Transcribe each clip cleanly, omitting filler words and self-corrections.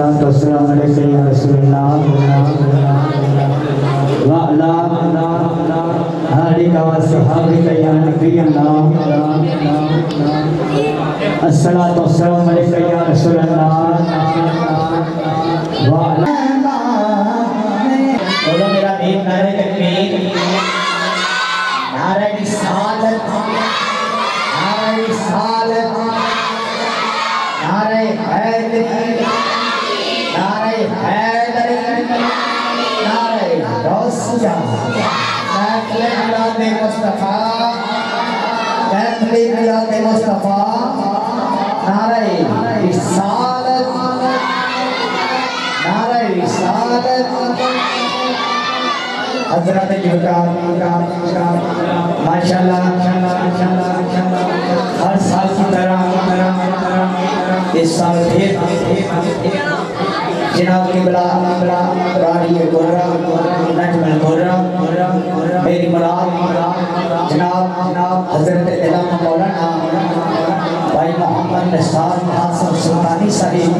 الصلاة والسلام علیک یا رسول اللہ وعلا آلک وصحابک یا نبی اللہ الصلاة والسلام علیک یا رسول اللہ وعلا بولو میرا دین نعرہ تکبیر نعرہ رسالت نعرہ رسالت نعرہ حیدری نعرہ حیدری نعرہ غوثیہ محفل میلاد مصطفیٰ محفل میلاد مصطفیٰ نعرہ رسالت نعرہ رسالت حضرت ماشاءاللہ ہر سال کی طرح اس سال پھر جناب قبلہ راڑی گرم نجم الگرم میری مراد جناب حضرت علامہ مولانا بھائی محمد نثار حسن سلطانی صاحب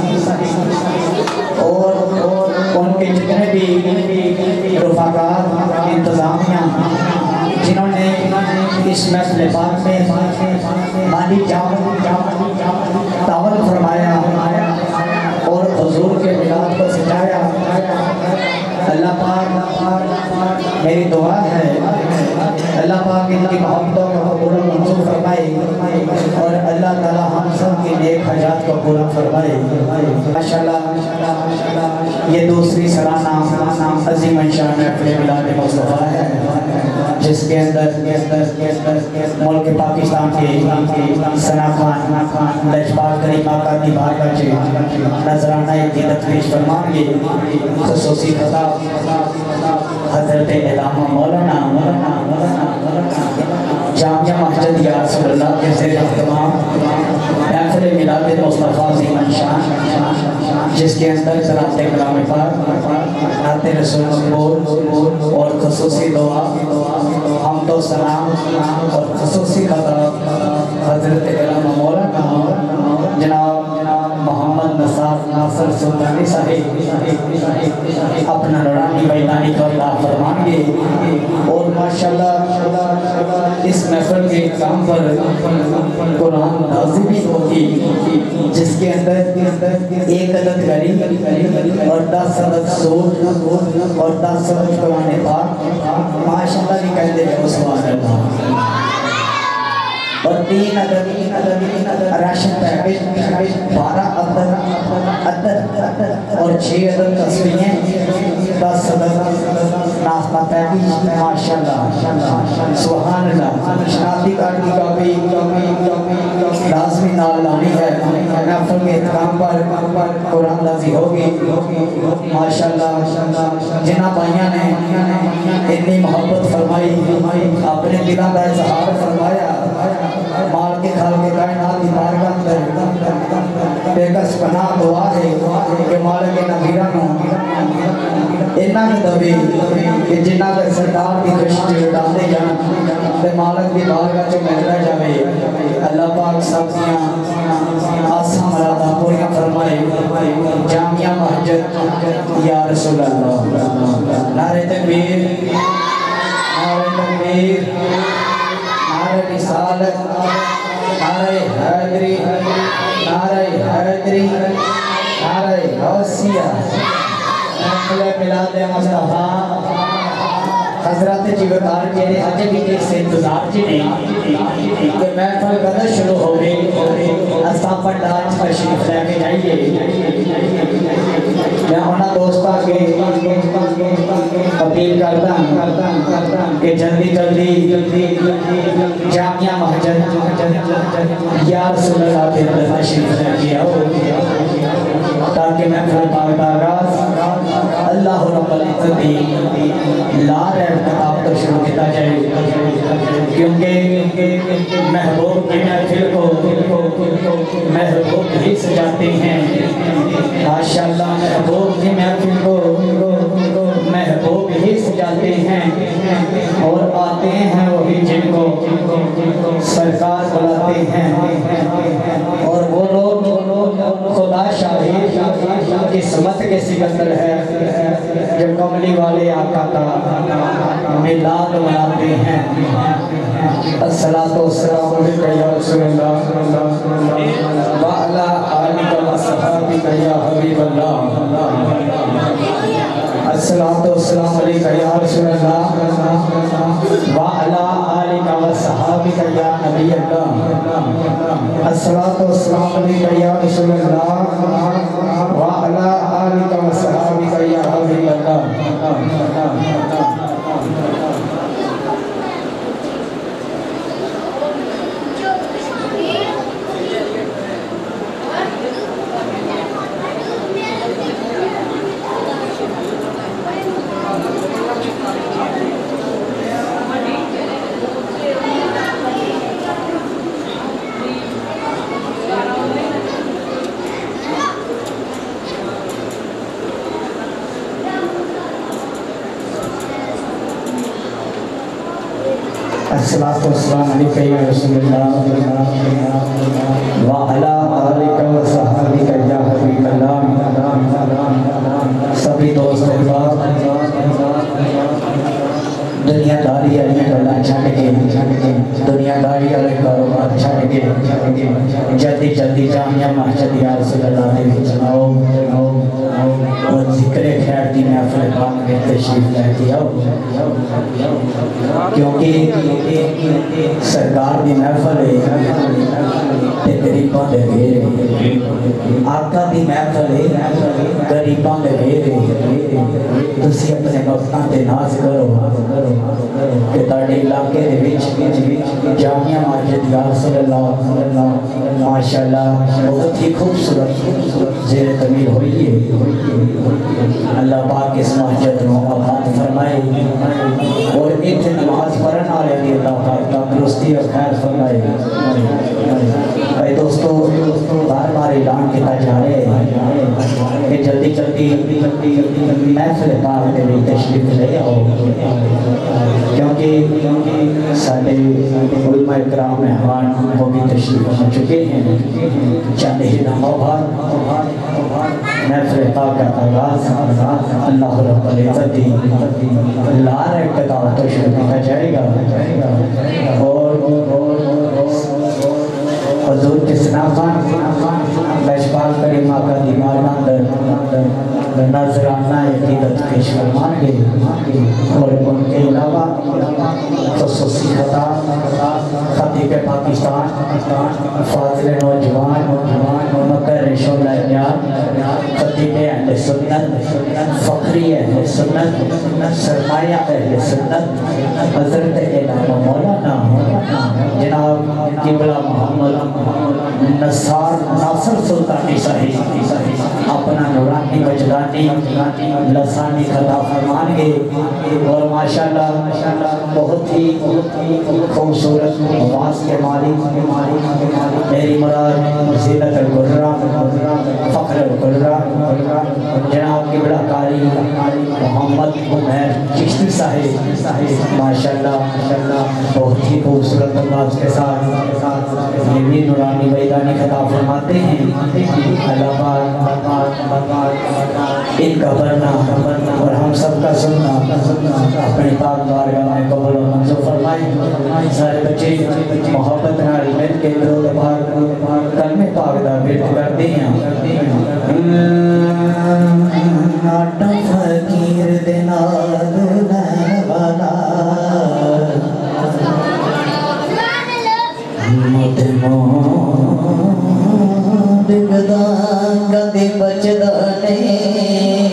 اور ان کے جتنے بھی رفاقات انتظامیہ جنہوں نے اس محفل پاک میں مالی تعاون فرمایا اور حضور کے میلاد کو سجایا اللہ پاک میری دعا ہے اللہ پاک ان کی محبتوں کو قبول و منظور فرمائے اور اللہ تعالی ہم سب کی نیک حاجات کو پورا فرمائے ماشاءاللہ یہ دوسری سالانہ عظیم الشان محفل میلاد مصطفیٰ ہے جس کے اندر ملک پاکستان کے ثنا خان لجپال کریم آقا کی بارگاہ سے نذرانہ عقیدت پیش فرمائیں گے خصوصی خطاب حضرت علامہ مولانا جامعہ مسجد یا رسول اللہ کے زیر اہتمام محفل میلاد مصطفیٰ عظیم الشان جس کے اندر صلوات کلام پاک نعت رسول مقبول اور خصوصی دعا حمد و ثنا اور خصوصی خطاب حضرت علامہ مولانا جناب محمد ناصر سلطانی صاحب اپنا نورانی بیدانی کو عطا فرمائیں گے اور ماشاءاللہ اس محفل کے اختتام پر قرآن نازل بھی ہوگی جس کے اندر ایک عدد غریب اور 10 عدد سور اور 10 عدد قرآن پاک ماشاءاللہ بھی کہہ دے گا سبحان اللہ اور 3 عدد راشن پیکج 12 عدد اور 6 عدد تصویریں 10 عدد ناستہ پیکج ماشاءاللہ سبحان اللہ شناختی کارڈ کی کاپی لازمی نال لانی ہے محفل کے اختتام پر قرآن نازل ہوگی ماشاءاللہ جناب بھائیاں نے اتنی محبت فرمائی اپنے دلوں کا اظہار فرمایا مال کے کھال کے کائنات کی بارگاہ اندر بےکس پناہ دعا ہے کہ مالک نبیرہ نو اتنا ہی دبی کہ جنہ کا سردار کی خشت ڈالے جان تے مالک کی بارگاہ سے مہرہ جاوے اللہ پاک سبزیاں آسا مرادہ پوریاں فرمائے جامعہ مسجد یا رسول اللہ نعرہ تکبیر نعرہ تکبیر نعرہ رسالت نعرہ حیدری نعرہ حیدری نعرہ غوثیہ محفل میلاد مصطفیٰ حضرت جیوکار جیرے اجے بھی ایک سے انتظار جینے کہ محفل قدر شروع ہو گئی اساں پر ڈانچ تشریف لے کے جائیے میں ہونا دوستہ کے اپیل کرتا ہوں کہ جلدی جامعہ مسجد یا رسول اللہ کے اندر تشریف لے کے آؤ تاکہ محفل پاک کا آغاز اللہ رب العزت لا رہے خطاب تو شروع کیا جائے کیونکہ محبوب کی محفل کو محبوب ہی سجاتے ہیں ماشاءاللہ محبوب کی محفل کو محبوب ہی سجاتے ہیں اور آتے ہیں وہی جن کو سرکار بلاتے ہیں اور وہ لوگ خدا شاہد کے سکندر ہے جو کملی والے آقا کا میلاد مناتے ہیں الصلاۃ والسلام علیکہ یا رسول اللہ وعلی آلک و صحابک یا حبیب اللہ الصلاۃ والسلام علیکہ یا رسول اللہ وعلی آلک و صحابک یا نبی اللہ الصلاۃ والسلام علیکہ یا رسول اللہ وعلی آلک و صحابک یا حبیب اللہ الصلاۃ والسلام علیکہ یا رسول اللہ وعلی آلک و صحابک یا حبیب اللہ سبھی دوست احباب دنیا داری علی اللہ چھاڑ کے دنیا داری علی کاروبار چھاڑ کے جلدی جلدی جامعہ مسجد یا رسول اللہ دے وچ آؤ اور ذکر خیر دی محفل پاک میں تشریف لے کے آؤ کیونکہ سرکار دی محفل ہے تے غریباں دے گھیر آقا دی محفل ہے غریباں دے گھیر تسی اپنے وقتاں تے ناز کرو کہ تاڑے علاقے دے وچ جامعہ مسجد یا رسول اللہ ماشاءاللہ بہت ہی خوبصورت زیر تعمیر ہوئی ہے اللہ پاک اس مسجد میں آباد فرمائے اور ایتھے نماز پڑھن والے دی اللہ پاک تندرستی اور خیر فرمائے اے دوستو بار بار اعلان کیا جا رہے ہیں کہ جلدی جلدی محفل پاک دے وچ تشریف لے آؤ کیونکہ سارے علماء کرام مہمان وہ بھی تشریف ہو چکے ہیں چند ہی لمحوں بعد محفل پاک کا آغاز اللہ رب العزت دی لار ابتدا تو شروع کیا جائے گا اور حضور کے سنافان لشپال کریمہ کا دیوار اندر نظرانہ عقیدت پیش فرمان گے اور ان کے علاوہ خصوصی خطیب پاکستان فاضل نوجوان مکر رشول احیان خطیب اہل سنت فخری اہل سنت سرمایہ اہل سنت حضرت علامہ مولانا جناب قبلہ محمد ناصر سلطانی صاحب اپنا نورانی وجدانی لسانی خطا فرمان گے اور ماشاءاللہ بہت ہی خوبصورت آواز کے مالک میری مراد زینت القرہ فخر القرہ جناب قبلہ قاری محمد عمیر چشتی صاحب ماشاءاللہ بہت ہی خوبصورت انداز کے ساتھ یہ بھی نورانی وجدانی خطا فرماتے ہیں اللہ پاک ان کا پڑھنا اور ہم سب کا سننا اپنی پاک بارگاہ میں قبول و منظور فرمائیں سارے بچے محبت نال مل کے درود پاک کلمہ پاک دا بیت کرتے ہیں آٹا فقیر دینا دولہ والا کدی بچدا نہیں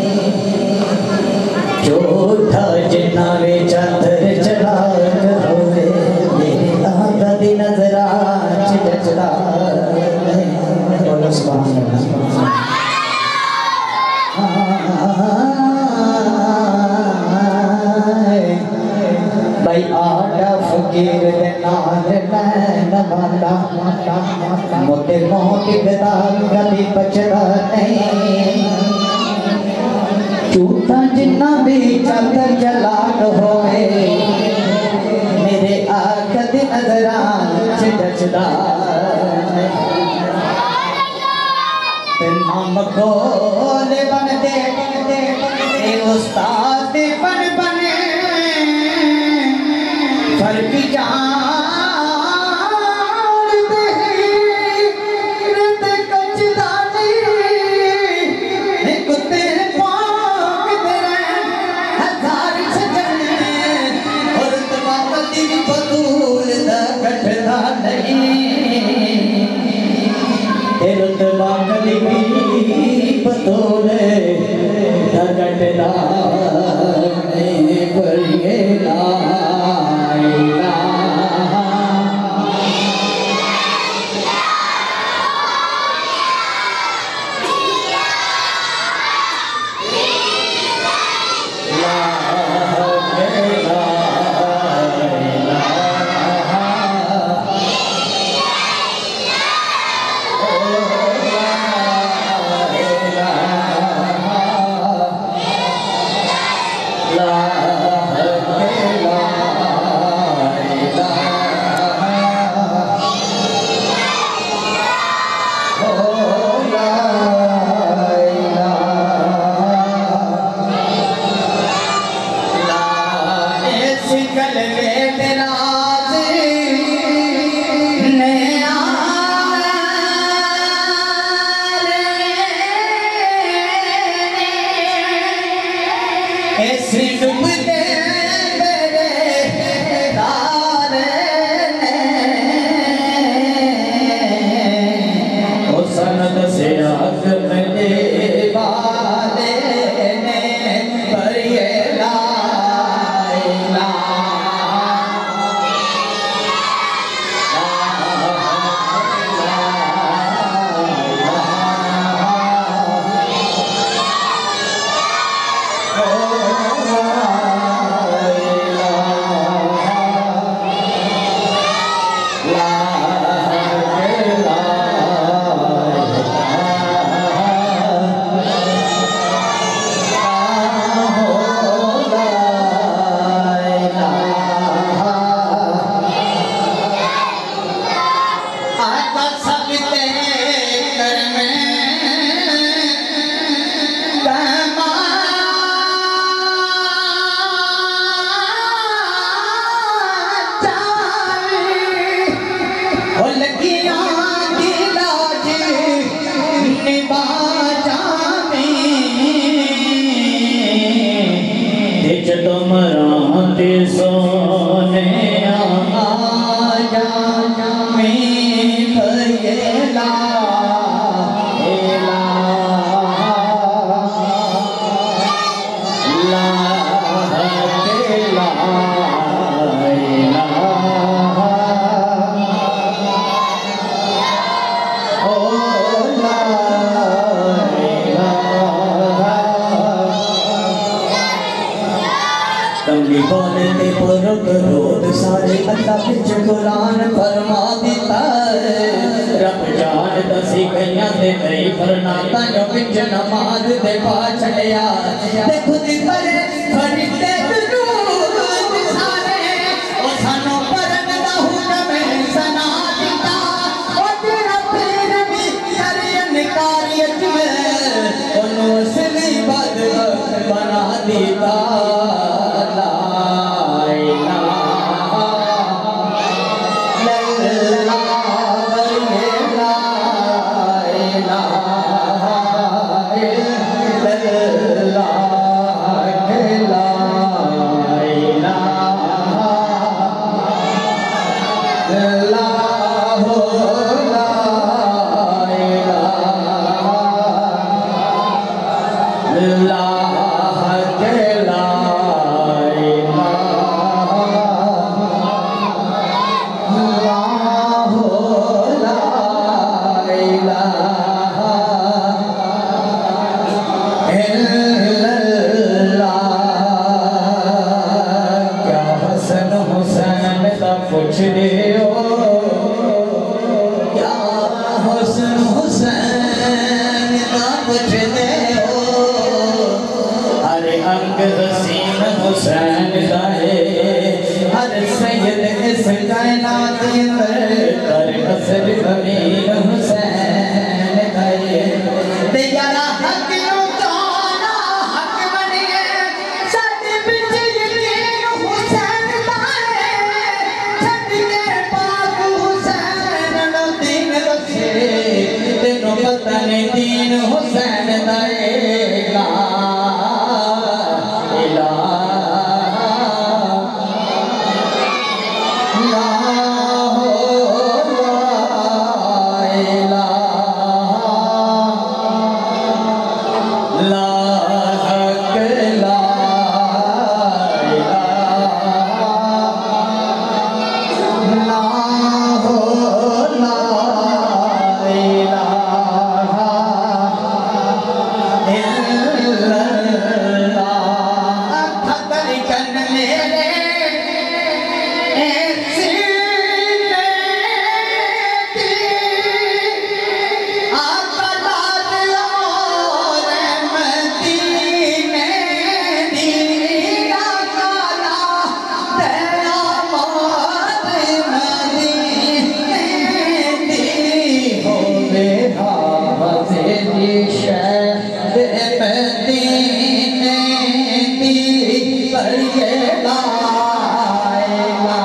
جھوٹا جنا وے چندر چلا ہوئے میرے آقا دی نظرہ چڑچڑا بولو سبحان اللہ بھائی آٹا فقیر دے نال میں نوالا موتے موتی بدال کدی بچدا نہیں جھوٹا جنہ بھی چادر جلال ہوئے میرے آقا دی نظران چڑچڑا تے نام مقبول بن دے اے استاد بن بنے فرق جان دے رت کچھ دانی کتے پاک دے ہزار سجنے اور تباقتی بطول دا کٹھا نہیں رتبہ کلی بطولے دھگٹ دانے پر یہ لا الہ سارے اللہ بچ قرآن فرما دیتا رب جان دسی گئیاں دے نہیں فرنا تانیوں بچ نماز دے پا چھڑیا دے خود پرے فرشتے درود سارے او سانو پرن دا حکم سنا دیتا او تیرا پیر بھی سرین کاریت میں انہوں سلی بد بنا دیتا حسین ذریعے لا الہ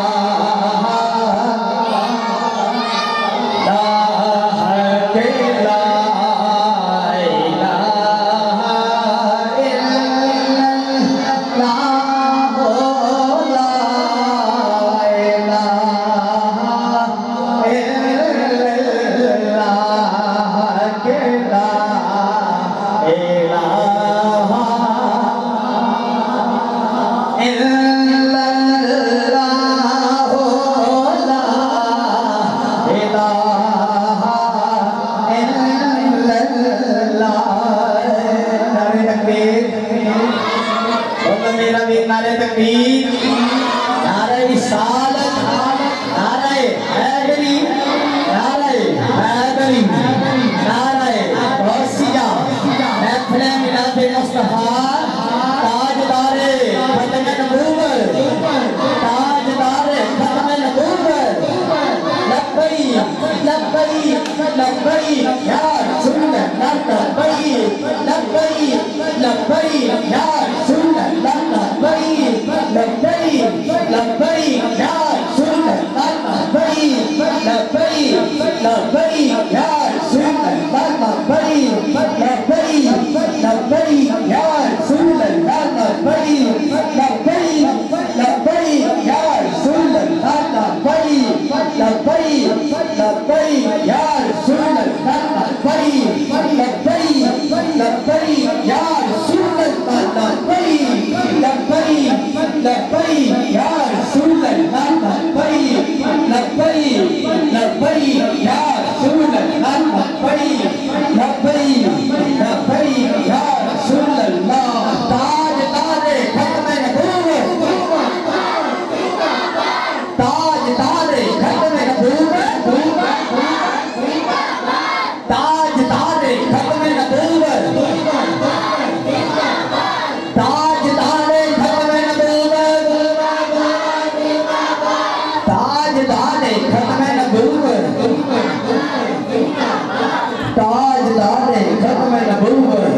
نعرہ تکبیر، نعرہ رسالت، نعرہ حیدری، نعرہ حیدری، نعرہ غوثیہ، محفل میلاد مصطفیٰ، تاجدار ختم نبوت، تاجدار ختم نبوت، لبیک لبیک لبیک یا رسول اللہ، لبیک لبیک لبیک یا رسول اللہ، لبیک لبیک لبیک یا رسول اللہ، لبیک لبیک لبیک یا رسول اللہ، لبیک لبیک لبیک یا رسول اللہ، لبیک لبیک لبیک یا رسول اللہ، لبیک لبیک لبیک یا رسول اللہ، لبیک لبیک لبیک یا رسول اللہ، لبیک لبیک لبیک یا رسول اللہ، لبیک لبیک لبیک یا رسول اللہ، لبیک لبیک لبیک یا رسول اللہ، تاجدار ختم نبوت، تاجدار ختم نبوت، تاجدار ختم نبوت، تاجدار ختم نبوت، تاجدار ختم نبوت، تاجدار ختم نبوت،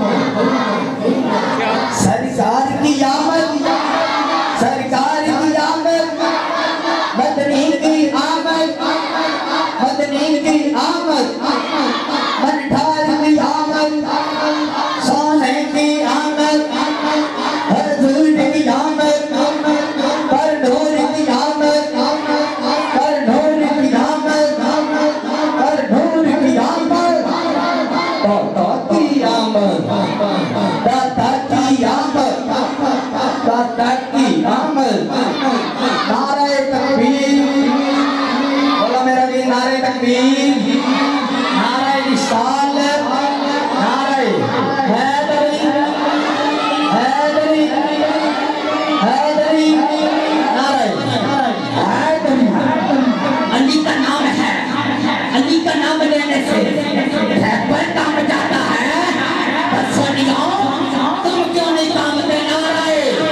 سرکار کی آمد، سرکار کی آمد، مدنین کی آمد، مدنین کی آمد، منٹھار کی آمد، سونے کی آمد، حضور کی آمد، کرنور کی آمد، کرنور کی آمد، کرنور کی آمد، داتا کی آمد، داتا کی آمد، داتا کی آمد، نعرہ تکبیر، بولا میرا بھی نعرہ تکبیر، نعرہ رسالت، نعرہ حیدری، حیدری، حیدری، نعرہ حیدری، علی کا نام ہے، علی کا نام لینے سے پر کام جاتا ہے، بسنیوں تم کیوں نہیں کام دے نعرہ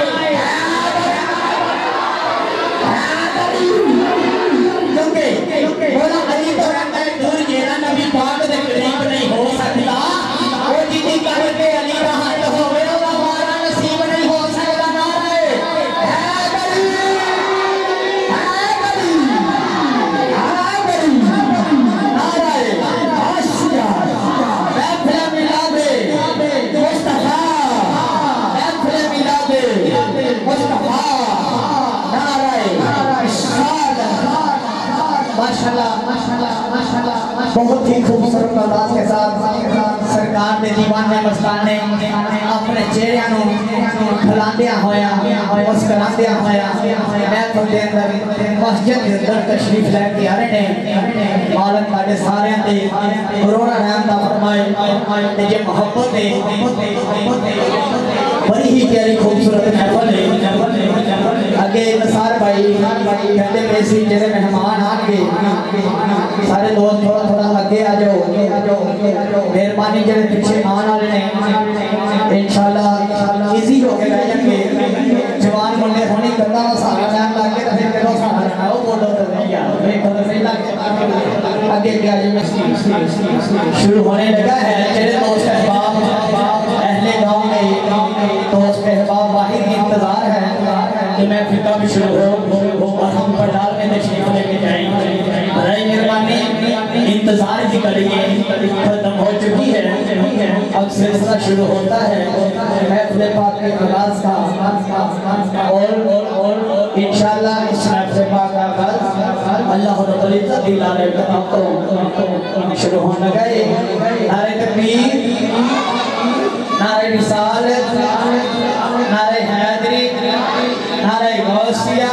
حیدری، کیونکہ بولا علی تو رہتا ہے دور جینا نبی پاک دے قریب نہیں ہو سکتا، وہ جیتی کر کے علی رہا تو ہوئے وہ ہمارا نصیب نہیں ہو سکتا، نعرہ حیدری، حیدری، حیدری، نعرہ غوثیہ، محفل میلاد مصطفیٰ، محفل میلاد مصطفیٰ، نعرہ رسالت، ماشاءاللہ بہت ہی خوبصورت انداز کے ساتھ سرکار دے دیوان میں مستانے اپنے چہریاں کھلاندیاں ہویا مسکراندیاں ہویا محفل دے اندر مسجد دے اندر تشریف لے کے آ رہے ہیں، مالک تاڑے سارے دے کروڑا رحم دا فرمائے، یہ محبت ہے بڑی ہی پیاری خوبصورت محفل ہے۔ آگے نثار بھائی کہتے پیسی جیسے مہمان آگے سارے دوست تھوڑا تھوڑا آگے آ جاؤ، مہربانی جیسے پیچھے آن آ رہے ہیں، انشاءاللہ ایزی ہو کے رہ جائیں گے، جوان منڈے ہونی کرنا وہ سارا ٹائم لاکے تو پھر کرو سارا رہنا وہ بوڑھو تو نہیں گیا، آگے کیا جی شروع ہونے لگا ہے۔ چلے دوست احباب اہل گاؤں میں دوست احباب واحد کی انتظار ہے، یہ محفل کا بھی شروع ہو اور ہم پڑھال میں تشریف لے کے جائیں برائے مہربانی انتظار کی کریے ختم ہو چکی ہے اب سلسلہ شروع ہوتا ہے محفل پاک کے آغاز کا اور انشاءاللہ اس محفل پاک کا آغاز اللہ رب العزت دلانے کا شروع ہونے گئے نعرہ تکبیر نعرہ رسالت نعرہ حیدری نعرہ غوثیہ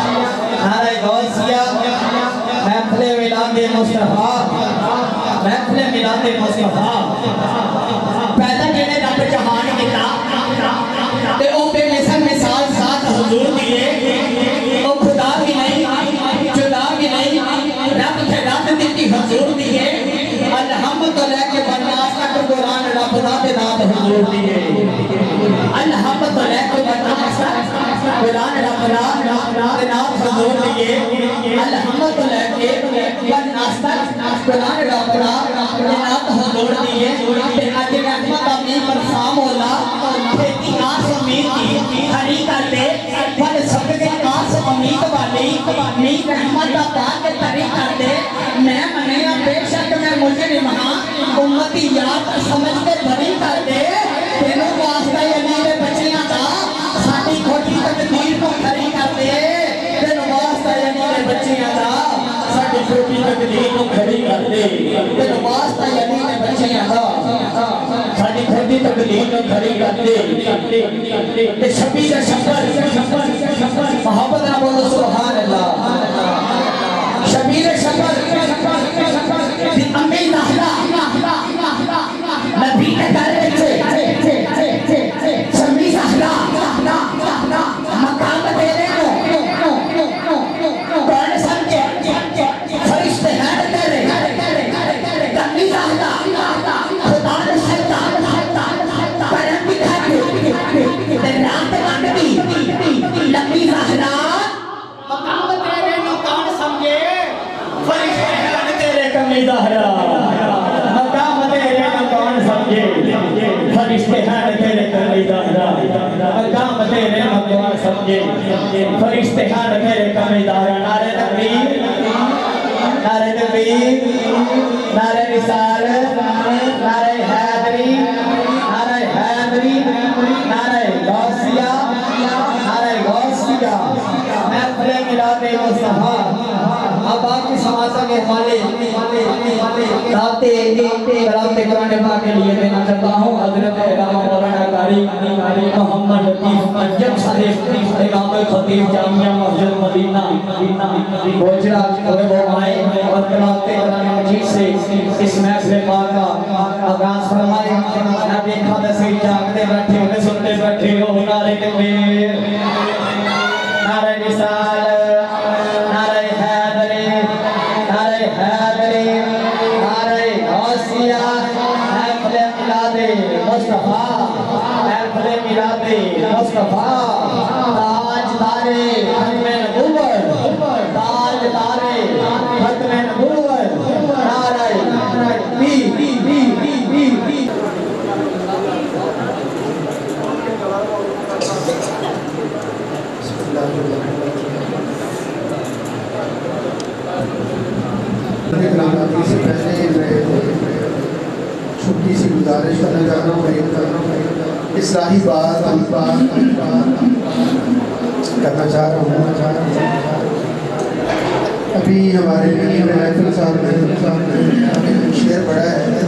محفل میلاد مصطفیٰ محفل میلاد مصطفیٰ پیدا جنہیں رب جہان کتا تے او بے مثال ساتھ حضور دیئے او خدا بھی نہیں جدا بھی نہیں رب سے رب دیتی حضور دیئے الحمد لے کے بناس تک قرآن رب ذات نام حضور دیئے الحمد لے کے بناس تک قرآن رب ذات نام حضور دیئے الحمد لے کے بناس تک قرآن رب ذات نام حضور دیئے تے آج رحمت اپنی پر سام ہولا کھیتی آس امید کی ہری کر دے پھل سب کے آس امید والی نیک رحمت پاک کے طریق کر دے میں منیا بے شک میں مجرم ہاں امتی یاد سمجھ کے بھری کر دے تینوں واسطہ یہ میرے بچیاں دا ساڑھی کھوٹی تقدیر کو کھری کر دے تینوں واسطہ یہ میرے بچیاں دا ساڑھی کھوٹی تقدیر کو کھری کر دے تینوں واسطہ یہ میرے بچیاں دا ساڑھی کھوٹی تقدیر کو کھری کر دے تے شبیر شفر محبت نہ بولو سبحان اللہ شبیر شفر امی نحلا نبی نے کرے شمی نحلا مقام تیرے کو کون سمجھے فرشتے ہیں تیرے امی نحلا خدا نے سجدہ پرم دکھا کے رات مانگی لمبی نحلا مقام تیرے کو کون سمجھے فرشتے ہیں تیرے کمی ظاہرہ مقام تیرے کو کون سمجھے فرشتے ہیں تیرے کمی ظاہرہ مقام تیرے کو کون سمجھے فرشتے ہیں تیرے کمی ظاہرہ نعرہ تکبیر نعرہ تکبیر نعرہ رسالت نعرہ حیدری نعرہ غوثیہ محفل میلاد مصطفیٰ اب آپ کی سماعتہ کے حوالے دعوتے قرآن پاک کے لیے دینا چاہتا ہوں حضرت علامہ مولانا قاری محمد لطیف منجم صاحب امام خطیب جامعہ مسجد مدینہ گوجرا وہ آئے اور قرآن مجید سے اس محفل پاک کا آغاز فرمائے نہ دیکھا تصویر جاگتے بیٹھے انہیں سنتے بیٹھے ہو نعرہ تکبیر نعرہ رسالت نعرہ حیدری نعرہ غوثیہ محفل میلاد مصطفیٰ تاجدار ختم نبوت نعرہ سے پہلے میں چھوٹی سی گزارش کرنا چاہتا ہوں اصلاحی بات کرنا چاہ رہا ہوں ابھی ہمارے محفل صاحب نے شعر پڑھا ہے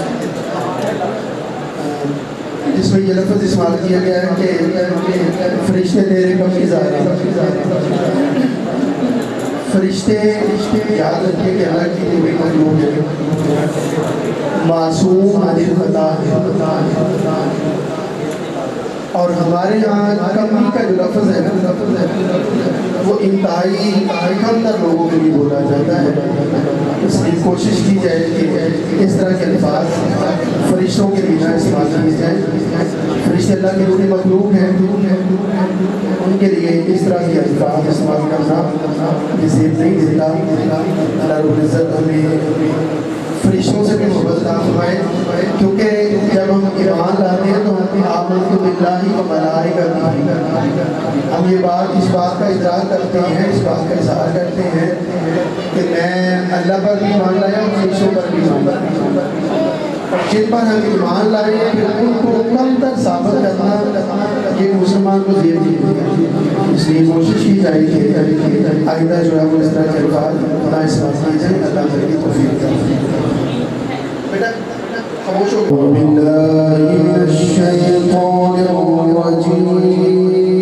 جس میں یہ لفظ استعمال کیا گیا ہے کہ فرشتے تیرے کمی ظاہر فرشتے یاد رکھے کہ اللہ کی دی ہوئی مخلوق ہے معصوم عادل خطا ہے اور ہمارے یہاں کمی کا جو لفظ ہے وہ انتہائی کم تر لوگوں کے لیے بولا جاتا ہے اس لیے کوشش کی جائے کہ اس طرح کے الفاظ فرشتوں کے لیے نہ استعمال کیے جائیں فرشتے اللہ کی روحی مخلوق ہیں ان کے لیے اس طرح کے الفاظ استعمال کرنا جسے نہیں دیتا اللہ رب العزت ہمیں فرشتوں سے بھی محبت عطا فرمائے کیونکہ جب ہم ایمان لاتے ہیں تو ہم آمنت باللہ و ملائکتہ हम ये इस बात का इजहार करते हैं, इस बात का इजहार करते हैं कि मैं अल्लाह पर भी ईमान लाया और फरिश्तों पर भी ईमान लाया, और जिन पर हम ईमान लाए फिर उनको कम तक साबित करना ये मुसलमान को जेब नहीं है। इसलिए कोशिश की जाएगी आइंदा जो है वो इस तरह के अल्फाज ना इस्तेमाल किए जाए। अल्लाह की तौफीक दे। बेटा खामोश हो। बिल्लाहि मिनश शैतानिर रजीम।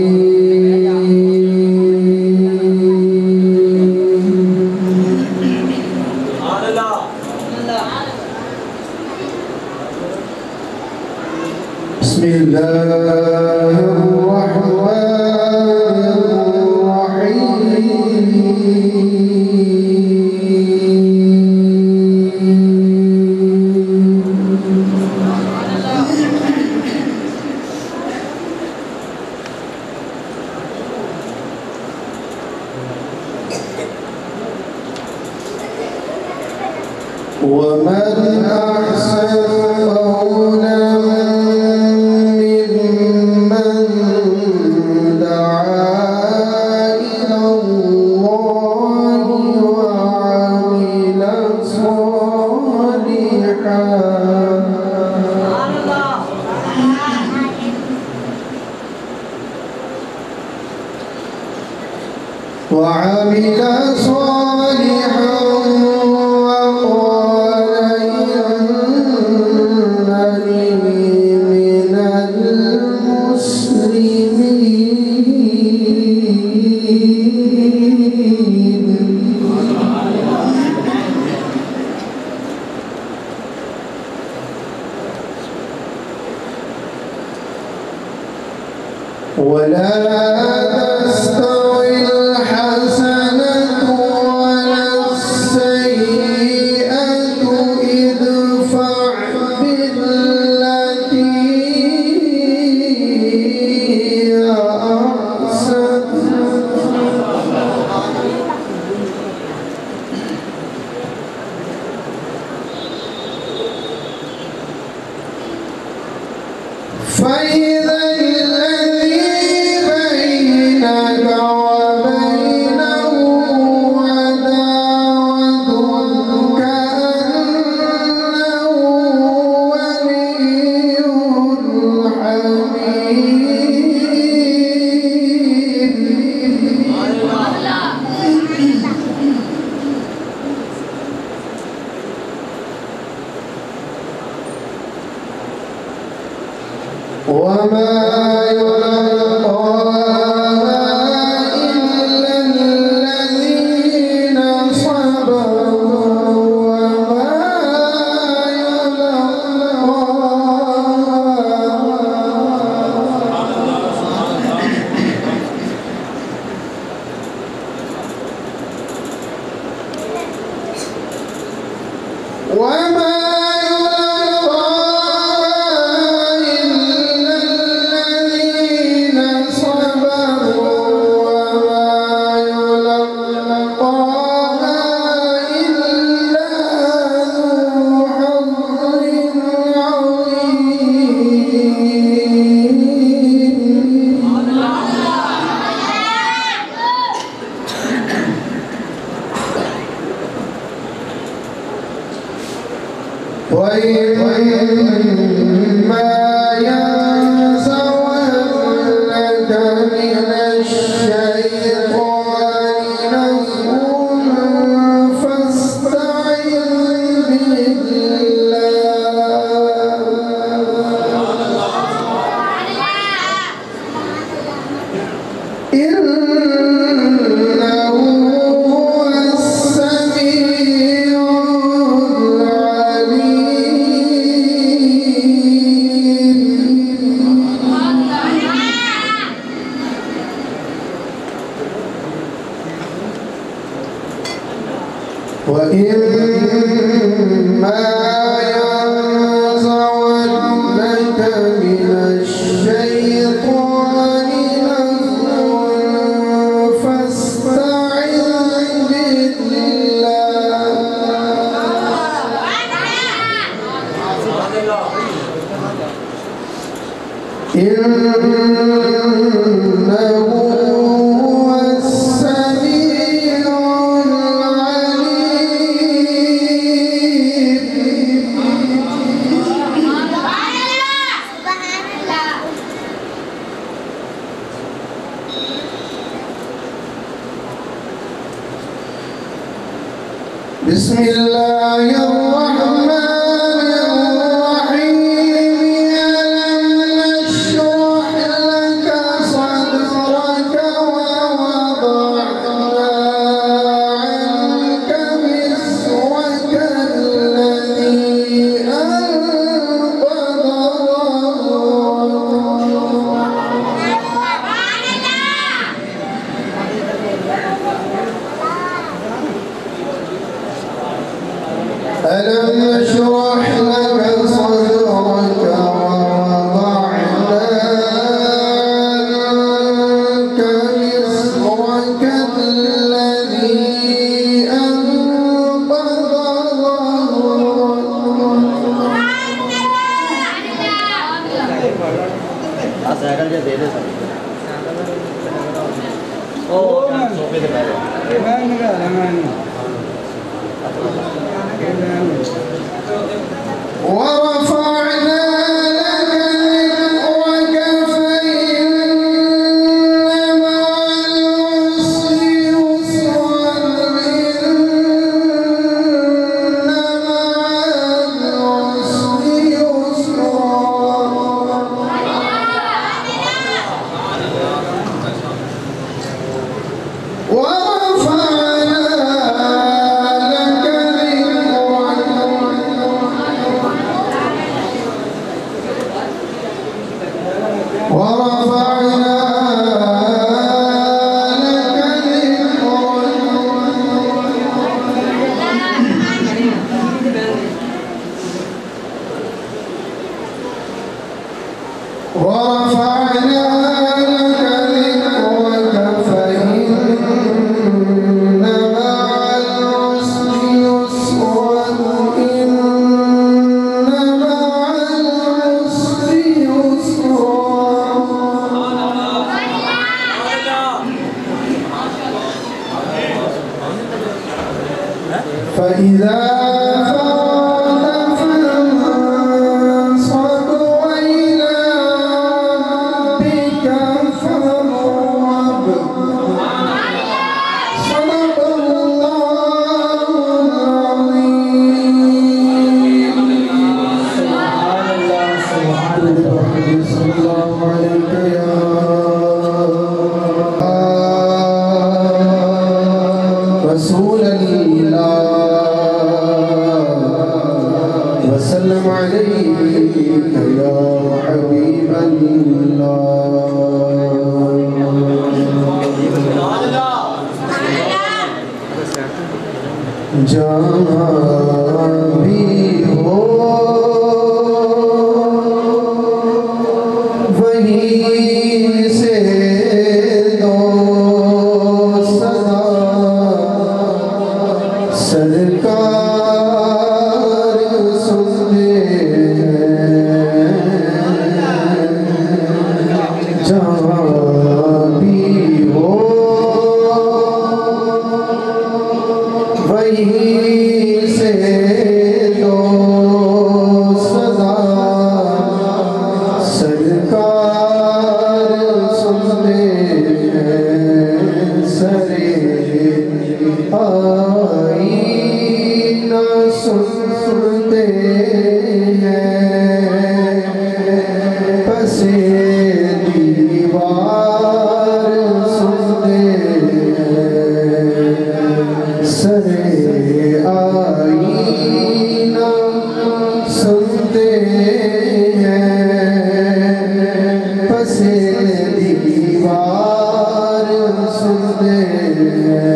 ومن أحسن قولا ممن دعا إلى الله وعمل صالحا ولا تستوي الحسنة ولا السيئة ادفع بالتي هي أحسن فإذا وما يلقاها إلا الذين صبروا وما وإما ينزغنك من الشيطان نزغ فاستعذ بالله إنه هو السميع وإما ينزغنك من الشيطان نزغ فاستعذ بالله إنه بسم الله الرحمن الرحيم ألم نشرح لك صدرك ووضعنا عنك وزرك الذي أنقض ألم نشرح لك صدرك ووضعنا عنك وزرك الذي أنقض ورفعنا لك ذكرك فإن مع العسر يسرا إن مع العسر يسرا ورفعنا لك ذكرك فإن مع العسر يسرا إن مع العسر يسرا فإذا فرغت فانصب وإلى ربك فارغب صدق الله العظيم صلى الله عليك يا رسول الله وسلم عليك يا حبيب الله جہاں بھی ہو وہیں سے دو صدا سرکار سنتے ہیں جہاں بھی ہو وہیں سے دو صدا سرکار سنتے ہیں سرے آئینہ سنتے ہیں پس دیوار سنتے ہیں سرے آئینہ سنتے ہیں پس دیوار سنتے ہیں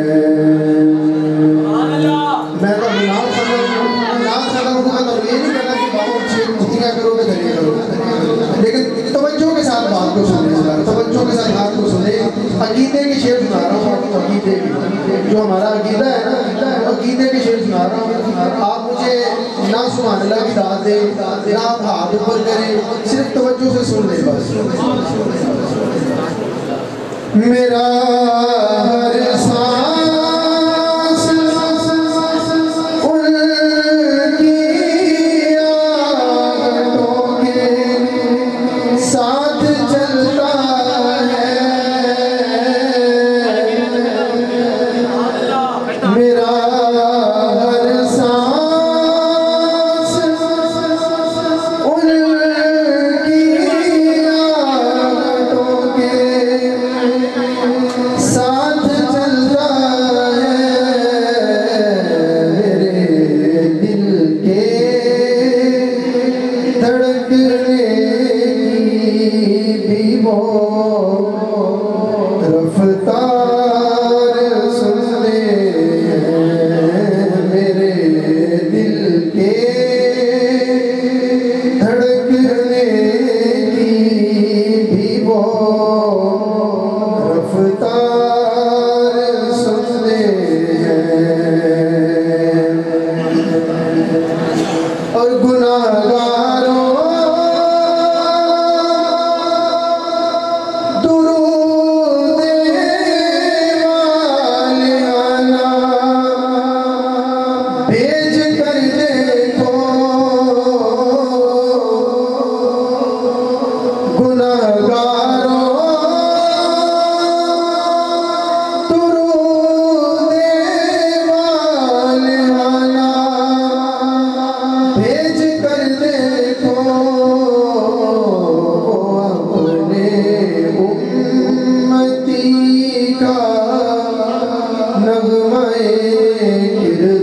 میں تو ملال صدر کو یہ نہیں کہنا کہ بابا کیا کرو کہ دلیل کرو لیکن توجہ کے ساتھ بات کو سنیں توجہ کے ساتھ بات کو سنیں عقیدے کی شعر سنا رہا ہوں عقیدے کی جو ہمارا عقیدہ ہے نا عقیدے کی شعر سنا رہا ہوں آپ مجھے نہ سبحان اللہ کی داد دیں نہ آپ ہاتھ اوپر کریں صرف توجہ سے سن لیں بس میرا ہر سانس ان کی آہٹوں کے ساتھ چلتا ہے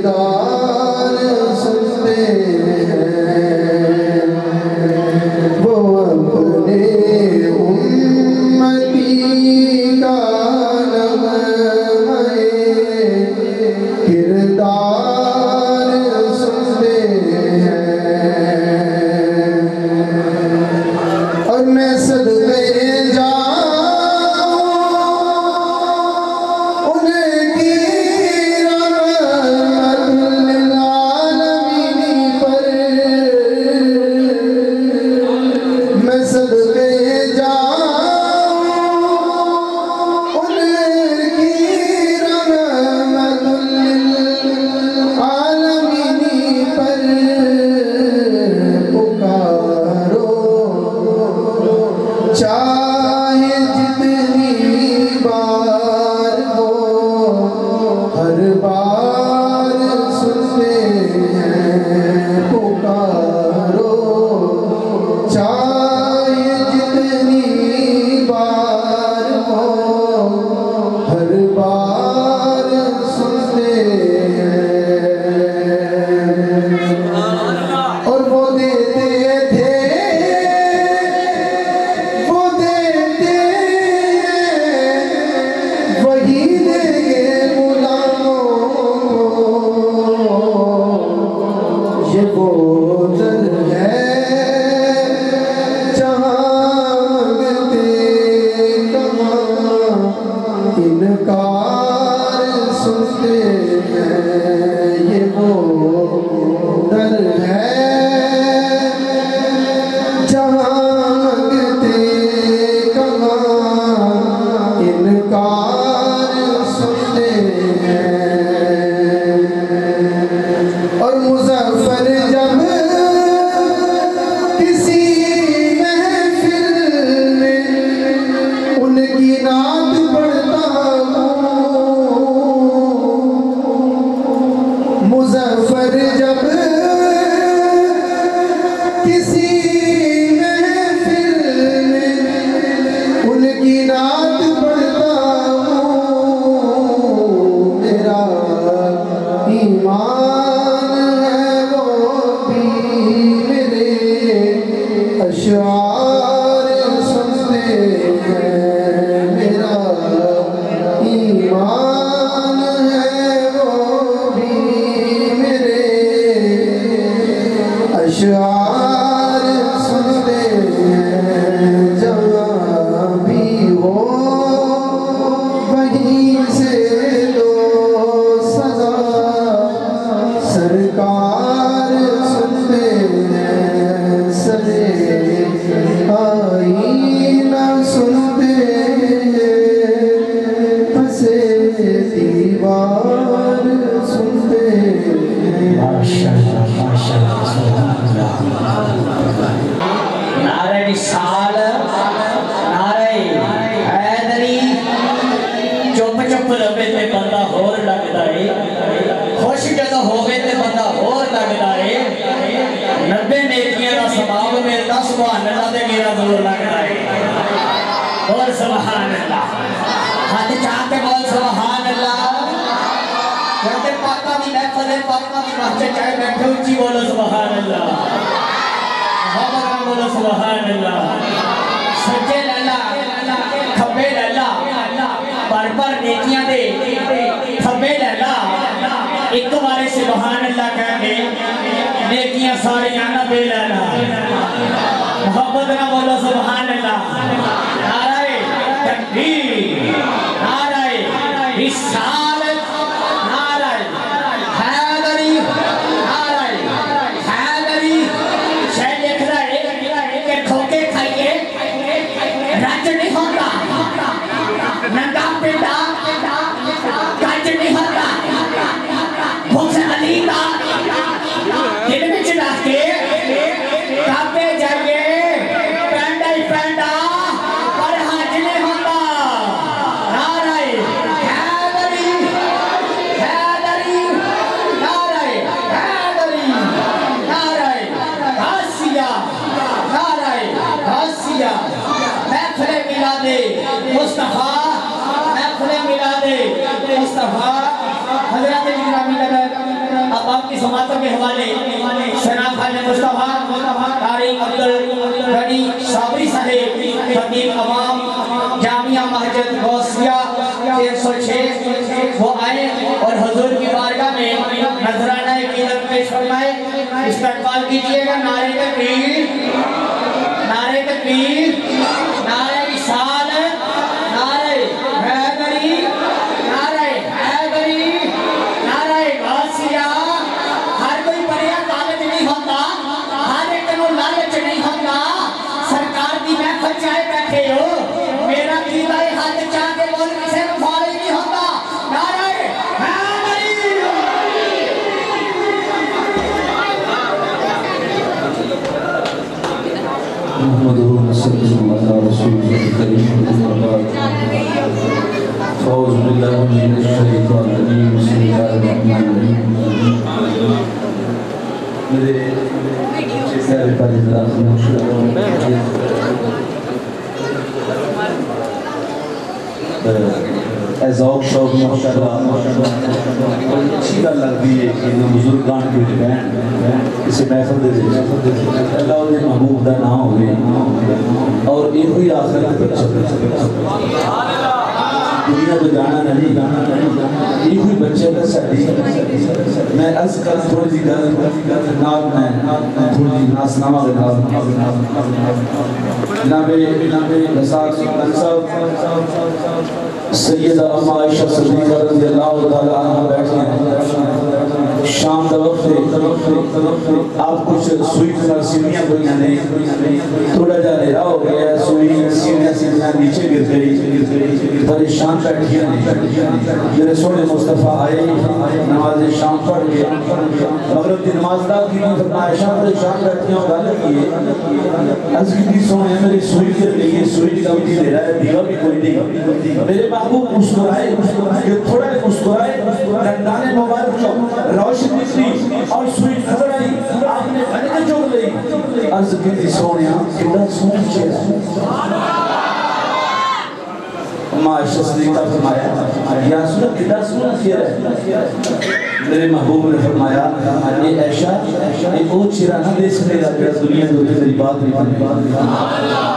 کردار سنتے ہیں وہ اپنے امتی کا نغمہ کردار سنتے ہیں اور میں صدقے مصطفیٰ حضرت اکرامی لگا احباب کی سماعتوں کے حوالے شناخ خان مصطفیٰ طارق عبدالغنی صابری صاحب خطیب امام جامعہ مسجد غوثیہ 106 وہ آئے اور حضور کی بارگاہ میں نذرانہ عقیدت پیش فرمائے. استقبال کیجئے گا. نعرہ تکبیر، نعرہ تکبیر، نعرہ رسالت، نعرہ حیدری، نعرہ حیدری، نعرہ غوثیہ. ہر کوئی پڑھیا طالب نہیں ہوتا، ہر ایک کو لالچ نہیں ہوتا. سرکار دی محفل چاہے بیٹھے ہو، میرا قیدہ ہاتھ چاہ کے بول کسے مفارغ نہیں ہوتا. نعرہ حیدری. محمد صلی اللہ علیہ رسول کریم. فوز باللہ من الشیطان الرجیم. بسم اللہ الرحمن الرحیم. میرے پیارے پاکستان اے ذوق شوق ماشاءاللہ اچھی گل لگتی ہے کہ بزرگان کے بہن اسے محفل دے اللہ علیہ محبوب دا نام ہوئے اور یہ ہوئی آخرت پر دنیا تو جانا نہیں. یہ ہوئی بچے کا ساتھی میں عرض کر تھوڑی سی گل نام میں تھوڑی سی ناسنامہ کے نام جناب رساق سلطان صاحب سیدہ اما عائشہ صدیقہ رضی اللہ تعالیٰ عنہ بیٹھے ہیں. شام دا وقت ہے. آپ کچھ سوئی تنر سیمیاں کوئی نہیں تھوڑا جا لے رہا ہو گیا. سوئی سیمیاں نیچے گر گئی. پریشان بیٹھی ہیں. میرے سونے مصطفیٰ آئے نماز شام پڑھ گیا. مغرب دی نماز دا کی نہیں فرمایا شام پریشان بیٹھی ہوں. گالے کیے عرض کی دی سونے میری سوئی گر گئی ہے. سوئی کا بھی دے رہا ہے دیوہ بھی کوئی نہیں. میرے محبوب مسکرائے جو تھوڑا مسکرائے دندان مبارک چو روشن نکلی اور سوئی نظر آئی. آپ نے بھنکے چوک لئی. عرض کی دی سونیا کتنا سونی چیرا. اما عائشہ صدیقہ فرمایا یا رسول اللہ کتنا سونی چیرا. میرے محبوب نے فرمایا یہ عائشہ یہ او چیرا نہ دے سکے گا کہ دنیا دوتے تیری بات نہیں.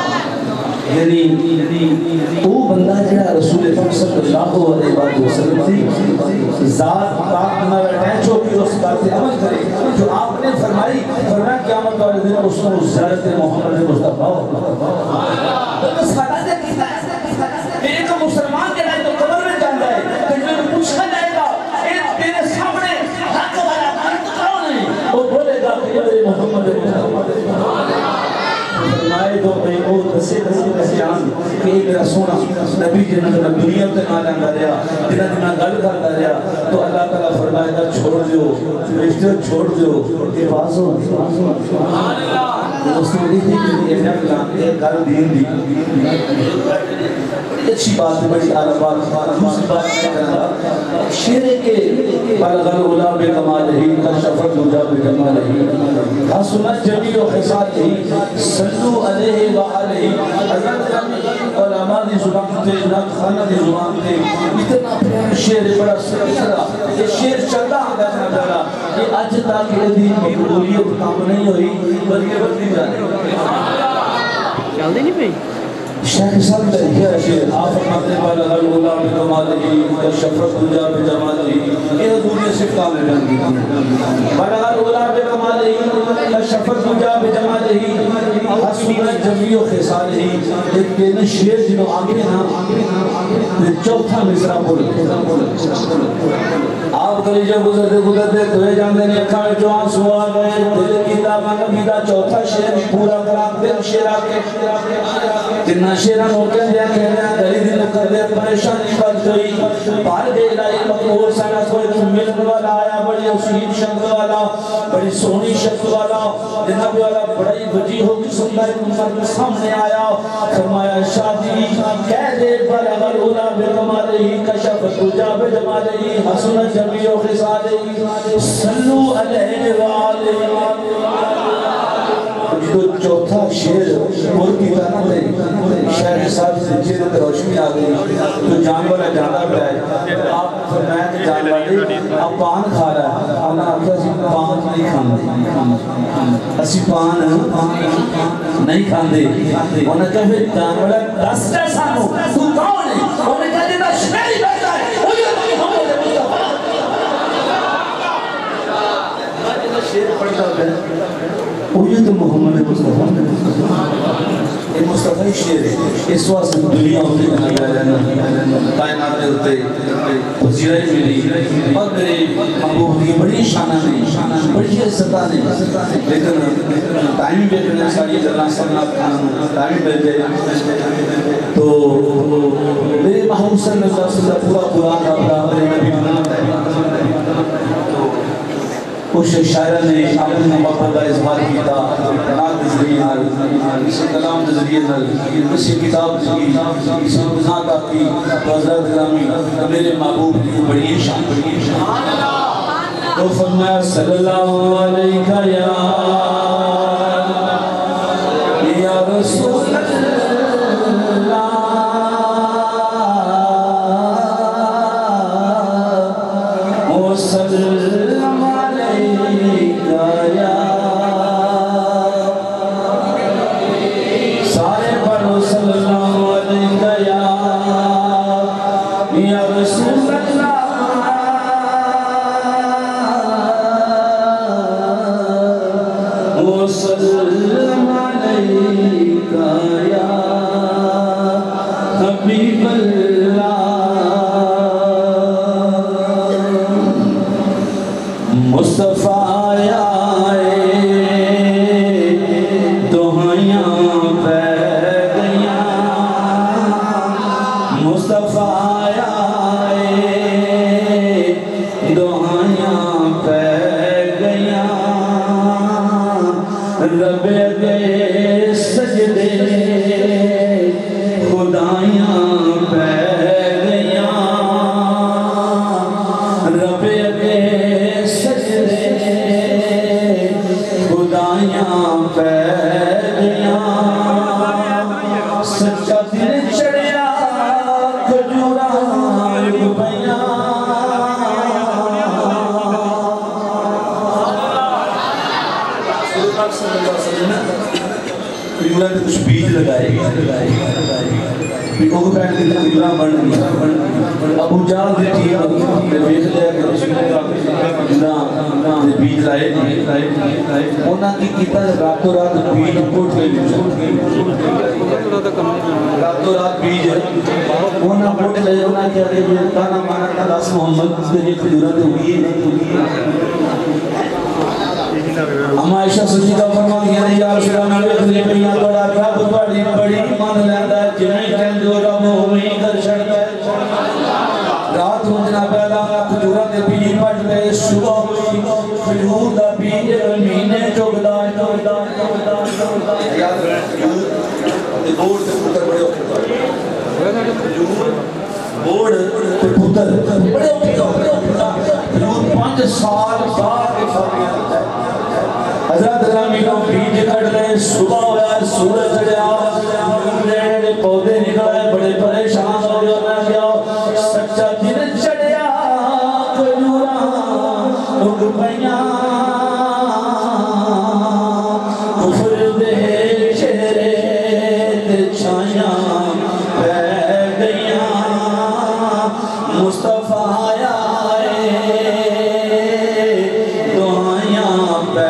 یعنی وہ بندہ جہاں رسول صلی اللہ علیہ وسلم تھی ذات پاک نہ بیٹھیں چوکی اس بات سے عمل کرے جو آپ نے فرمایا قیامت والے دن اس کو زیارت محمد مصطفیٰ تو سادہ سے کیسا ہے میرے کو مسلمان کے لئے تو قبر میں جاندہ ہے کہ جو پوچھا جائے گا تیرے سامنے حق والا مرد کون ہے وہ بولے گا کہ میرے محمد مصطفیٰ فرمائے تو میں وہ دسے جان کہ میرا سونا نبی جنہوں نے دنیا تے نہ لنگا دیا جنہوں نے گل کرتا دیا تو اللہ تعالیٰ فرمائے گا چھوڑ دیو رشتے چھوڑ دیو یہ باز ہو دوستوں نے دیکھی کہ یہ نکلان کر دین دی اچھی بات ہے بڑی اعلیٰ بات دوسری بات میں کرنا شیر کے بلغ العلا بکمالہی کشفت الہدا بکمالہی حسنت جمیع و خصالہی صلو علیہ وآلہ حضرت علماء دی زبان تے نت خانہ دی زبان تے اتنا پیار شیر بڑا سرسرہ یہ شیر چلتا آگا تھا جانا یہ آج تاکہ دین کی قبولیت کام نہیں ہوئی بلکہ بدلی جانے چل دے نہیں پہ شیخ صاحب نے کیا شیر آپ فرماتے والا العلا بکمالہی کشفت الہدا بجمالہی یہ دنیا سے کام ہے والا العلا بکمالہی کشفت الہدا بجمالہی حسنت جمیع و خصالہی ایک دن شیر جنہوں آگے نا چوتھا مصرع بولے آپ کلی جو گزرتے توئے جاندے نے اکھا میں جو آنسو آگئے دل کی دامن نبیدہ چوتھا شیر پورا کرام دل شیر آگے جنہ شیران ہوکن دیا کہنا دلی دن کر دے پریشانی بڑھ گئی بھار دے الہی مقبول سانا کوئی ملن والا آیا بڑی حسین شکل والا بڑی سونی شکل والا جناب والا بڑی وجی ہو قسم کا مرد سامنے آیا فرمایا شادی کہہ دے بلغ العلا بکمالہی کشفت الہدا بجمالہی حسنت جمیع و خصالہی صلو علیہ وآلہ تو چوتھا شیر پور کی طرح دے شہر صاحب سے چہرے پر روشنی آ گئی تو جانور جانا پڑا ہے آپ فرمائیں کہ جانور اب پان کھا رہا ہے اللہ آخر اسی پان نہیں کھاندے اسی پان نہیں کھاندے انہیں کہا پھر جانور دس جیسا ہو تو کون ہے انہیں کہا جیتا شمیری بیٹھا ہے شیر پڑھتا ہے وہی تو محمد مصطفیٰ یہ مصطفیٰ شیر ہے اس واسطے دنیا ہوتے بنا گیا جانا کائنات میں ہوتے وزیرہ ملی اور میرے محبوب کی بڑی شانہ نہیں بڑی عزتہ نہیں لیکن ٹائم پہ کرنے ساری جلنا سبنا ٹائم پہ دے تو میرے محبوب صلی اللہ علیہ وسلم پورا قرآن کا برابر نبی بناتا ہے اس شاعرہ نے اپنے محبت کا اظہار کیا نعت کے ذریعے اس کلام کے ذریعے اس کتاب کے ذریعے اس وضاحت کی حضرت گرامی میرے محبوب کی بڑی شان تو فرمایا صلی اللہ علیہ یا رسول اللہ وسلم سارے پڑھو صلی اللہ علیہ یا رسول اللہ وسلم علیہ یا حبیب اللہ مصطفیٰ رب دے سجدے خدایاں پہ گیاں رب دے سجدے خدایاں پہ گیاں سچا دل چڑھیا کھجوراں گبیاں انہوں نے کچھ بیج لگائے پیکوں کو پہن کے تقریباں بڑھ گئی ابو جال دے ٹھیک ہے بیج لے بیج لائے انہوں کی کیتا راتوں رات بیج کوٹ گئی راتوں رات بیج انہوں کوٹ لے انہوں کیا دے تانا مانا تلاس محمد تیری خجورت ہوئی ہے اما عائشہ سجدہ فرما دیا نے یا رسول اللہ نے خدری پہیاں توڑا رب توڑی بڑی مان لیندہ ہے جنہیں کہن جو رب ہوئی کر چھڑتا ہے رات ہوندنا پہلا کھجورہ دے بیج پڑھ گئے صبح ہوئی کھجور دا بیج مہینے چوکدہ یاد رہے بوڑ سے پتر بڑے ہوتے بوڑ سے پتر بڑے ہوتے کھجور 5 سال بعد کے فاقیہ ہوتا ہے حضرت گرامی کو بیج کٹ لے صبح ہوا سورج چڑھیا نئے پودے نکلے بڑے پریشان ہو گئے نہ کیا سچا دل چڑھیا کھجوراں اگ پیاں کفر دے چہرے تے چھایاں پہ گئیاں مصطفیٰ آئے دعائیاں پہ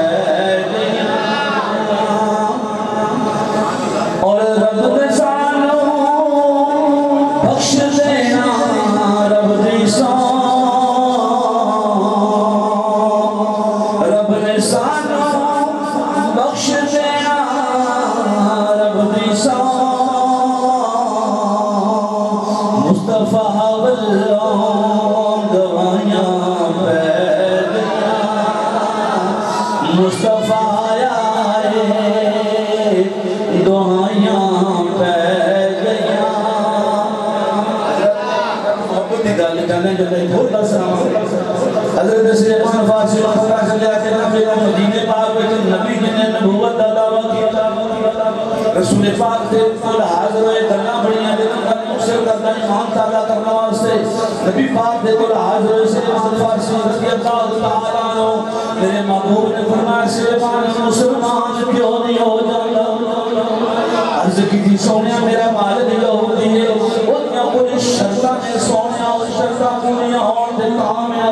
حضرت سلیمان فارسی پتہ چلیا کہ نبی مدینے پاک وچ نبی نے نبوت دا دعویٰ کیتا رسول پاک دے کول حاضر ہوئے گلاں بڑیاں دے مقصد کردا ایمان تعالی کرنا واسطے نبی پاک دے کول حاضر ہوئے سلیمان فارسی رضی اللہ تعالی عنہ میرے محبوب نے فرمایا سلیمان مسلمان کیوں نہیں ہو جاتا عرض کی تھی سونیا میرا مالک یہودی ہے وہ کوئی شرطہ میں سونیا اور شرطہ پوریاں ہون دے کام ہے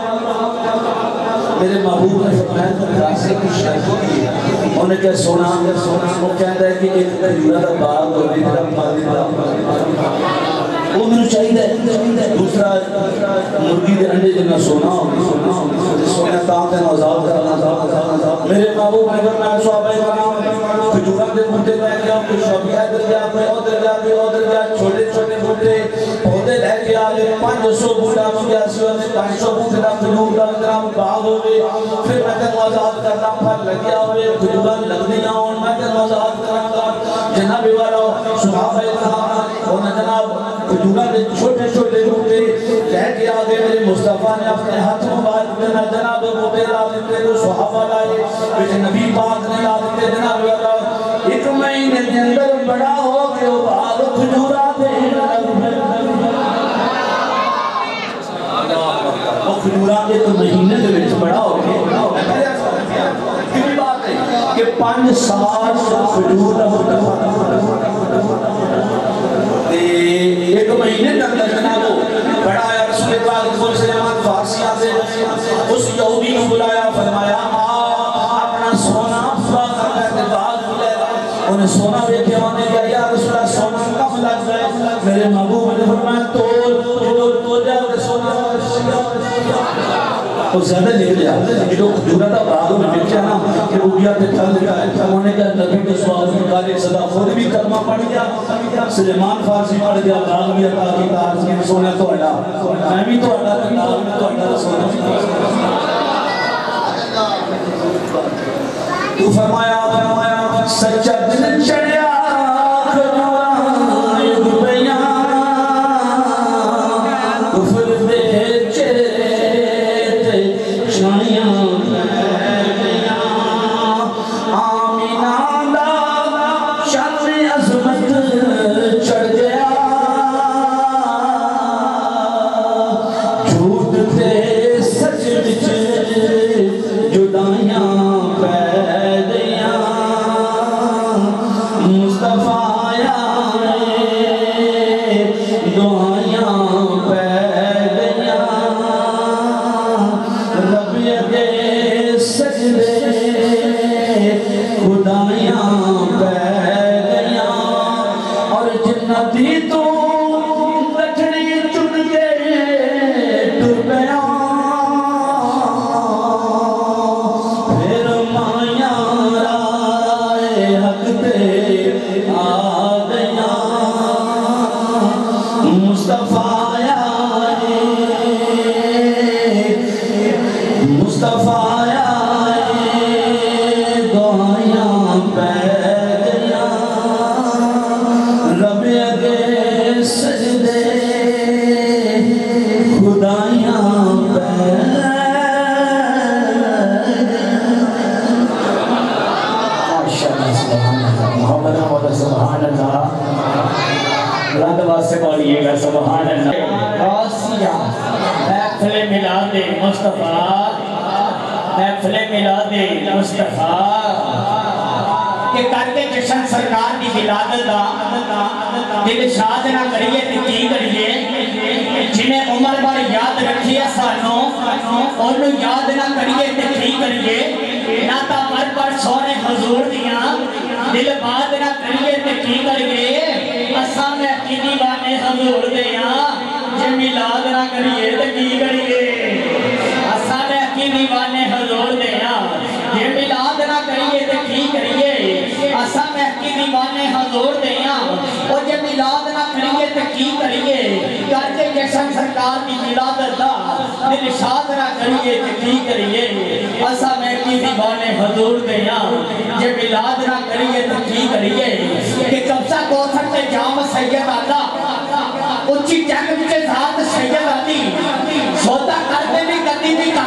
میرے محبوب نے فرمایا تو راسے کی شرط کی انہوں نے کیا سونا وہ کہتا ہے کہ ایک کھجورا کا باغ اور دیدرا مادی وہ میں نے چاہیے دوسرا مرگی دے انڈے جنہ سونا سونا تاں تے نوزاد کرنا میرے محبوب نے فرمایا صحابہ کرام کھجورا دے بوٹے لے کے آؤ کچھ ابھی ادھر جا کوئی ادھر جا چھوٹے چھوٹے بوٹے پودے لے کے آ گئے 500 بوٹا ہو گیا سی 500 بوٹے کا کھجور کا گرام باغ ہوئے پھر میں تے نوزاد کرنا پھل لگیا ہوئے کھجورا لگنی نہ ہون میں تے نوزاد کرنا جناب والا صحابہ کرام اور جناب کھجورا دے چھوٹے چھوٹے بوٹے لے کے آ گئے میرے مصطفیٰ نے اپنے ہاتھ مبارک میں جناب بوٹے لا دیتے تو صحابہ لائے پھر نبی پاک نے لا دیتے جناب والا ایک مہینے کے اندر بڑا ہو کے وہ باغ کھجورا دے وہ کھجورا دے تو مہینے دے وچ بڑا ہو کے کیوں بات ہے کہ 5 سال کھجور دا ایک مہینے کے اندر جناب بڑا آیا رسول پاک کو سلیمان فارسی آتے اس یہودی کو بلایا فرمایا اپنا سونا پورا کر کے باغ لے انہیں سونا دیکھے ہونے کیا یا رسول اللہ سونا کم لگ جائے میرے محبوب نے فرمایا تو جائے سونا تو زیادہ نکل جائے جو کھجورا تھا باغوں میں بچے نا کہ وہ گیا تھے چل دیا انہوں نے کہا نبی کے سوال میں کہا صدا خود بھی کلمہ پڑھ گیا سلیمان فارسی پڑھ گیا باغ بھی عطا کی تارز کی سونے تو اڈا میں بھی تو اڈا باغ بھی تو اڈا سونا تو فرمایا سچا دل چڑھیا کہ کرتے جشن سرکار دی ولادت دا دل شاد نہ کریے تے کی کریے جنہیں عمر بار یاد رکھیے سانوں انہوں یاد نہ کریے تے کی کریے نہ تا مر پر سونے حضور دیاں دل باد نہ کریے تے کی کریے اساں میں کینی بانے حضور دیاں جے میلاد نہ کریے تے کی کریے اساں میں کینی بانے حضور دیاں جے میلاد نہ کریے تے کی کریے اساں میں کینی بانے حضور دیاں اور جے میلاد نہ کریے تے کی کریے کر کے جشن سرکار دی ولادت دا دل شاد نہ کریے تے کی کریے اساں میں کینی بانے حضور دیاں جے میلاد نہ کریے تے کی کریے کہ قبضہ کوثر تے جام سید آتا اچھی جنگ وچ ذات سید آتی سودا کرتے بھی کدی بھی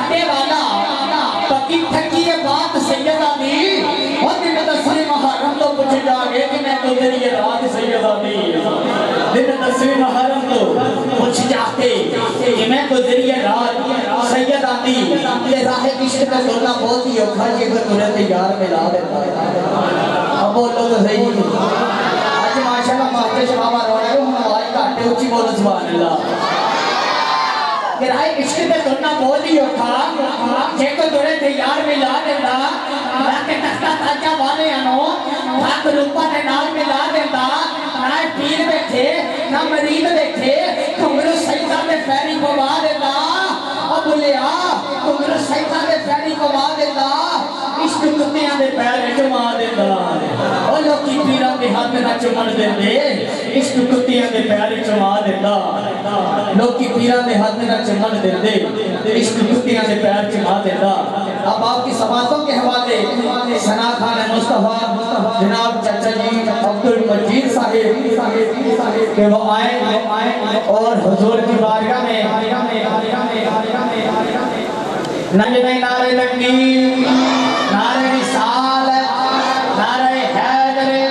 ذریعے رات سیدہ دی دن 10ویں محرم کو پوچھ جاتے کہ میں کو ذریعے رات سیدہ دی یہ راہ عشق کا کرنا بہت ہی اوکھا جی پر تنہیں تیار ملا دیتا ہے اب بولو تو صحیح آج ماشاءاللہ مہتے شبابہ رو رہے ہو ہم آواز کاٹے اچھی بولو سبحان اللہ کہ راہ عشق کا کرنا بہت ہی اوکھا جے کو تنہیں تیار ملا دیتا لیکن تختہ تاجہ والے انو تھاک روپا نے نال ملا دیتا نہ پیر بیٹھے نہ مرید بیٹھے کمرو سیدہ میں فیری پوا دیتا اب لیا کمرو سیدہ میں فیری پوا دیتا عشق کتیاں دے پیر چما دیتا اور لوکی پیران دے ہاتھ نہ چمڑ دیتے عشق کتیاں دے پیر چما دیتا لوکی پیران دے ہاتھ نہ چمڑ دیتے عشق کتیاں دے پیر چما دیتا اب آپ کی سماعتوں کے حوالے ثنا خان مصطفیٰ جناب چچا جی عبدالمجید صاحب کہ وہ آئیں اور حضور کی بارگاہ میں نجمِ نعرہ تکبیر نعرہ رسالت نعرہ حیدری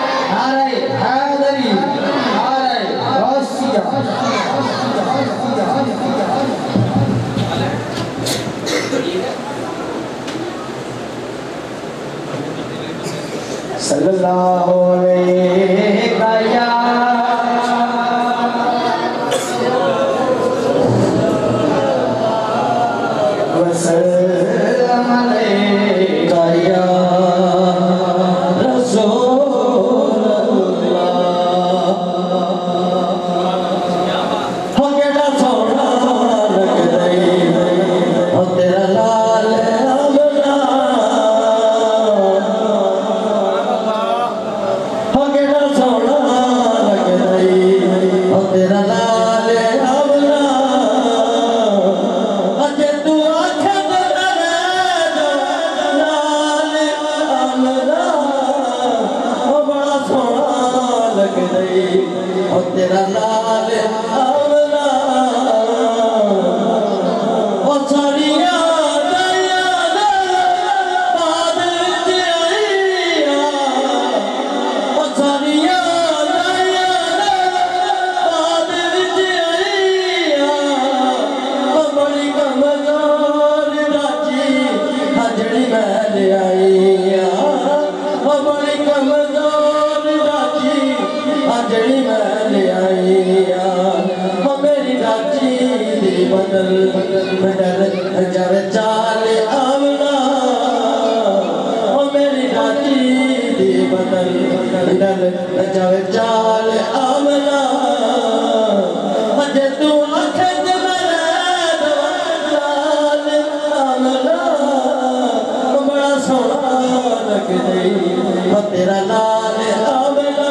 نعرہ غوثیہ صلی اللہ علیہ وسلم علیکہ یا رسول اللہ ہو گیا سونا لگ رہی ہو تیرا لال تیرا لال اولا او ساری یاد بادل جائیا او ساری یاد بادل جائیا او بڑی کمزور راجی حجڑی میں لے آئیا او بڑی کمزور راجی حجڑی میں میری راجی دی بدل بدل جاوے چال آمنا میری راجی دی بدل بدل جاوے چال آمنا جے تو آنکھیں دے میرے چال آمنا بڑا سونا لگ رہی تیرا لال آمنا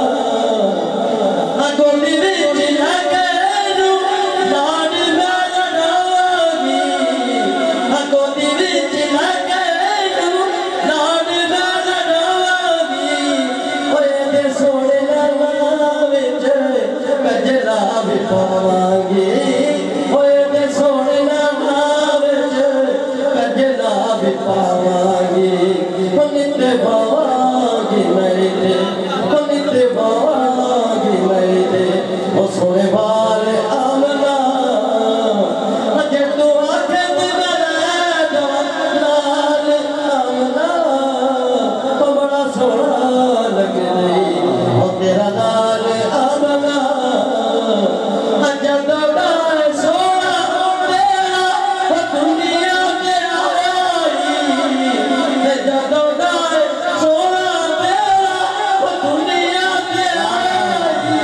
گولی وچ لگے لاڈ میں لڑاوی گولی وچ لگے لاڈ میں لڑاوی اوے دے سونے نام وچ کجلا بھی پاواਂਗੀ اوے دے سونے نام وچ کجلا بھی پاواਂਗੀ نت پاواਂਗੀ میرے نت پاواਂਗੀ میرے او سونے والے آمنا جے تو آنکھیں دے میرے لال آمنا او بڑا سونا لگ رہی او تیرا لال آمنا جب ڈائے سونا تیرا او دنیا تے آئی جب ڈائے سونا تیرا او دنیا تے آئی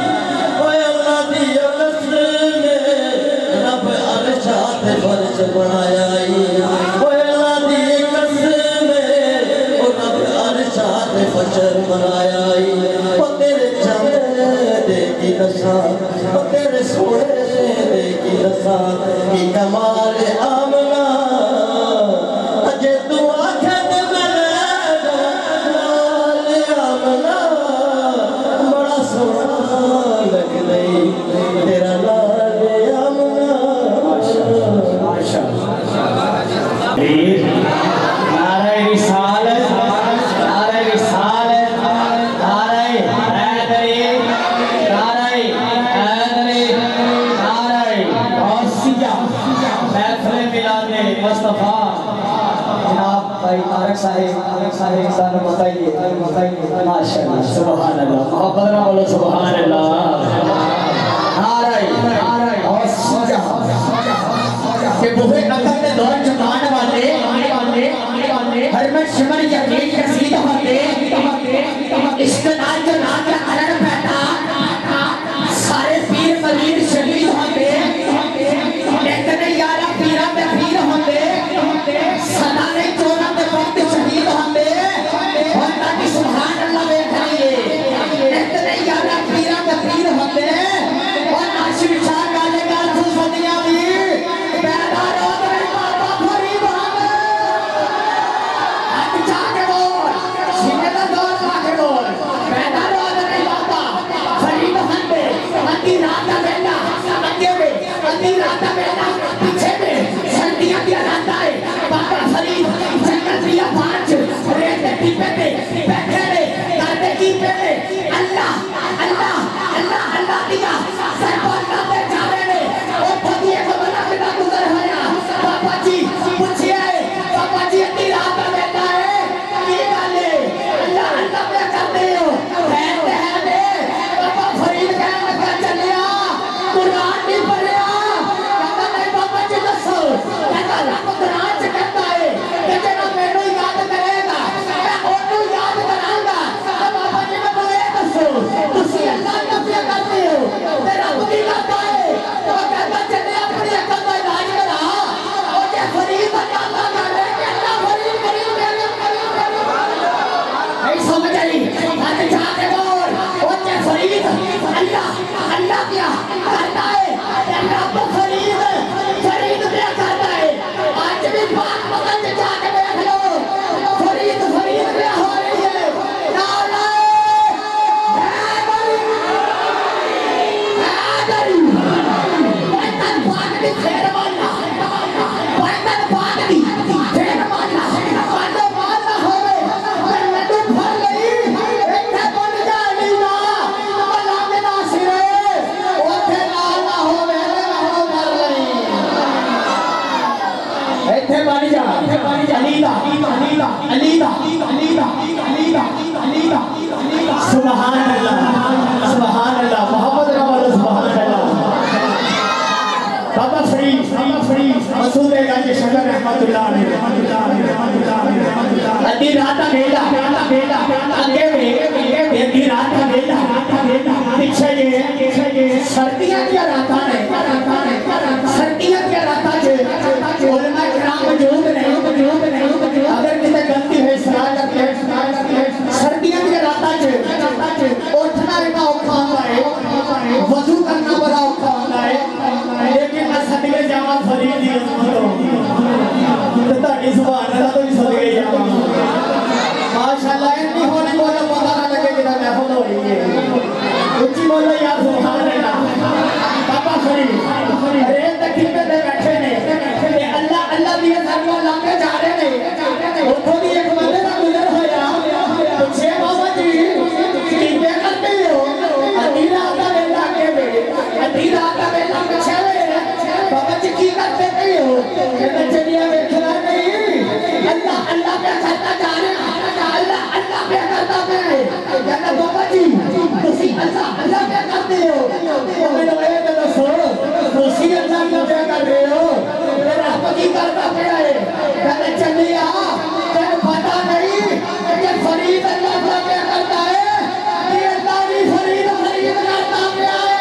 رب عرشات فرش بنایا اللہ دی قسم رب عرشات فرش بنایا تیرے چاند دے کی نشان تیرے سونے دے کی نشان کی کمال آمنا جے تو آنکھیں دے میرے لال آمنا بڑا سونا لگ رہی تیرا لال آمنا نعرہ رسالت نعرہ رسالت نعرہ مصطفیٰ جناب بھائی طارق صاحب سانو بتائیے ماشاءاللہ سبحان اللہ محبت نہ بولو سبحان اللہ نعرہ اور سجا کہ بوہے عقل میں دور چکان والے حرمت شمر یقین کسید ہوتے عشق نال جو نام کا علم پیدا سارے پیر ملیر شہید ہوتے اتنے یارہ پیرہ میں پیر ہوتے سنانے چورہ میں وقت شہید ہوتے اور تاکہ سبحان اللہ میں کھائیے اتنے یارہ پیرہ میں پیر ہوتے اور ناشر شاہ گالے گال سے صدیاں بھی پیدا روز میں بابا فریب ہوتے ہاتھ چاہ کے بول سینے کا دور پا کے بول پیدا روز میں بابا فریب ہوتے اندھی راتا بیٹا اندھی راتا بیٹا پیچھے میں سردیاں دیا راتا ہے بابا فرید جنگل دیا پانچ ریتے ٹیپے پہ بیٹھے رے کارتے کی پہ رے اللہ اللہ اللہ اللہ دیا سرپان کاتے جانے رے اور بھگیے کو بنا بنا گزر ہویا بابا جی پوچھئے بابا جی اندھی راتا بیٹا ہے یہ گالے اللہ اللہ پہ کرتے ہو کہتے ہیں دے بابا فرید کہنے کا چلیا قرآن نہیں پڑھیا کہتا نہیں بابا جی دسو کہتا رب قرآن سے کہتا ہے کہ جنہا میں نو یاد کرے گا میں انہوں یاد کروں گا بابا جی میں نوے دسو تسی اللہ کا پیا کرتے ہو تیرا خودی کرتا ہے وہ کہتا چلے اپنی عقل کا علاج کرا اور کہ فرید اللہ کا رہے کہ اللہ فرید کریم نہیں سمجھ آئی ہاتھ جا کے بول اور کہ فرید اللہ اللہ کیا کرتا ہے رب فرید کیا کرتا ہے آج بھی بات مدد جا کے دیکھ لو فرید کیا ہو رہی ہے نعرہ حیدری بائتن پاک دی پھیر مانا بائتن پاک دی پھیر مانا پاندے مانا ہوئے میں لڈو بھر گئی ایک بن جائے لینا ملا میں ناصرے اوٹھے لانا ہوئے بھر گئی ایتھے بانی جا علیدہ سبحان اللہ محمد رمال سبحان اللہ بابا فرید مسعود گنج شکر رحمت اللہ علیہ ادھی راتا بیلا آگے میں ادھی راتا بیلا پیچھے یہ سردیاں کیا راتا ہے سردیاں کیا راتا ہے علماء کرام موجود نہیں اگر کسی گندی ہے سراج کرتے ہیں سردیاں کیا راتا ہے اٹھنا اینا اوکھا ہوتا ہے وضو کرنا بڑا اوکھا ہوتا ہے لیکن میں صدقے جامعہ فرید دی عظمت ہوں تو تاکہ سبحان اللہ تو بھی صدقے جامعہ ماشاءاللہ اتنی ہونے بولا پتہ نہ لگے کہ محفوظ ہو رہی ہے اچھی بولا یا سبحان اللہ بابا فرید ریت تکیب پہ بیٹھے نے کہ اللہ اللہ دیئے سرمہ لانگے جا رہے نے اتھو بھی ایک بندے نہ گزر ہویا پچھے بابا جی کیبے کرتے ہو ادھیرہ آتا بیلا کے بے ادھیرہ آتا بیلا پچھے ہوئے بابا جی کی کرتے نہیں ہو کہتا چلیا میں کھلا نہیں اللہ اللہ پہ کرتا جا رہے اللہ اللہ پہ کرتا پہ کہتا بابا جی تسی اللہ اللہ پہ کرتے ہو میں نے اے تو دسو تسی اللہ پہ کر رہے ہو میرا پکی کرتا پہ آئے کہتا چلیا تیرے پتا نہیں کہ فرید اللہ پہ کرتا ہے کہ اللہ بھی فرید کرتا پہ آئے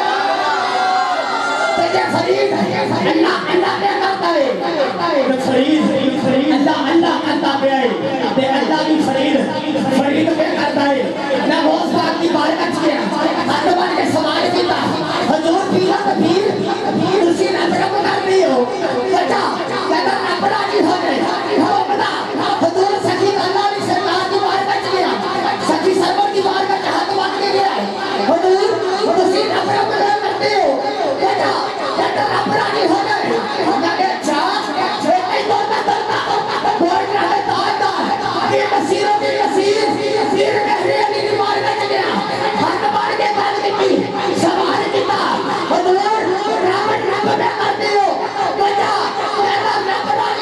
کہ فرید اللہ اللہ پہ کرتا ہے کہ فرید اللہ اللہ کرتا پہ آئے کہ اللہ بھی فرید پہ کرتا ہے میں بہت بات کی بارے کچھ کیا ہاتھ بار کے سوال کیتا حضور پیلا تبیر اسی نظرہ کو کر رہی ہو بچا کہتا نبرا جی ہو گئے ہو بتا حضور سکی اللہ بھی سرکار کی بارے کچھ کیا سکی سرور کی بارے کچھ ہاتھ بار کے گیا حضور اسی نظرہ کو کرتے ہو بچا کہتا نبرا جی ہو گئے کہتے اچھا ایک دورنا دورنا بورڈ رہے دار یہ مسیروں کی مسیر پیر کہہ رہے ہیں بارے کچھ گیا ہاتھ بار کے بات کی سوال کیتا حضور رب میں کرتے ہو بچا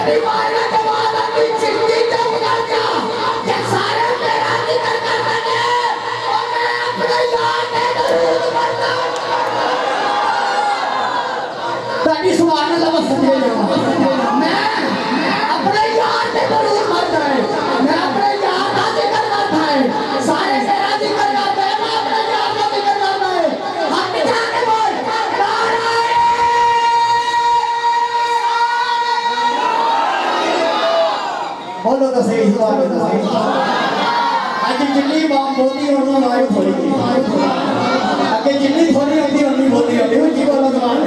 بولو تو صحیح سوال تو صحیح اج جنی بام بولتی انہوں نے تھوڑی اگے جنی تھوڑی ہوتی انہی بولتی ہوتی جی بولو سوال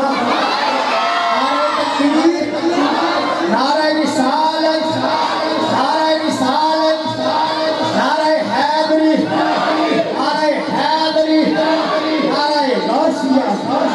نعرہ رسالت نعرہ رسالت نعرہ حیدری نعرہ حیدری نعرہ غوثیہ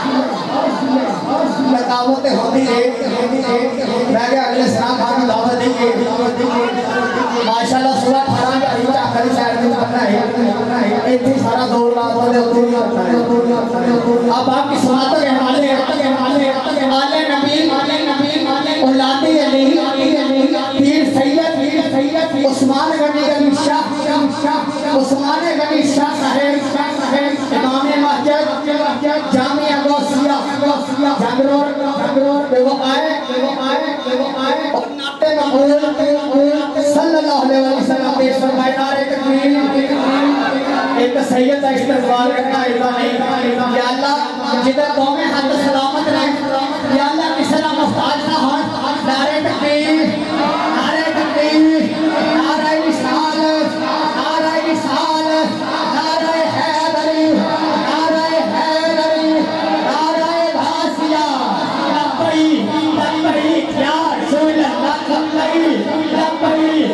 دعوت ہوتی ہے میں کہ اگلے سلام خان دعوت دیں گے ماشاءاللہ سورہ حرام کا حیدہ آخری شاعر میں کرنا ہے ایتھی سارا دور لاتا ہے اتنی کرنا ہے اب آپ کی سناتوں کے حوالے آل نبی اولاد علی پیر سید عثمان غنی شاہ عثمان غنی شاہ صاحب امام مسجد جامعہ غوثیہ جنگرور بے وقائے اور نعت مقبول صلی اللہ علیہ وسلم پیش فرمائے نعرہ تکبیر ایک سید کا استقبال کرنا یا اللہ جدھر قومیں حد سلامت رہے یا اللہ کسی نہ محتاج نہ ہوں نعرہ تکبیر نعرہ تکبیر نعرہ رسالت نعرہ رسالت نعرہ حیدری نعرہ حیدری نعرہ غوثیہ لبیک لبیک یا رسول اللہ لبیک لبیک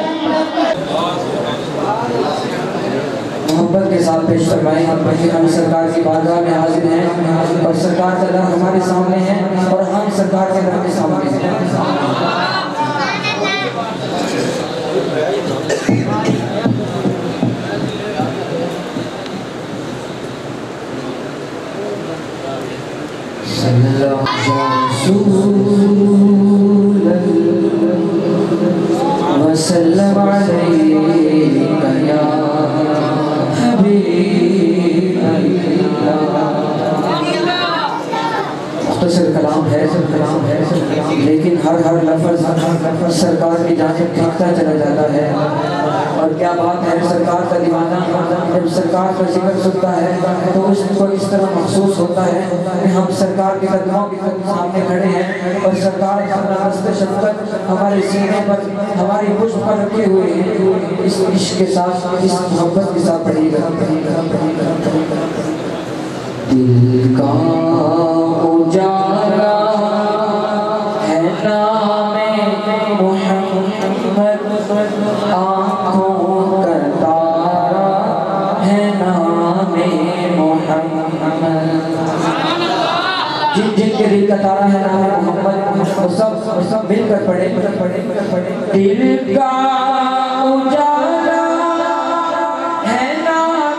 محبت کے ساتھ پیش فرمائیں کہ ہم سرکار کی بارگاہ میں حاضر ہیں اور سرکار کا در ہمارے سامنے ہے اور ہم سرکار کے در کے سامنے ہیں صلی اللہ وسلم علیک یا مختصر کلام ہے لیکن ہر لفظ سرکار کی جانب پھینکتا چلا جاتا ہے اور کیا بات ہے سرکار کا دیوانہ جب سرکار کا ذکر سنتا ہے تو اس کو اس طرح محسوس ہوتا ہے کہ ہم سرکار کے قدموں کے سامنے کھڑے ہیں اور سرکار اپنا رست شفقت ہمارے سینے پر ہماری مشت پر رکھے ہوئے ہیں اس عشق کے ساتھ اس محبت کے ساتھ پڑھیے گا دل کا اجالا ہے نام محمد آنکھوں کا تارا ہے نام محمد جن کے دل کا تارا ہے نام محمد وہ سب مل کر پڑھے دل کا اجالا ہے نام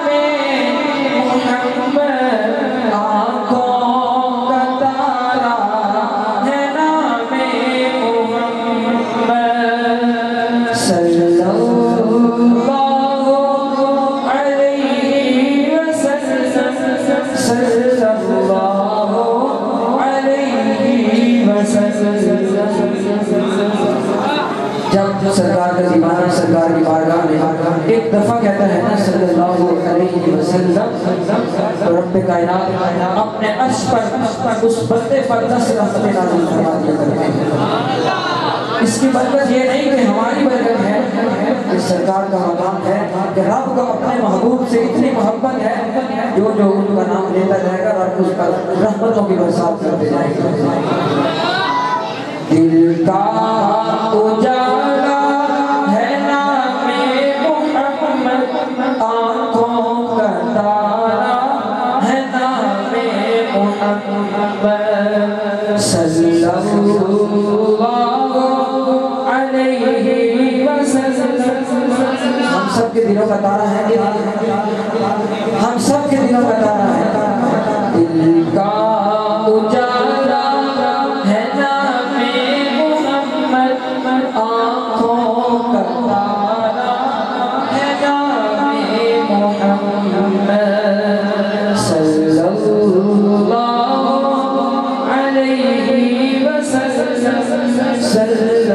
محمد آنکھوں کا تارا ہے نام محمد صلی اللہ علیہ وسلم صلی اللہ علیہ وسلم جب سرکار کا دیوانہ سرکار کی بارگاہ میں ایک دفعہ کہتا ہے نا صلی اللہ علیہ وسلم تو رب کائنات اپنے عرش پر اس بندے پر 10 رحمتیں نازل فرما دیا کرتے ہیں اس کی برکت یہ نہیں کہ ہماری برکت ہے کہ سرکار کا مقام ہے کہ رب کو اپنے محبوب سے اتنی محبت ہے جو ان کا نام لیتا جائے گا اور اس پر رحمتوں کی برسات کرتے جائے گا دل کا اجالا ہے نام محمد آنکھوں کا تارا ہے نام محمد صلی اللہ علیہ وسلم ہم سب کے دلوں کا تارا ہے ہم سب کے دلوں کا تارا ہے دل کا اجالا ہے نام محمد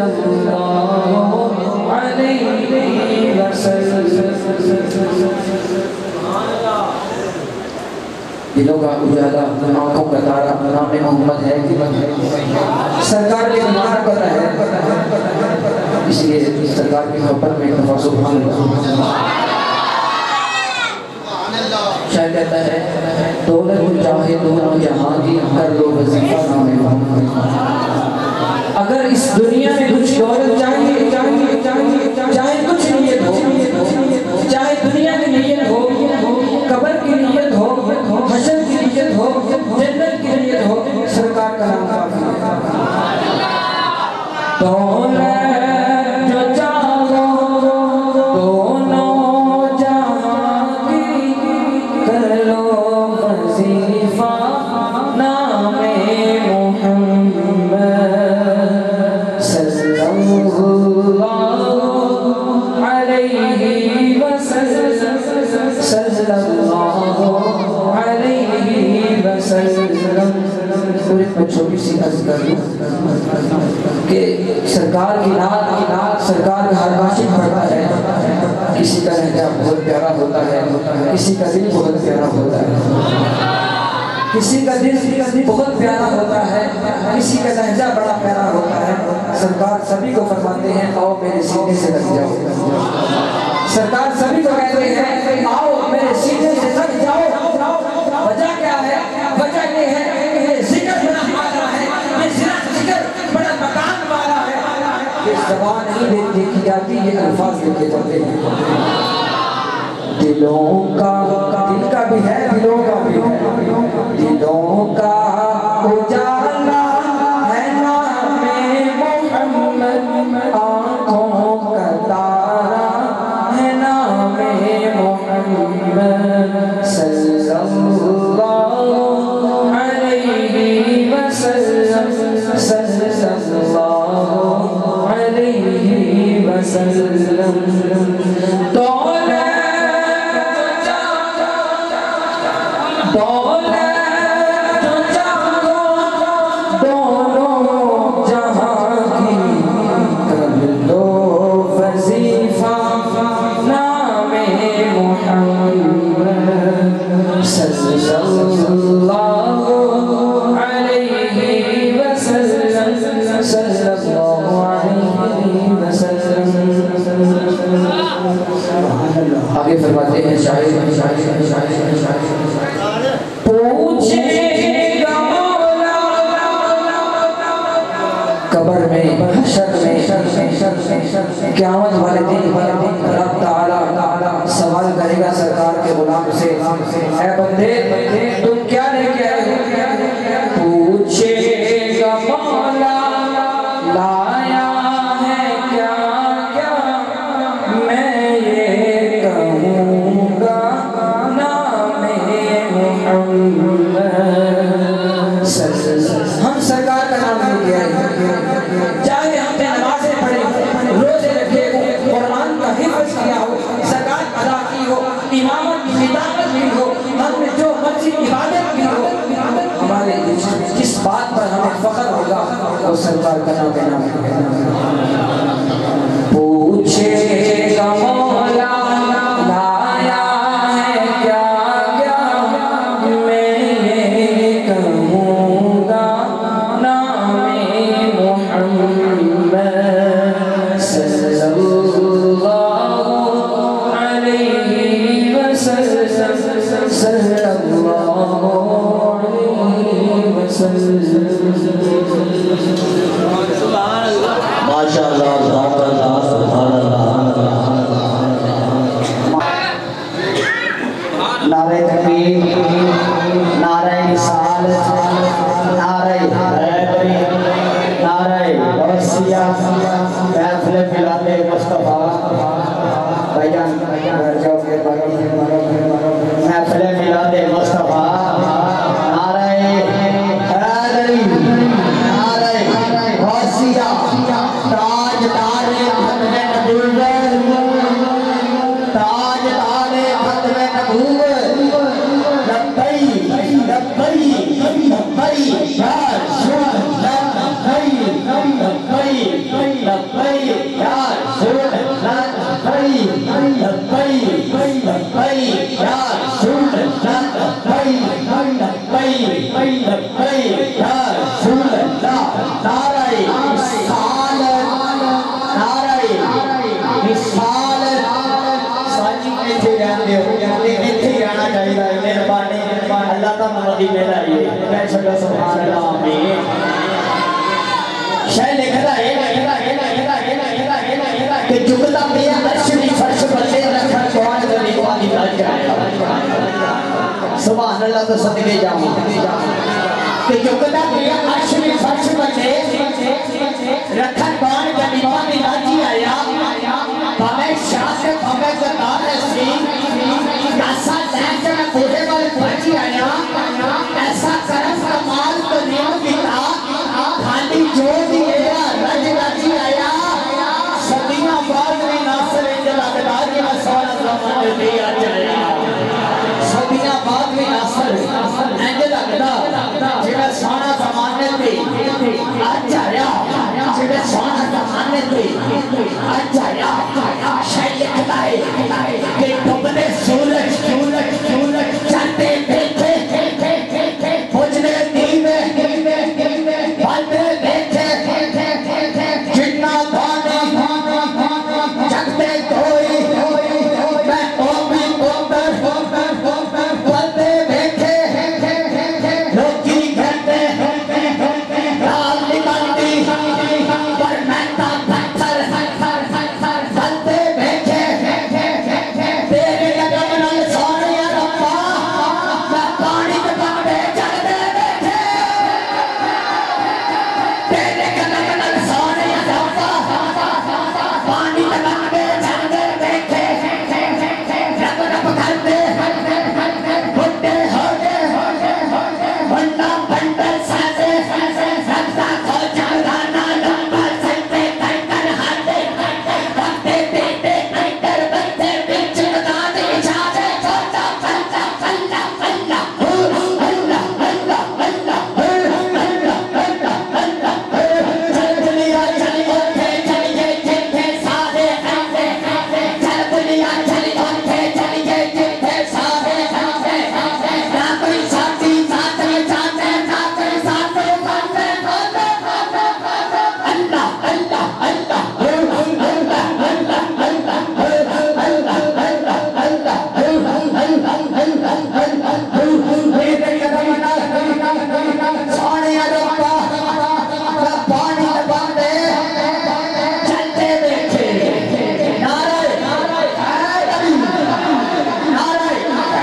सल्लल्लाहु अलैहि वसल्लम। दिलों का उजाला, आंखों का तारा नाम मोहम्मद है कि सरकार के मीनार पर है, इसलिए सरकार की मोहब्बत में दफा सुभान अल्लाह। शायद कहता है दौलत चाहे दोनों जहां की कर लो वजीफा नाम मोहम्मद। अगर इस दुनिया में कुछ दौलत चाहिए चाहे कुछ नियत हो, चाहे दुनिया की नियत हो, कब्र की नियत हो, हशर की नियत हो, जन्नत की नियत हो, सरकार का नाम काफी है। दौलत जो चाहो दोनों जहां की कर लो वजीफा नाम मोहम्मद सल्लल्लाहु अलैहि वसल्लम। सल्लल्लाहु अलैहि वसल्लम। मैं छोटी सी अर्ज कर दूं कि सरकार की नात सरकार का हर आशिक पढ़ता है। किसी का लहजा बहुत प्यारा होता है, किसी का दिल बहुत प्यारा होता है, किसी का दिल बहुत प्यारा होता है, किसी का लहजा बड़ा प्यारा होता है। सरकार सभी को फरमाते हैं आओ मेरे सीने से लग जाओ। सरकार सभी को कहते हैं आओ मेरे सीने से लग जाओ। वजह क्या है? वजह ये है कि ये जिक्र बड़ा वाला है, ये जिक्र बड़ा मकान वाला है। ये ज़बान नहीं देखी जाती, ये अल्फाज लिखे जाते हैं। दिलों का दिल का भी है, दिलों का भी है। दिलों का उजाला है नाम मोहम्मद, आँखों का तारा है नाम मोहम्मद सल्लल्लाहु अलैहि वसल्लम। सल्लल्लाहु अलैहि वसल्लम। आगे फरमाते हैं शायद पूछेगा मौला कब्र में, हशर में, क़यामत वाले दिन रब ताला सवाल करेगा सरकार के गुलाम से, ऐ बंदे तुम क्या लेके आए हो? पूछेगा मौला लाया है क्या क्या, मैं ये कहूँगा नाम मोहम्मद। हम सरकार का नाम लेके आए, चाहे हमने नमाज़ें पढ़ी, रोज़े रखे हो, कुरान का हिफ्ज़ किया हो, ज़कात अदा की हो, इमामत की खिताबत की हो, हमने जो मर्ज़ी इबादत की हो, हमारे जिस बात पर हमें फ़ख्र होगा वो सरकार का नाम है। पूछेगा मौला लाया है क्या क्या, मैं ये कहूँगा नाम मोहम्मद सल्लल्लाहु अलैहि वसल्लम। सल्लल्लाहु अलैहि वसल्लम। माशाअल्लाह, सुभान अल्लाह। नारे तकबीर, नारे रिसालत, नारे हैदरी, नारे गौसिया, महफिल मिलादे मुस्तफा। भाईजान बैठ जाओ के महफिल मिलादे मुस्तफा। नारे हैदरी, नारे गौसिया, ताजदारे खत्म नबूवत, ताजदारे खत्म नबूवत। लब्बैक लब्बैक लब्बैक या रसूल, लब्बैक लब्बैक लब्बैक या रसूल अल्लाह नारे मिसाल नारे मिसाल साजी इत्थे रहंदे हो इत्थे रहना चाहिए मेहरबानी अल्लाह दा मदीने लाइए मैं छड़ा सुभान अल्लाह आमीन शायद लिखदा है कि जुगदा पिया अर्श दी फर्श बल्ले रखन कौन गरीबा दी लाज सुभान अल्लाह तो सदके जाऊं कि जुगदा पिया अर्श दी फर्श बल्ले रखन कौन गरीबा दी लाज आया भावे शाह भावे गद्दार सी ऐसा लहज में बूढ़े वाले पहुंची आया ऐसा करम कमाल तो नियम किया खाली जो भी गया रज राजी आया सदियां बाद में नासर जलागदार के मसाला ज़मान दे आ जाया सदियां बाद में नासर जलागदार जिवे सोना ज़माने दे आ जाया जिवे सोना ज़माने दे आ जाया शायद लिखता है कि डूबते सूरज सूरज सूरज चलते देखे बुझने दीवे बाते देखे जितना पानी जगते कोई मैं ओमी ओपर बाते देखे लोकी कहते लाल निकालती पर मैं ता पत्थर बाते देखे तेरे कदम नाल सोनिया रब्बा मैं पानी के बंदे जगते देखे तेरे कदम नाल सोनिया रब्बा पानी के बंदे जगते देखे रब रब करते बुड्ढे हो गए बंदा बंदर साथे रब्बा को जगाना लंबा चलते कर हाथे बाते देते कर बंदे बीच लगाने जाते छोटा बंदा बंदा बंदा अल्लाह अल्लाह चल दुनिया चली उठे चलिए जिथे सारे चल दुनिया चली उठे चलिए जिथे सारे ना कोई साथी साथ में जाते ना कोई साथ में बाते अल्लाह अल्लाह अल्लाह तेरे कदम नाल सोनिया रब्बा मैं पानी के बंदे चलते देखे नारे नारे नारे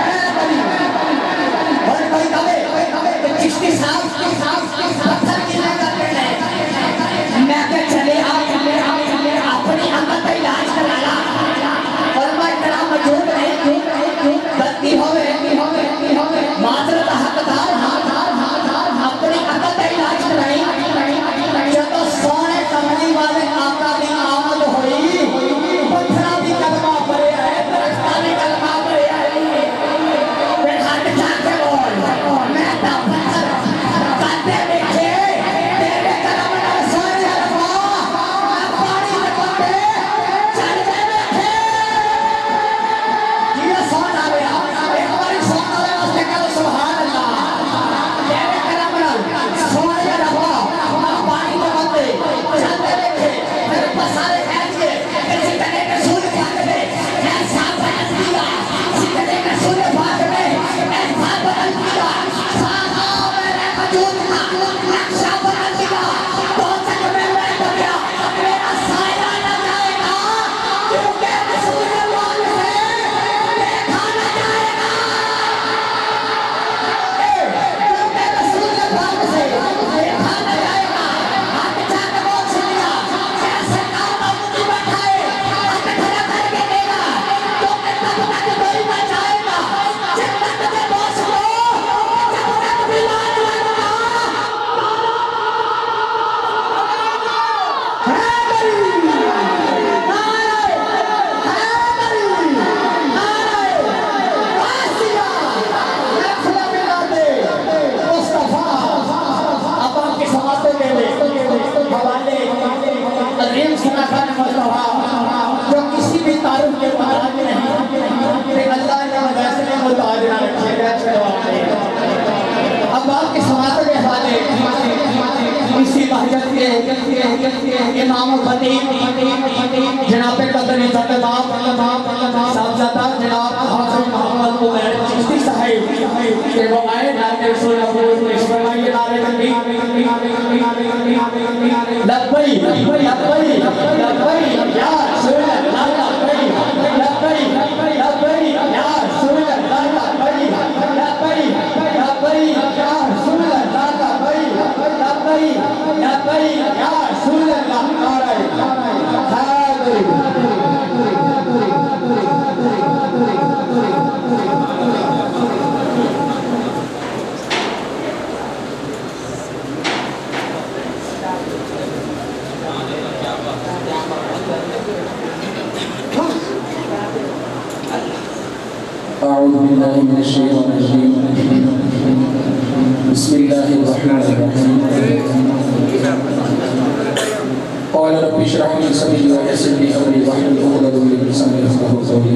और कोई कहे चिश्ती साहब पत्थर गिरने का कहना है मैं क्या चले अपनी अम्मा का इलाज कराला और मैं इतना मजबूत नहीं गलती होवे माजरत हकदार अपनी अकल का इलाज कराई जब तो सोने कमली वाले आका दी आमद हुई पत्थरा भी कलमा पड़े आए दरख्ता भी कलमा पड़े आए फिर हट जाके बोल मैं तो पत्थर काटे देखे امام خطیب جناب قدر عزت صاحبزادہ جناب حافظ محمد عمیر چشتی صاحب کہ وہ آئے نعت رسول اللہ پیش فرمائیے نعرہ تکبیر لبیک لبیک لبیک یا رسول اللہ لبیک لبیک لبیک یا رسول اللہ لبیک لبیک لبیک یا رسول اللہ لبیک لبیک لبیک یا رسول اللہ أعوذ بالله من الشيطان الرجيم بسم الله الرحمن الرحيم قال رب اشرح لي صدري ويسر لي أمري واحلل عقدة من لساني يفقهوا قولي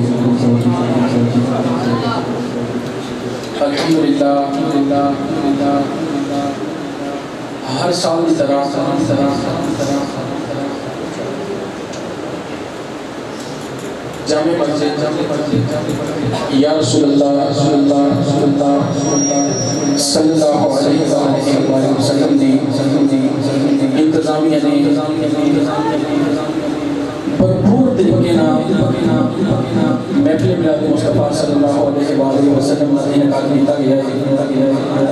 الحمد للہ ہر سال کی طرح جامع مسجد یا رسول اللہ صلی اللہ علیہ وآلہ وسلم دی انتظامیہ نے بھرپور طریقے محفل میلاد مصطفیٰ صلی اللہ علیہ وآلہ وسلم کا انعقاد کیتا گیا ہے۔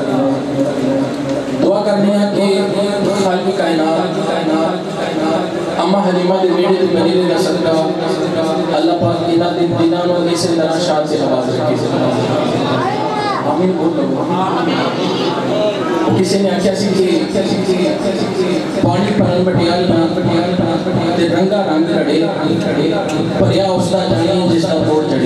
دعا کرنے ہیں کہ خالق کائنات اما حلیمہ دے میڑے دے مدینے کا صدقہ اللہ پاک انہاں دے دیناں نوں اسی طرح شان سے آواز رکھے۔ آمین بول لو۔ کسی نے آکھیا سی کہ پانی پرن بٹیال تے رنگا رنگ کھڑے پریا اس دا جانی جس دا بوڑ چڑھے۔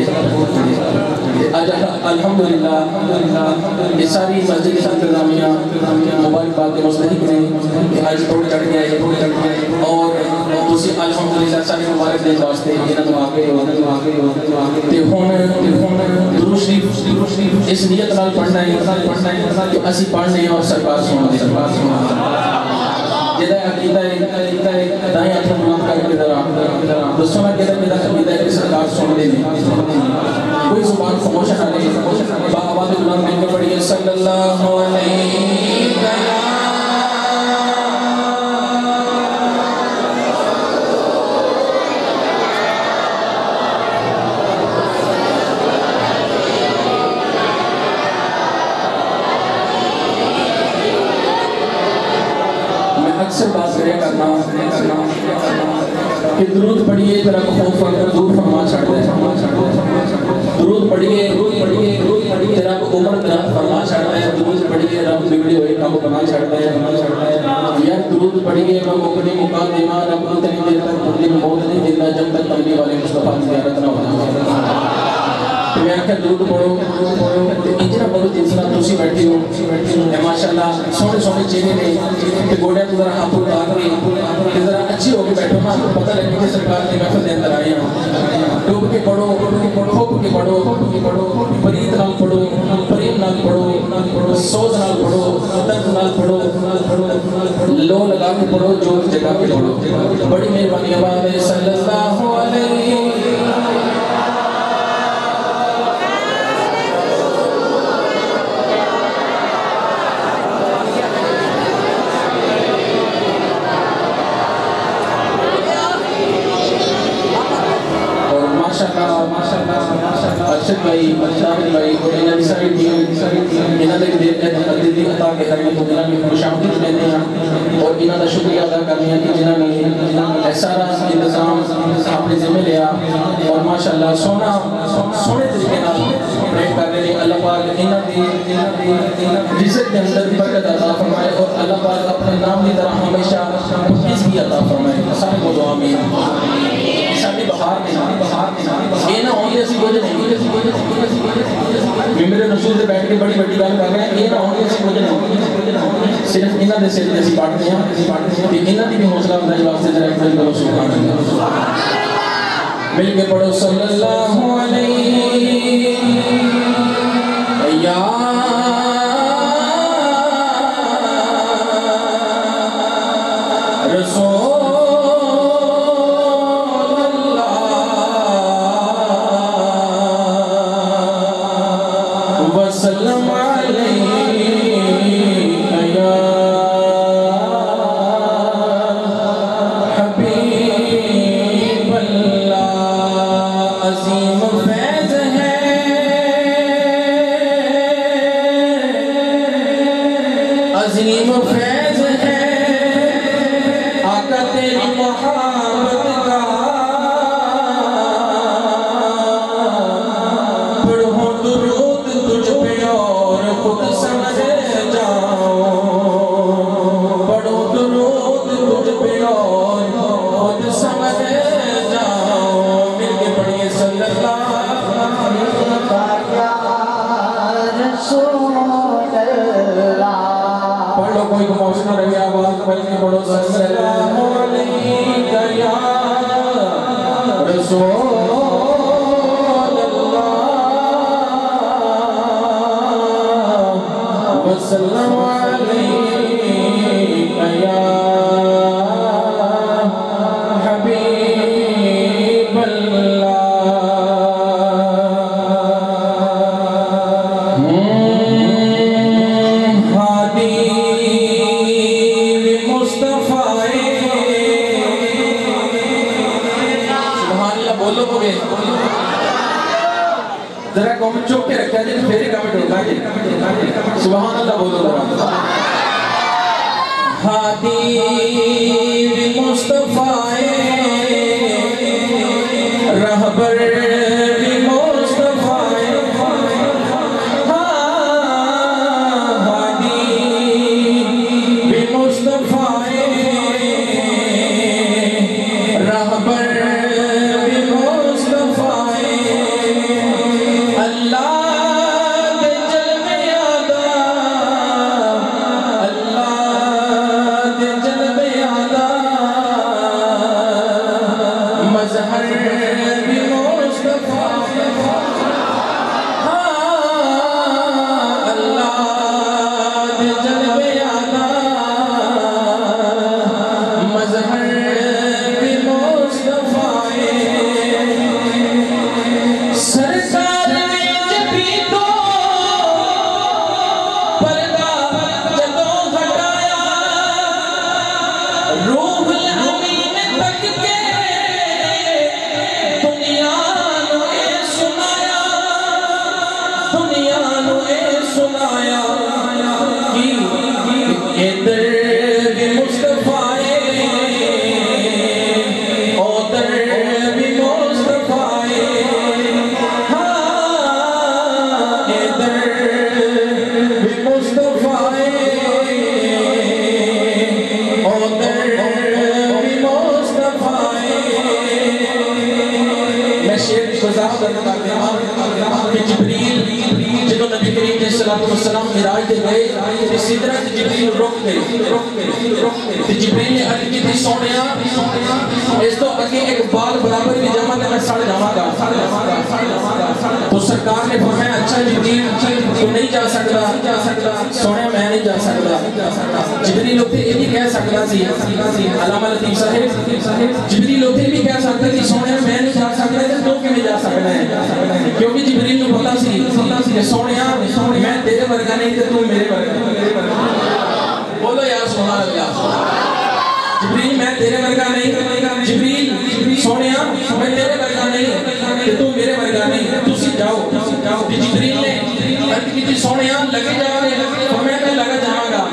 الحمدللہ یہ ساری مسجد انتظامیہ مبارک بات مستحق نے کہ آج توڑ چڑھ گیا ہے اور تسی الحمدللہ سارے مبارک دین واسطے انہاں آگے تے ہن درود شریف اس نیت نال پڑھنا ہے کہ اسی پڑھنے ہیں اور سرکار سنا دے جدا عقیدہ ہے دائیں ہاتھ بلند کر کے ذرا دوستوں میں کہتا ہے عقیدہ ہے کہ سرکار سن دے کوئی زبان خاموش نہ رہے با آواز بلند مل کے پڑھیے صلی اللہ علیہ وسلم۔ اکثر بات کرنا کہ درود پڑھیے تیرا خوف دور فرما چھڑ دے، درود پڑھیے تیرا عمر درد فرما چھڑ دے، درود پڑھیے رب بگڑی ہوئی کام بنا چھڑ دے، یا درود پڑھیے میں مکڑی مقام دیما رب اتنی دیر تک بردی موت نہیں دیتا جب تک تنبی والے مصطفیٰ زیارت نہ ہوتا۔ میں آکھا درود پڑھو انجنہ بہت انسان دوسری بیٹھی ہوں ماشاءاللہ سونے سونے چیزیں نے کہ گوڑیا تو ذرا ہاتھوں اتار رہی کہ ذرا اچھی ہو کے بیٹھو نا پتہ لگے کہ سرکار نے محفل دے اندر آئے ہیں۔ ڈوب کے پڑھو خوب کے پڑھو فرید نال پڑھو فریم نال پڑھو سوز نال پڑھو درد نال پڑھو لو لگا کے پڑھو جو جگہ کے پڑھو۔ بڑی مہربانی آباد ہے صلی اللہ علیہ ارشد بھائی شامل بھائی اور انہاں دی ساری ٹیم انہاں دے دل عطا کے کرنے کو انہاں کی خوشامدید دیتے ہیں اور انہاں دا شکریہ ادا کرتے ہیں کہ جنہاں نے سارا انتظام اپنے ذمہ لیا اور ماشاءاللہ سونے طریقے نال پریڈ کر رہے ہیں۔ اللہ پاک انہاں دی رزق کے اندر برکت عطا فرمائے اور اللہ پاک اپنے نام کی طرح ہمیشہ عزت عطا فرمائے۔ سارے کو دعا آمین۔ ساری بہار نے یہ نہ ہونے ایسی کچھ نہیں میرے رسول سے بیٹھ کے بڑی بڑی گل کر رہے ہیں یہ نہ ہونے ایسی کچھ نہیں صرف انہاں دے سر تے اسی پڑھتے ہیں کہ انہاں دی بھی حوصلہ افزائی واسطے ذرا ایک بار کرو سبحان اللہ مل کے پڑھو صلی اللہ علیہ یا عظیم فیض ہے آقا تیری محبت کا پڑھو درود تجھ پہ اور خود سمجھ جاؤ پڑھو درود تجھ پہ اور خود سمجھ جاؤ مل کے پڑھیے صلی اللہ پڑھو کوئی کموشن رہی آواز پڑھ کے پڑھو صلی اللہ علیہ یا رسول اللہ وسلم علیہ یا حبیب اللہ ذرا قوم چوک کے رکھا جی پھر ہی کامنٹ ہوگا جی سبحان اللہ بولو ذرا ہادی مصطفیٰ رہبر مصطفیٰ ہادی مصطفیٰ رہبر السلام مراج دے گئے سدرت جبریل رک گئے جبریل نے عرض کی تھی سونیا اس تو اگے ایک بال برابر بھی جمع تے میں سڑ جاواں گا تو سرکار نے فرمایا اچھا جبریل تو نہیں جا سکتا سونیا میں نہیں جا سکتا جبریل اوتھے یہ بھی کہہ سکتا سی علامہ لطیف صاحب جبریل اوتھے بھی کہہ سکتا کہ سونیا میں نہیں جا سکتا تے تو کیویں جا سکتا ہے کیونکہ جبریل نو پتہ سی کہ سونیا میں تیرے ورگا نہیں تے تو میرے ورگا بولو یا سبحان اللہ جبریل میں تیرے ورگا نہیں جبریل سونیا میں تیرے ورگا نہیں تے تو میرے ورگا نہیں تسی جاؤ تے جبریل نے عرض کی سونیا لگے جا رہے میں لگا جاواں گا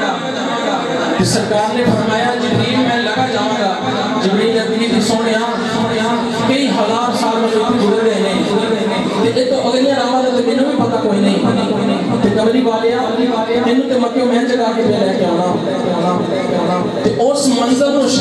تے سرکار نے فرمایا جبریل میں لگا جاواں گا جبریل نے عرض کی سونیا کئی ہزار سال میں گزر رہے ہیں تے تو اگلیاں راواں تے مینوں بھی پتہ کوئی نہیں تے کملی والیا تینوں تے مکے میں جگہ کے لے کے آنا تے اس منظر نو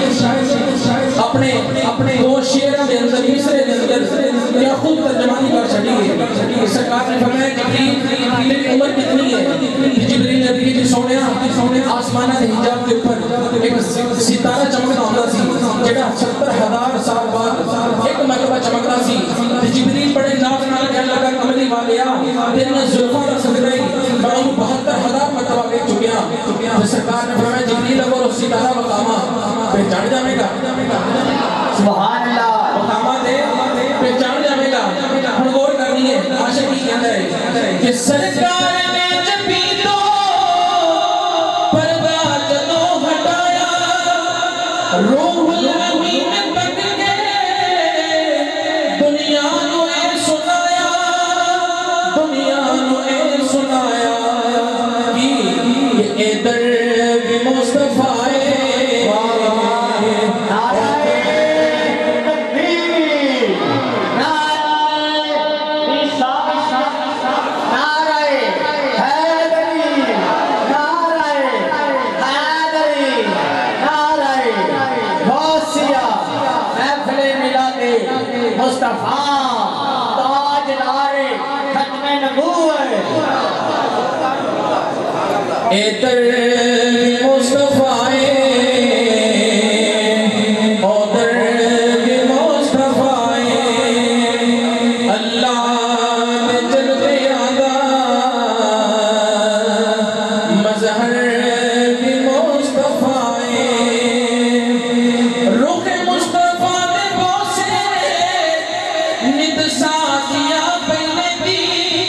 شاید اپنے دو شعراں دے اندر مصرے دے اندر کیا خود ترجمانی کر چھڈی ہے سرکار نے فرمایا جبریل تیری عمر کتنی ہے جبریل نے کہا سونیا آسمانہ دے حجاب کے اوپر ایک ستارہ چمکدا ہوندا سی جڑا 70,000 سال بعد ایک مرتبہ چمکدا سی جبریل بڑے ناز نال کہنے لگا کملی والیا تیرے زلفاں دا صدقہ میں انہوں 72,000 مرتبہ دیکھ چکیا سرکار نے فرمایا جبریل اگر ستارہ مقامہ پہچان جاوے گا سبحان اللہ مقامہ دے پہچان جاوے گا ہن غور کرنی ہے عاشق کی کہندا ہے کہ سرکار نے جبی تو پردہ جدوں ہٹایا روح الامین تک کے دنیا نو اے سنایا کہ اے درب مصطفیٰ مصطفیٰ تاج نارے ختم نبوت اے درب مصطفیٰ او درب مصطفیٰ اللہ دے جلوے آدھا مظہر بھی مصطفیٰ رخ مصطفیٰ دے بوسے نت ساتھیا پہلے دی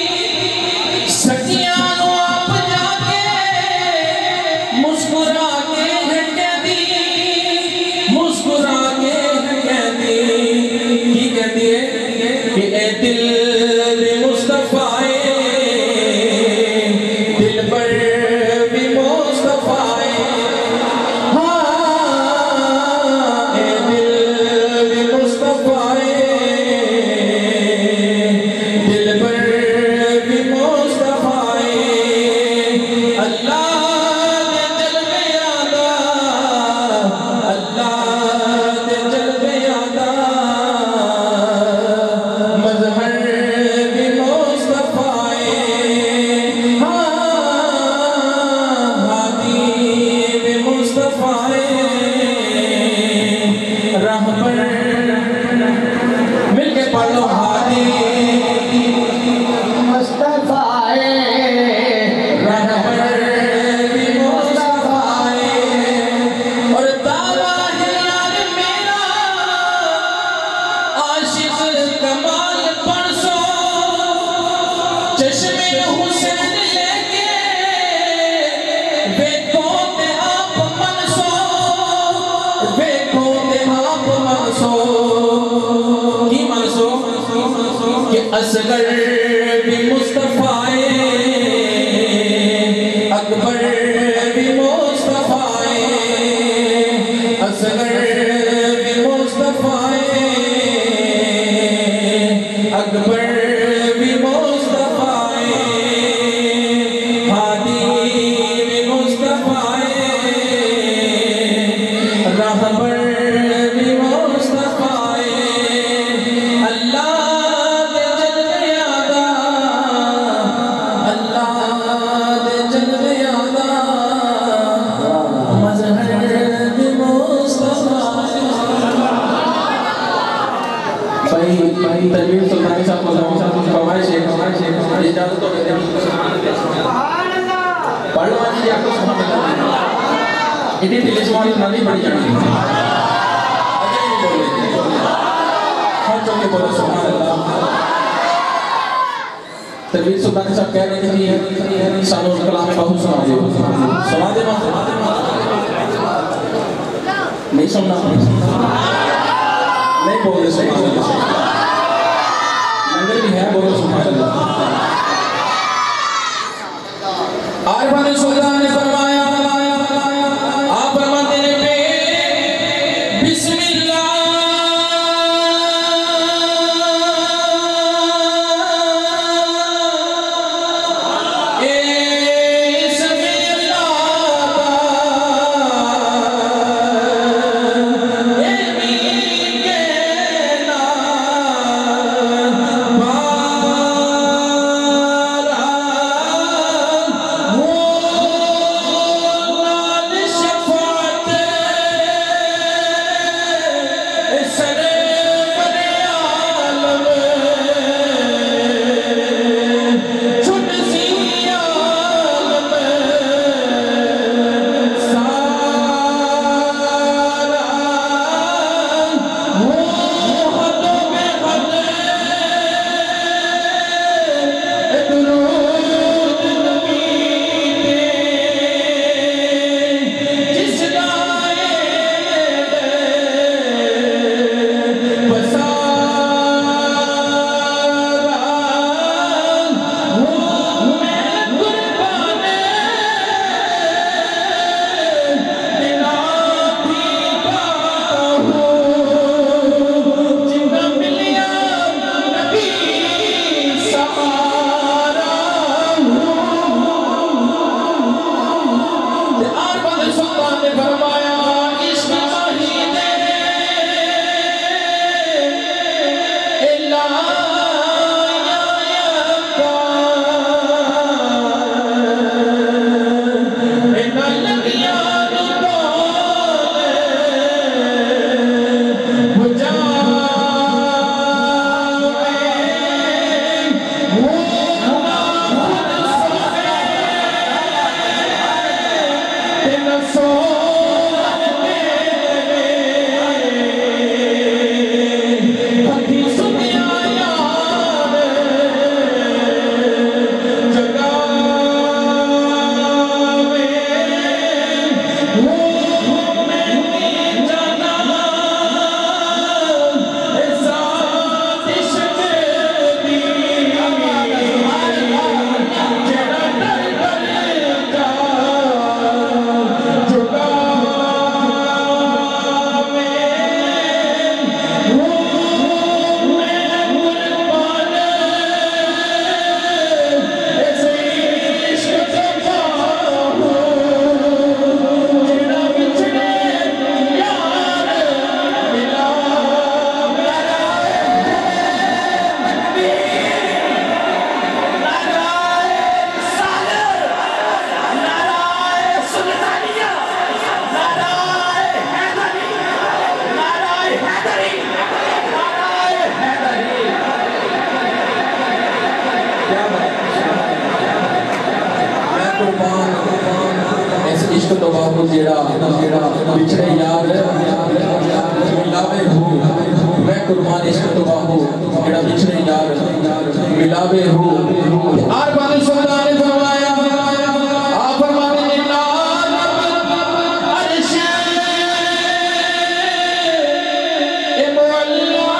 سکیاں نو آپ جا کے مسکرا کے ہٹے دی مسکرا کے ہٹے دی کی کہتی ہے کہ اے دل بھی مصطفیٰ دل پر بھی مصطفیٰ ہاں اے دل بھی مصطفیٰ دل پر بھی مصطفیٰ اللہ دے جلوے آدھا اللہ دے جلوے آدھا مظہر بھی مصطفیٰ ہاں ہادی بھی مصطفیٰ راہ پر مل کے پڑھ لو ہادی مصطفیٰ راہ پر بھی مصطفیٰ اور دعویٰ ہے یار میرا عاشق کمال پرسو چشم حسین لے کے ویکھو تے آپ منسو ویکھو تے آپ منسو کی منسو کہ اصغر بھی مصطفیٰ اکبر بھی مصطفیٰ اصغر بھی مصطفیٰ اکبر بھی مصطفیٰ ہادی بھی مصطفیٰ راہبر بھی مصطفیٰ اللہ دے جلوے آدھا اللہ دے جلوے آدھا مظہر بھی مصطفیٰ بھائی تنویر سلطانی صاحب کو فرمائش ہے اجازت ہو گئی پڑھ لو جی آپ کو سبحان اللہ اتنی دل شمار اتنا نہیں پڑھی جانی اگر نہیں بول لیتے ہاتھ چوکے بولو سبحان اللہ تنویر سلطانی صاحب کہہ رہے تھے سانو کلام بہت سنا دے ماں نہیں سننا نہیں بول رہے سبحان اللہ لنگر بھی ہے بولو سبحان اللہ عارفان سلطان نے فرمایا آپ فرماتے ہیں پہ بسم اللہ اسم اللہ امین کے نام بارہ बिछड़े यार मिलावे हो मैं कुर्बान इश्क तो बाहू जेड़ा बिछड़े यार मिलावे हो और बादल सुल्तान ने फरमाया आप फरमाते हैं लाल अर्श ए मौला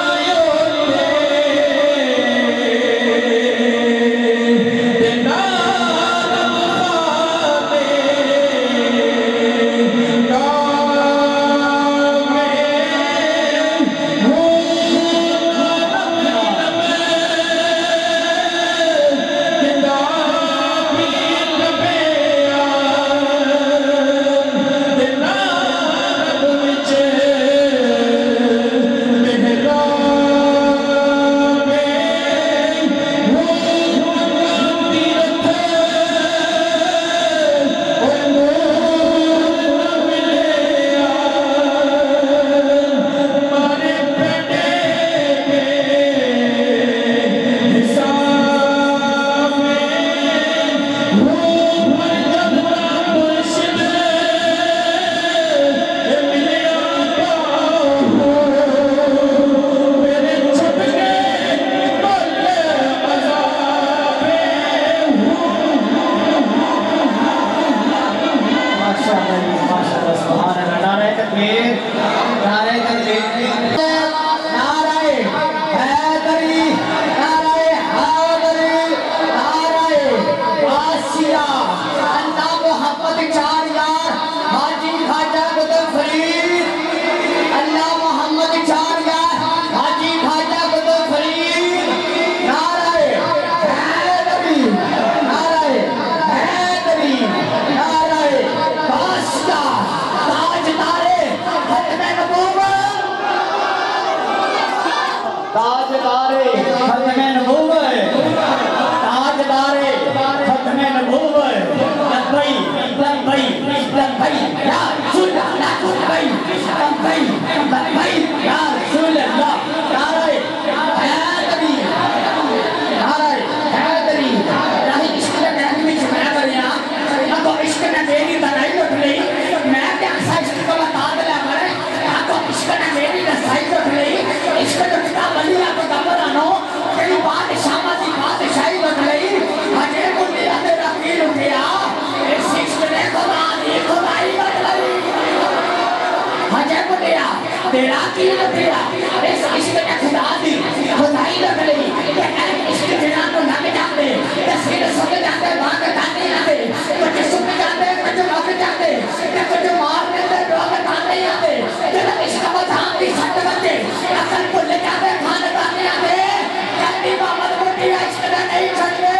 तेरा की तेरा इस इश्क ने खुदा दी खुदाई रख ली कि इश्क जिना तो लग जाते तस्वीर सुन जाते बात गाने आते कुछ सुन जाते कुछ लग जाते कुछ मार देते लोग गाने आते तेरा इश्क बधान की सट बचे अकल भूल जाते खान गाने आते जल्दी मोहम्मद मोटी इश्क ने नहीं छोड़े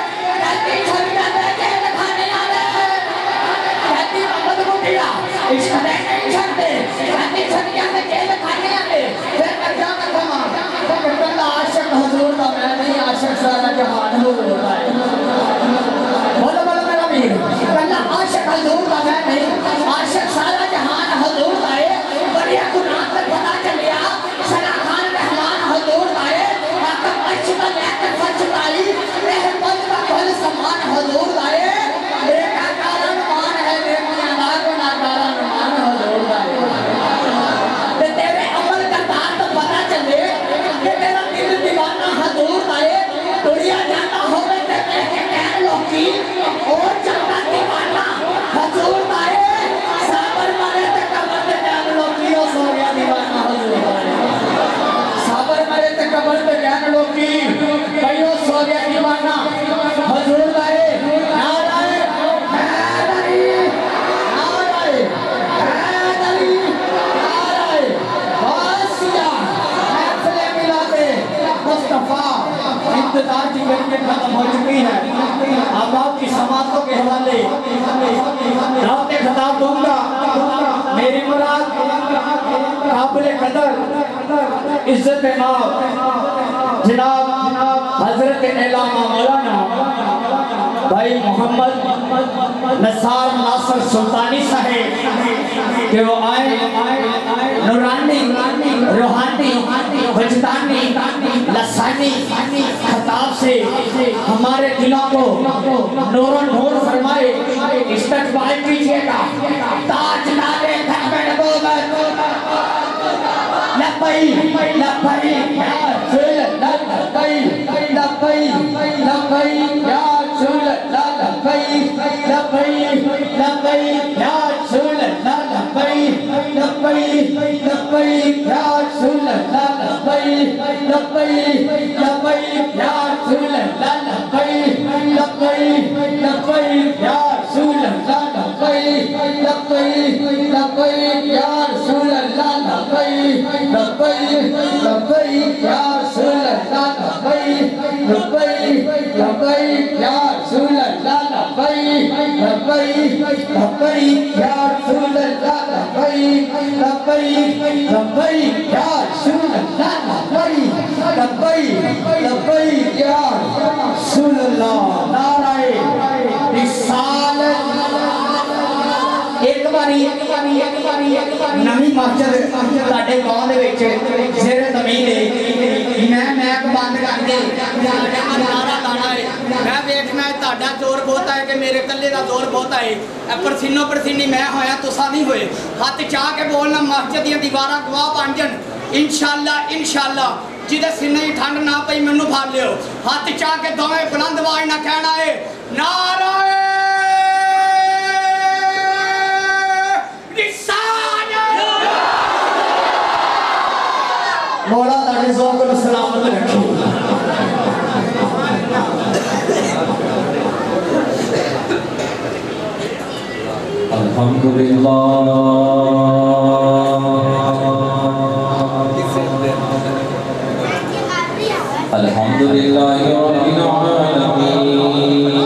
जल्दी छोड़ जाते जेल खाने आते जल्दी मोहम्मद मोटी इश्क ने नहीं छोड़ते जल्दी छोड़ जाते जेल खाने आते फिर कर जाना कमा तो बंदा आशिक हुजूर का मैं नहीं आशिक सारा जहान होता है बोलो बोलो मेरा वीर बंदा आशिक हुजूर का मैं नहीं आशिक सारा जहान हुजूर का है बढ़िया गुनाह पर पता चल गया सलाह खान रहमान हुजूर का है आकम अच्छी का लेकर फचताई रहमत का फल समान हुजूर का है एक कारण मान है बेमियां को ना कईयों सोरिया दीवाना हजूर लाए नाराए हैदरी नाराए हैदरी नाराए वासिया महफिले मिलाते मुस्तफा इंतजार की घड़ियां खत्म हो चुकी है। अब आपकी समातों के हवाले रातें खिताब दूंगा। मेरी मुराद काबिल कदर इज्जत माँ जनाब हजरत एलामा मौलाना भाई मोहम्मद नसार नासर सुल्तानी साहेब कि वो आए नूरानी रूहानी वजदानी लसानी खताब से हमारे दिलों को नूर नूर फरमाए। इस्तकबाल कीजिएगा ताजदारे धर्में नबूवत लब्बई लब्बई या रसूल लब्बई लब्बई लब्बई या रसूल लब्बई लब्बई लब्बई या रसूल लब्बई लब्बई लब्बई या रसूल लब्बई लब्बई लब्बई या रसूल लब्बई लब्बई लब्बई या रसूल लब्बई लब्बई लब्बई या रसूल लब्बई लब्बई लब्बई या रसूल लब्बई लब्बई लब्बई या रसूल लब्बई लब्बई लब्बई या रसूल लब्बई लब्बई लब्बई या रसूल लब्बई लब्बई लब्बई या रसूल नाराए रिसालत। एक बारी नवी मस्जिद ਤੁਹਾਡੇ गांव ਦੇ ਵਿੱਚ ਜ਼ੇਰੇ ਜ਼ਮੀਨ ਹੈ ਮੈਂ ਬੰਦ ਕਰਕੇ ਨਾਰਾ ਲਾਣਾ ਹੈ। ਮੈਂ ਵੇਖਣਾ ਹੈ ਤੁਹਾਡਾ ਜ਼ੋਰ ਬਹੁਤ ਹੈ ਕਿ ਮੇਰੇ ਇਕੱਲੇ ਦਾ ਜ਼ੋਰ ਬਹੁਤ ਹੈ। ਇਹ ਪਰਸੀਨੋ ਪਰਸੀਨੀ ਮੈਂ ਹੋਇਆ ਤੁਸੀਂ ਨਹੀਂ ਹੋਏ। ਹੱਥ ਚਾਹ ਕੇ ਬੋਲਣਾ ਮਸਜਿਦ ਦੀਆਂ ਦੀਵਾਰਾਂ ਗਵਾਹ ਬਣ ਜਾਣ इंशाअल्लाह इंशाअल्लाह। जिदे सीने ठंड ना पई मैनू फड़ लियो। हाथ चाह के दोवें बुलंद आवाज ना कहना है नाराए रिसालत। मौला ताड़े ज़ौक़ को सलामत रखे। अल्हम्दुलिल्लाह रब्बिल आलमीन।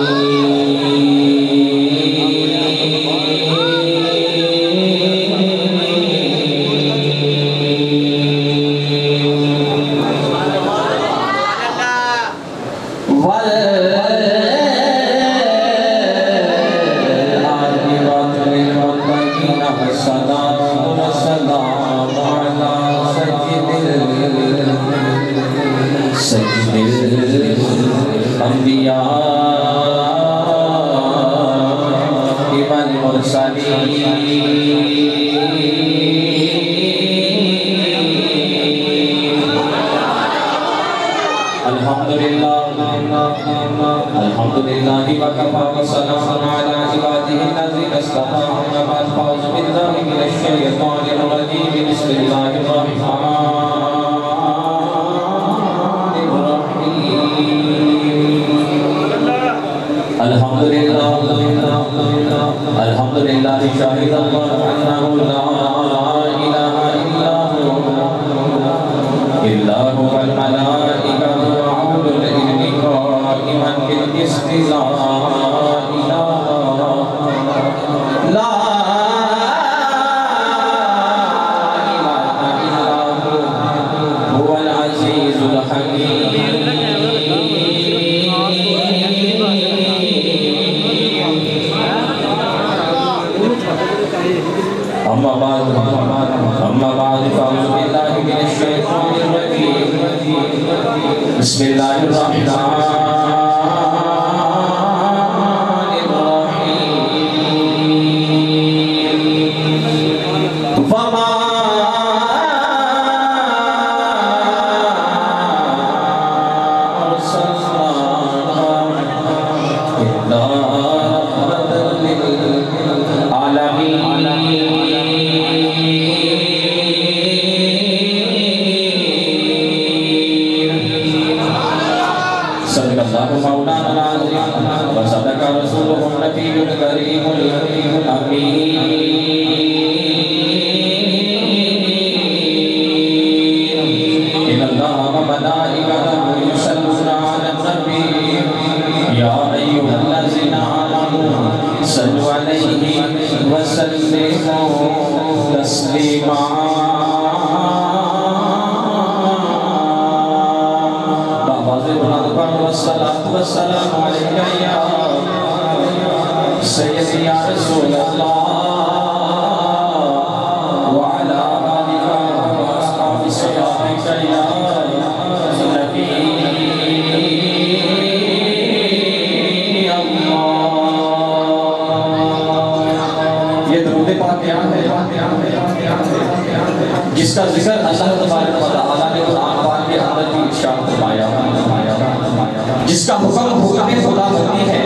अल्हम्दुलिल्लाह शाहिद अल्लाह अन्नहु ला इलाहा इल्ला हुवल मलाइकतु व उलुल इल्मी क़ाइमन बिल क़िस्त ला इलाहा इल्ला हुवल अज़ीज़ुल हकीम। अम्मा बाद फ़अऊज़ु बिल्लाहि मिनश शैतानिर रजीम। बिस्मिल्लाहिर रहमानिर रहीम। वमा अर्सलनाका इल्ला रहमतल लिल आलमीन। إن الله وملائكته يصلون على النبي يا أيها الذين آمنوا صلوا عليه وسلموا تسليما والصلاة والسلام عليك يا سيدي يا رسول الله وعلى آلك وأصحابك يا نبي اللہ. یہ درود پاک کیا ہے جس کا ذکر اللہ تبارک و تعالیٰ نے قرآن پاک کے اندر بھی ارشاد فرمایا، جس کا حکم حکم خدا بندی ہے،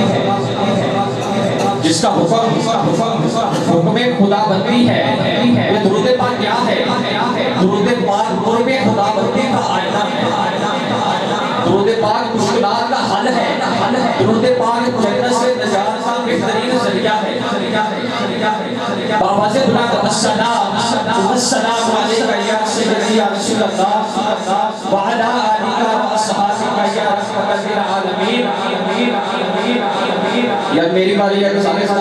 جس کا حکم حکم خدا بندی ہے. یہ درود پاک کیا ہے؟ درود پاک قرب خدا بندی کا آئینہ ہے. درود پاک مشکلات کا حل ہے. درود پاک جنت سے نجات کا بہترین ذریعہ ہے. بابا سے بلا السلام والسلام علیکہ یا سیدی یا رسول اللہ وعلی آلہ واصحابہ یا رحمت للعالمین. یا میری باری ہے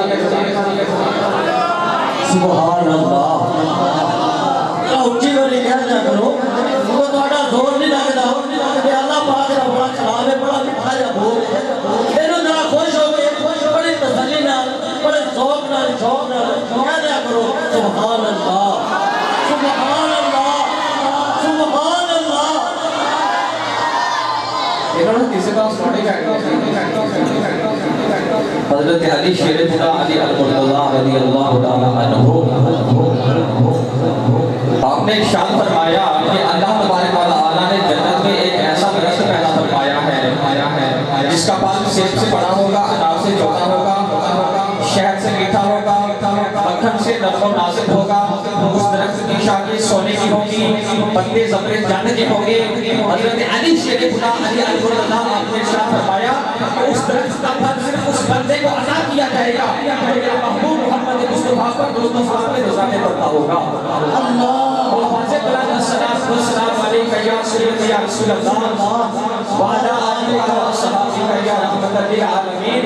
سبحان اللہ. اونچی والی کہنا کرو وہ تھوڑا زور نہیں لگتا کہ اللہ پاک کا بڑا کلام ہے، بڑا میٹھا جا بول ہے. اینوں ذرا خوش ہو کے بڑی تسلی نال بڑے ذوق نال شوق نال کہنا کرو سبحان اللہ سبحان اللہ سبحان اللہ. انہوں نے کسی کا سنوڑی کا حضرت علی شیر خدا علی القرطبہ رضی اللہ تعالیٰ عنہ آپ نے ارشاد فرمایا کہ اللہ تبارک و تعالیٰ نے جنت میں ایک ایسا درخت پیدا فرمایا ہے جس کا پھل سیب سے بڑا ہوگا، انار سے چھوٹا ہوگا، شہد سے میٹھا ہوگا، مکھن سے نرم و نازک ہوگا. اس درخت کی شاخیں سونے کی ہوگی، پتے زبر جنت کے ہوں گے. حضرت علی شیر خدا علی القرطبہ آپ نے ارشاد فرمایا کہ اس درخت کا پھل صرف اس بندے کو عطا کیا جائے گا جو میرے محبوب محمد مصطفیٰ پر درود و سلام میں روزانے پڑتا ہوگا. اللہ حاضر بلند السلام والسلام علیکہ یا سیدی یا رسول اللہ وعلی آلہ واصحابہ یا رحمت للعالمین.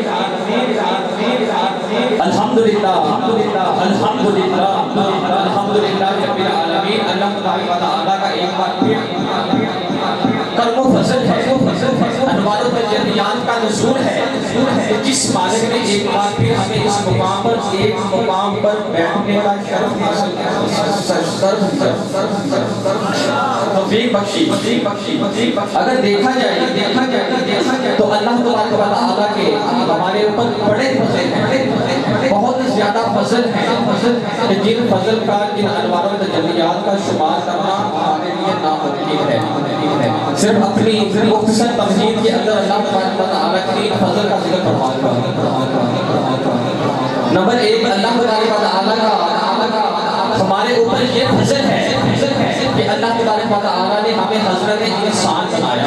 الحمدللہ الحمدللہ الحمدللہ رب العالمین. اللہ تبارک و تعالیٰ کا ایک بار پھر کرم و فضل ہے، انوار و تجلیات کا نزول ہے کہ جس مالک نے ایک بار پھر ہمیں اس مقام پر بیٹھنے کا شرف توفیق بخشی. اگر دیکھا جائے تو اللہ تبارک و تعالیٰ کے ہمارے اوپر بڑے فضل ہیں، بہت زیادہ فضل ہیں کہ جن فضل کا جن انوار و تجلیات کا شمار کرنا ہمارے لیے ناممکن ہے. صرف اپنی مختصر تمہید کے اندر اللہ تبارک و تعالیٰ کی فضل کا ذکر فرماؤں گا. نمبر ایک، اللہ تبارک و تعالیٰ کا ہمارے اوپر یہ فضل ہے کہ اللہ تبارک و تعالیٰ نے ہمیں حضرت انسان بنایا.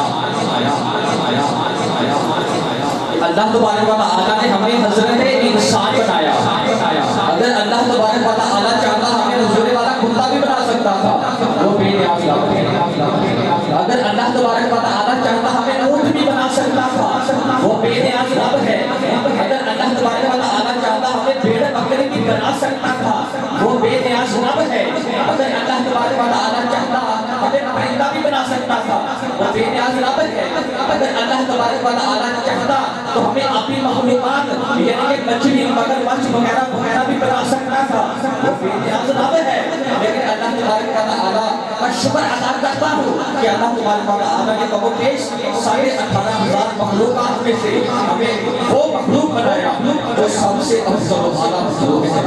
اللہ تبارک و تعالیٰ نے ہمیں حضرت انسان بنایا. اگر اللہ تبارک و تعالیٰ چاہتا ہمیں نزول والا کتا بھی بنا سکتا تھا، وہ بے نیاز رب ہے. اگر اللہ تبارک و تعالیٰ چاہتا ہمیں اونٹ بھی بنا سکتا تھا، وہ بے نیاز رب ہے. اگر اللہ تبارک و تعالیٰ چاہتا ہمیں بھیڑ بکری بھی بنا سکتا تھا، وہ بے نیاز رب ہے. اگر اللہ تبارک و تعالیٰ چاہتا ہمیں پرندہ بھی بنا سکتا تھا، وہ بے نیاز رب ہے. اگر اللہ تبارک و تعالیٰ چاہتا تو ہمیں اپنی مخلوقات یعنی کہ مچھلی مگرمچھ وغیرہ بھی بنا سکتا تھا، وہ بے نیاز رب ہے. لیکن اللہ تبارک و تعالیٰ کا شکر ادا کرتا ہوں کہ اللہ تبارک و تعالیٰ نے کم و بیش 18,500 مخلوقات میں سے ہمیں وہ مخلوق بنایا جو سب سے افضل و اعلیٰ مخلوق ہے.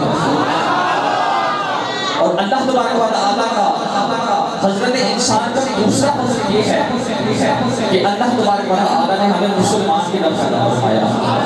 اور اللہ تبارک و تعالیٰ کا حضرت انسان کا دوسرا فضل یہ ہے کہ اللہ تبارک و تعالیٰ نے ہمیں مسلمان کی نفس عطا فرمایا.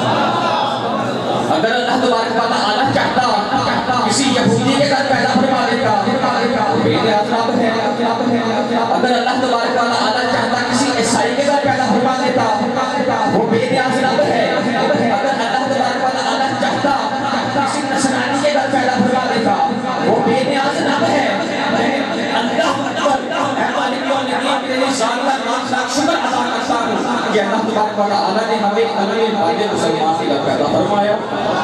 اگر اللہ تبارک و تعالیٰ چاہتا کسی یہودی کے گھر پیدا فرما دیتا، بے نیاز رب ہے. اگر اللہ تبارک و تعالیٰ چاہتا کسی عیسائی کے گھر پیدا فرما دیتا، وہ بے نیاز رب ہے. اگر اللہ تبارک و تعالیٰ چاہتا کسی نصرانی کے گھر پیدا تبارک و تعالیٰ نے ہمیں مرد مسلمان کی طرف پیدا فرمایا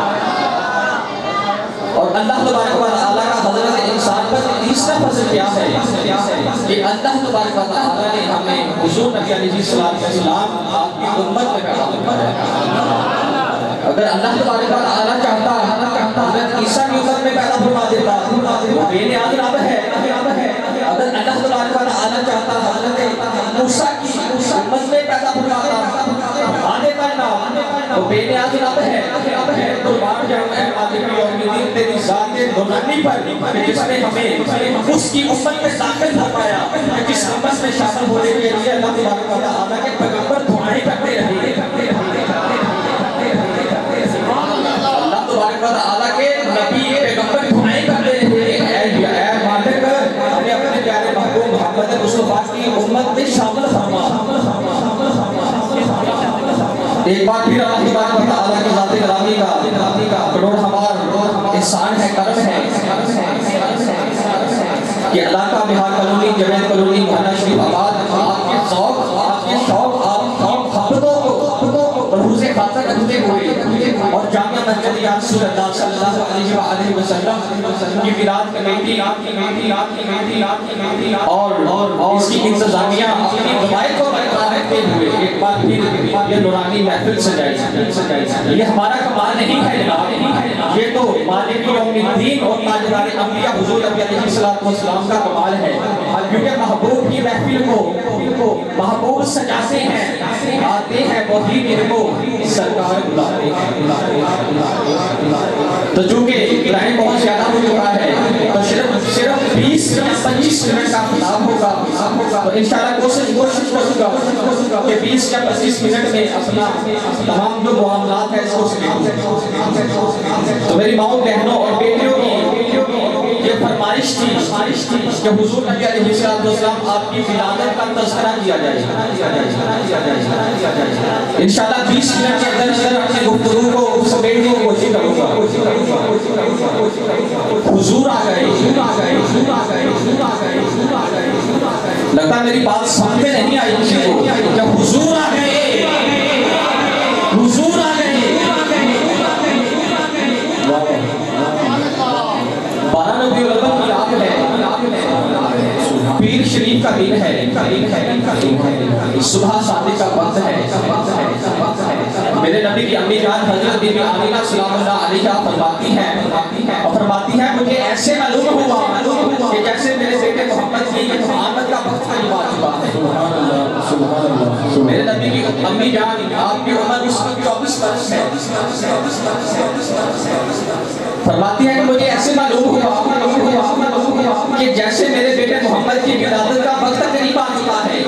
اور اللہ تبارک و تعالیٰ کا حضرت انسان پر تیسرا فضل کیا ہے کہ اللہ تبارک و تعالیٰ نے ہمیں حضور نبی علیہ السلام آپ کی امت میں پیدا فرمایا۔ اگر اللہ تبارک و تعالیٰ چاہتا حضرت عیسیٰ کی امت میں پیدا فرما دیتا وہ بے نیاز رب ہے۔ اگر اللہ تبارک و تعالیٰ چاہتا حضرت موسیٰ کی امت میں پیدا فرماتا آنے کرنا وہ بے نیاز رب ہے۔ قربان جاؤں اے مالک یوم الدین تیری ذات نورانی پر جس نے ہمیں اس کی امت میں داخل فرمایا، جس امت میں شامل ہونے کے لیے اللہ تبارک و تعالیٰ کے پیغمبر دعائیں کرتے رہے۔ اللہ تبارک و تعالیٰ کے نبی پیغمبر دعائیں کرتے رہے، اے مالک ہمیں اپنے پیارے محبوب محمد مصطفیٰ کی امت میں شامل فرما۔ ایک بار پھر اللہ تبارک و تعالیٰ کی ذات گرامی کا کروڑ ہمار احسان ہے، کرم ہے کہ علاقہ بہار کالونی، جوید کالونی، محلہ شریف آباد آپ کے ذوق، آپ کے شوق، آپ محبتوں کو بروز خاطر رکھتے ہوئے اور جامعہ مسجد یا رسول اللہ صلی اللہ علیہ وآلہ وسلم کی میلاد کمیٹی اور اس کی انتظامیہ اپنی روایت کو برقرار رکھتے ہوئے ایک بار پھر یہ نورانی محفل سجائی۔ یہ ہمارا کمال نہیں ہے جناب، یہ تو مالک یوم الدین اور تاجدار انبیاء حضور نبی علیہ السلام کا کمال ہے، کیونکہ محبوب کی محفل کو محبوب سجاتے ہیں، آتے ہیں وہی ان کو سرکار بلاتے ہیں۔ تو چونکہ ٹائم بہت زیادہ ہو چکا ہے تو صرف 20-25 منٹ کا خطاب ہوگا، تو انشاءاللہ کوشش کروں گا کہ 20 یا 25 منٹ میں اپنا تمام جو معاملات ہے اس کو سمجھوں۔ تو میری ماؤں بہنوں اور بیٹیوں کی یہ فرمائش تھی کہ حضور نبی علیہ السلام آپ کی ولادت کا تذکرہ کیا جائے۔ انشاءاللہ 20 منٹ کے اندر اپنے گفتگو کو سمیٹنے کی کوشش کروں گا۔ حضور آ گئے، لگتا ہے میری بات سمجھ میں نہیں آئی کسی کو، جب حضور آ گئے، حضور آ گئے۔ 12 ربیع الاول کی رات ہے، پیر شریف کا دن ہے، صبح شادی کا وقت ہے۔ میرے نبی کی امی جان حضرت بی بی آمینہ سلام اللہ علیہا فرماتی ہے مجھے ایسے معلوم ہوا کہ جیسے میرے بیٹے محمد کی آمد کا وقت قریب آ چکا ہے۔ میرے نبی کی امی جان آپ کی عمر اس وقت 24 برس ہے، فرماتی ہے کہ مجھے ایسے معلوم ہوا کہ جیسے میرے بیٹے محمد کی ولادت کا وقت قریب آ چکا ہے۔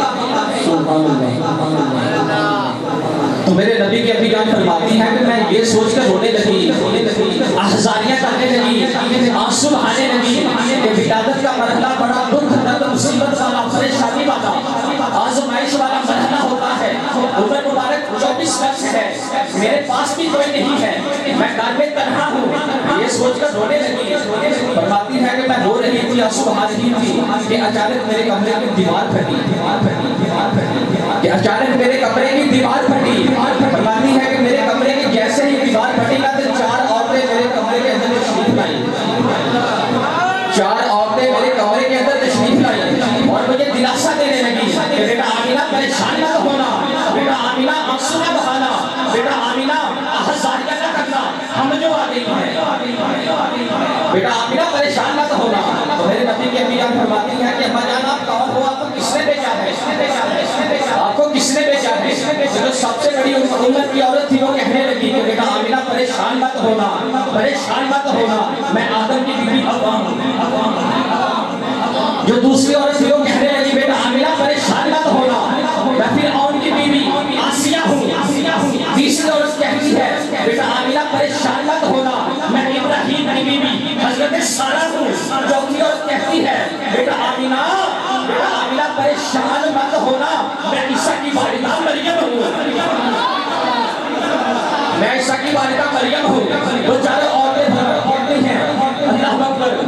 تو میرے نبی کی امی جان فرماتی ہے کہ میں یہ سوچ کر رونے لگی، احزانیاں کرنے لگی، آنسو بہانے لگی کہ ولادت کا مرحلہ بڑا دکھ درد مصیبت والا، پریشانی والا، آزمائش والا مرحلہ ہوتا ہے۔ عمر مبارک 24 برس ہے، میرے پاس بھی کوئی نہیں ہے، میں گھر میں تنہا ہوں، یہ سوچ کر رونے لگی۔ فرماتی ہے کہ میں رو رہی تھی، آنسو بہا رہی تھی کہ اچانک میرے کمرے کی دیوار پھٹی، کہ اچانک میرے کمرے کی دیوار پھٹی۔ فرماتی ہے کہ میرے کمرے کی جیسے ہی دیوار پھٹی نا تو 4 عورتیں میرے کمرے کے اندر تشریف لائیں، 4 عورتیں میرے کمرے کے اندر تشریف لائیں اور مجھے دلاسا دینے لگی کہ بیٹا آمینہ پریشان نہ ہونا، بیٹا آمینہ آنسو نہ بہانا، بیٹا آمینہ احزانیہ نہ کرنا، ہم جو آ گئی ہیں، بیٹا آمینہ پریشان نہ ہونا۔ تو میرے نبی کی امی جان فرماتی ہے کہ اما جان آپ کون ہو، آپ کو کس نے بھیجا ہے، آپ کو کس نے بھیجا ہے؟ جو سب سے بڑی امت کی عورت تھی وہ کہنے لگی کہ بیٹا آمینہ پریشان مت ہونا، پریشان مت ہونا، میں آدم کی بیوی حوا ہوں۔ جو دوسری عورت تھی وہ کہنے لگی بیٹا آمینہ پریشان مت ہونا، میں فرعون کی بیوی آسیہ ہوں۔ تیسری عورت کہتی ہے بیٹا آمینہ پریشان مت ہونا، میں ابراہیم کی بیوی حضرت سارہ ہوں۔ چوتھی عورت کہتی ہے بیٹا آمینہ پریشان مت ہونا، میں عیسیٰ کی والدہ مریم ہوں، میں عیسیٰ کی والدہ مریم ہوں۔ وہ چاروں عورتیں ہیں، اللہ اکبر،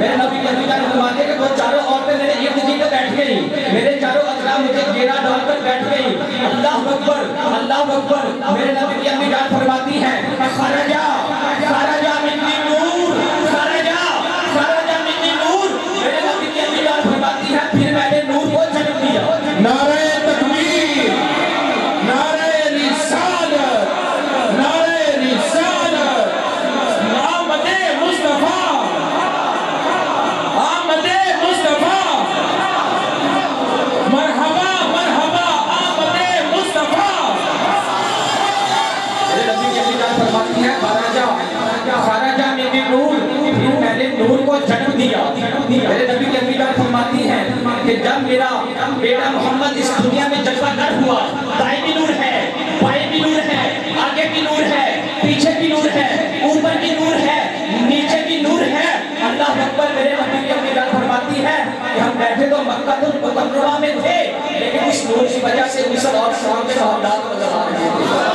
کو جنم دیا. میرے نبی کی امی جان فرماتی ہیں کہ جب میرا بیٹا محمد اس دنیا میں جلوہ گر ہوا, دائیں بھی نور ہے, بائیں بھی نور ہے, آگے بھی نور ہے, پیچھے بھی نور ہے, اوپر بھی نور ہے, نیچے بھی نور ہے. اللہ اکبر. میرے نبی کی امی جان فرماتی ہے کہ ہم بیٹھے تو مکہ المکرمہ میں تھے, لیکن اس نور کی وجہ سے مصر اور شام کے محلات نظر آ رہے تھے.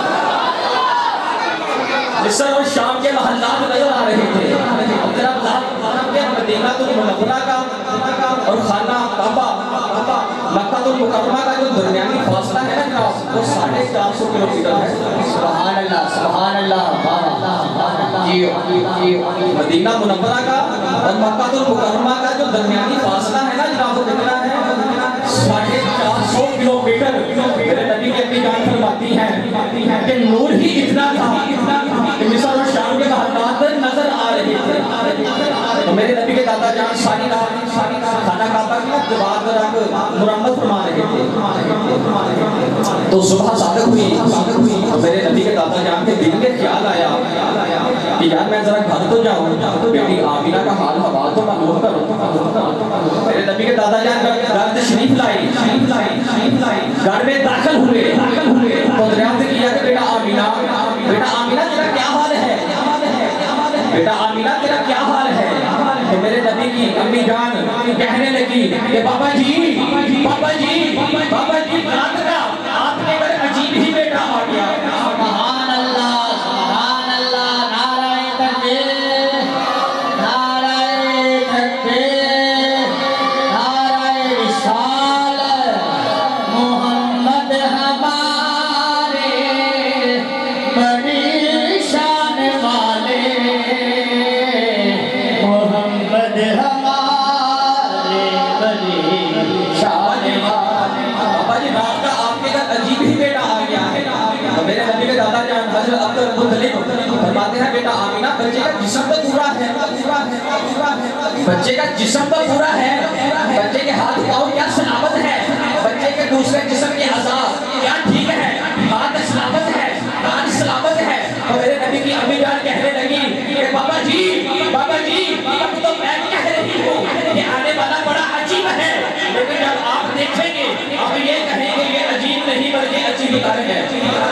مصر اور شام کے محلات نظر آ رہے تھے. مدینہ المنورہ کا اور خانہ کعبہ مکہ المکرمہ کا جو درمیانی فاصلہ ہے نا, وہ 450 کلومیٹر ہے. سبحان اللہ, سبحان اللہ. مدینہ منورہ کا اور مکہ المکرمہ کا جو درمیانی فاصلہ ہے نا جناب, وہ کتنا ہے؟ 450 کلومیٹر. میرے نبی کی اپنی جان فرماتی ہیں کہ نور ہی اتنا تھا کہ مصر اور شام کے محلات نظر آ رہے تھے. تو میرے نبی کے دادا جان ساری رات خانہ کعبہ کی دیوار پر رکھ مرمت فرما رہے تھے. تو صبح صادق ہوئی تو میرے نبی کے دادا جان کے دل میں خیال آیا کہ یار میں ذرا گھر تو جاؤں, بیٹی آمینہ کا حال حوال تو معلوم کروں. میرے نبی کے دادا جان گھر تشریف لائی, گھر میں داخل ہوئے تو دریافت کیا کہ بیٹا آمینہ تیرا کیا حال ہے, بیٹا آمینہ تیرا کیا حال ہے. تو میرے نبی کی امی جان کہنے لگی کہ بابا جی رات کا آپ کے گھر عجیب ہی بیٹا آ گیا. سبحان اللہ, سبحان اللہ. نعرہ تکبیر, نعرہ تکبیر, نعرہ رسالت. محمد ہمارے بڑی شان والے, محمد ہمارے بڑی شان والے. بابا جی رات کا آپ کے گھر عجیب ہی بیٹا آ گیا ہے. تو میرے نبی کے دادا جان حضرت عبدالمطلب فرماتے ہیں بیٹا آمینہ بچے کا جسم تو پورا ہے, بچے کا جسم تو پورا ہے, بچے کے ہاتھ پاؤں کیا سلامت ہے, بچے کے دوسرے جسم کے اعضاء کیا ٹھیک ہے, ہاتھ سلامت ہے, کان سلامت ہے. تو میرے نبی کی امی جان کہنے لگی کہ بابا جی اب تو میں کہہ رہی ہوں کہ آنے والا بڑا عجیب ہے, لیکن جب آپ دیکھیں گے آپ یہ کہیں گے یہ عجیب نہیں بلکہ عجیب کر ہے.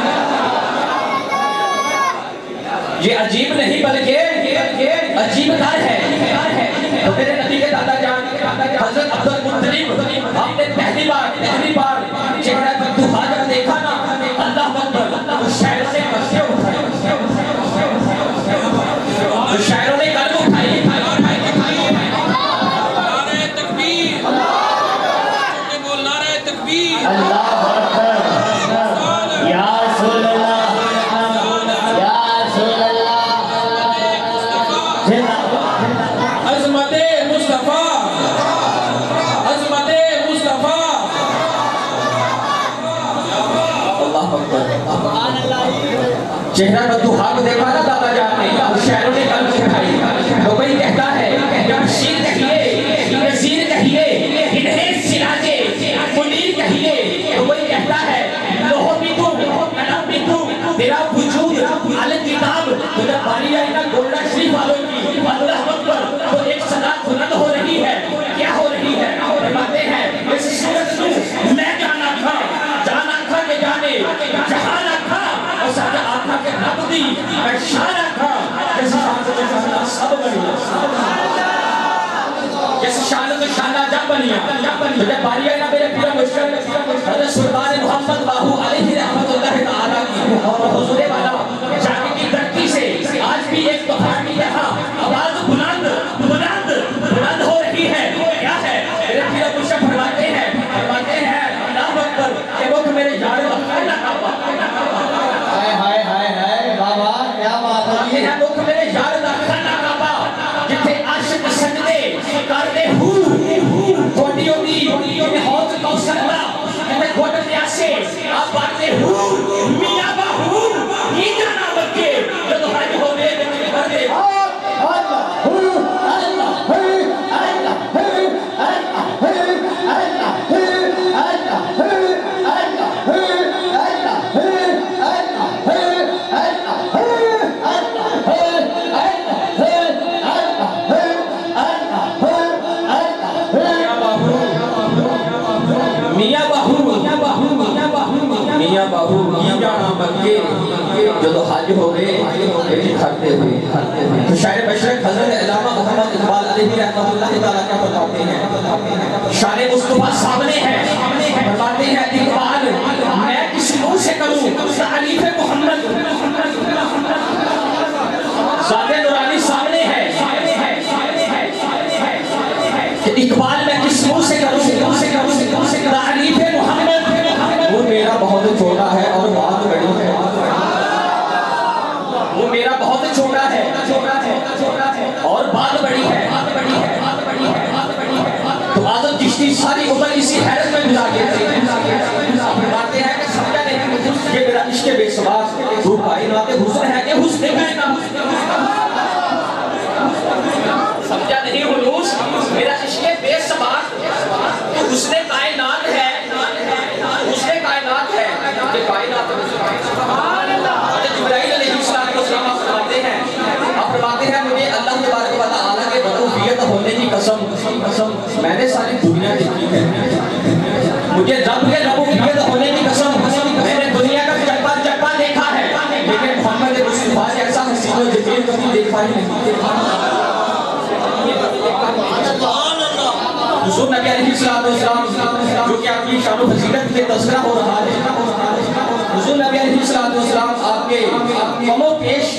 یہ عجیب نہیں بلکہ عجیب کر ہے. تو میرے نبی کے دادا جان حضرت عبدالمطلب آپ نے پہلی بار چہرہ پر دہا جب دیکھا نا, اللہ اکبر, تو شاعروں نے کسے اٹھائے, تو شاعروں نے قلم اٹھائی. نعرہ تکبیر, بول نعرہ تکبیر. اللہ اکبر. یا رسول اللہ, یا رسول اللہ. عظمت مصطفیٰ, عظمت مصطفیٰ. اللہ اکبر. چہرہ بدوہا کو دیکھا نا دادا جان نے, شاعروں نے قلم اٹھائی. تو کوئی کہتا ہے کہ شیر کہیے, نذیر کہیے, انہیں سراجے منیر کہیے. تو کوئی کہتا ہے لوہ بھی تو قلم بھی تو تیرا وجود الکتاب. تو جب باری آئی نا گولڈا شریف والوں کی, اللہ اکبر, تو ایک صدا بلند ہو رہی ہے. کیا ہو رہی ہے؟ فرماتے ہیں اس صورت کو میں جانا تھا کہ جانے جہانا تھا, اور سارا آتھا کے رب دی میں شانہ تھا. جس شان سے شانہ سب بنیا, جس شان سے شانہ جب بنیا. تو جب باری آئی نا میرے پیرا مشکل حضرت سلطان محمد باہو علیہ رحمت اللہ تعالیٰ کی اور حضور والا جانے کی دھرتی سے آج بھی ایک بخار کی یہاں آواز بلند ہو رہی ہے. کیا ہے؟ میرے پیرا مشکل فرماتے ہیں اللہ اکبر کہ وہ میرے یار وقت ہائے ہائے ہائے بابا, کیا بات ہے. یہ لوگ میرے یار خانہ کعبہ جتھے عاشق سجدے کرتے کوٹیوں دی جنہیں حوض کوثر دا جنہیں گھوٹ پیاسے آپ باتیں میاں باہو ہی جانا بکے جو تو حج ہو گئے بچے کر دے. باہو کی جانا مکے جو حج ہو گئے کھڑتے ہوئے. تو شاعر مشرق حضرت علامہ محمد اقبال علیہ رحمۃ اللہ تعالیٰ کیا فرماتے ہیں؟ شان مصطفیٰ سامنے ہے، فرماتے ہیں اقبال میں کس منہ سے کروں تعریف محمد. ذات نورانی سامنے ہے کہ اقبال میں کس منہ سے کروں تعریف محمد. وہ میرا بہت چھوٹا ہے اور بات بڑی ہے. وہ میرا بہت چھوٹا ہے اور بات بڑی ہے. تو آدم چشتی ساری عمر اسی حیرت میں گزار دیتے ہیں. فرماتے ہیں کہ سمجھا نہیں یہ میرا عشق بے سباق تو کائنات حسن ہے کہ حسن کائنات. سمجھا نہیں حلوس میرا عشق بے سباق تو حسن کائنات ہے. حسن کائنات ہے کہ کائنات جبرائیل علیہ السلام فرماتے ہیں مجھے اللہ تبارک و تعالیٰ کے ربوبیت ہونے کی قسم میں نے ساری دنیا دیکھی ہے. مجھے رب کے ربوبیت ہونے کی قسم میں نے دنیا کا چپا دیکھا ہے لیکن محمد مصطفیٰ جیسا حسین و جمیل کبھی دیکھا ہی نہیں. حضور نبی علیہ السلام جو کہ آپ کی شان و فضیلت کے تذکرہ ہو رہا ہے. حضور نبی علیہ السلام آپ کے کمو پیش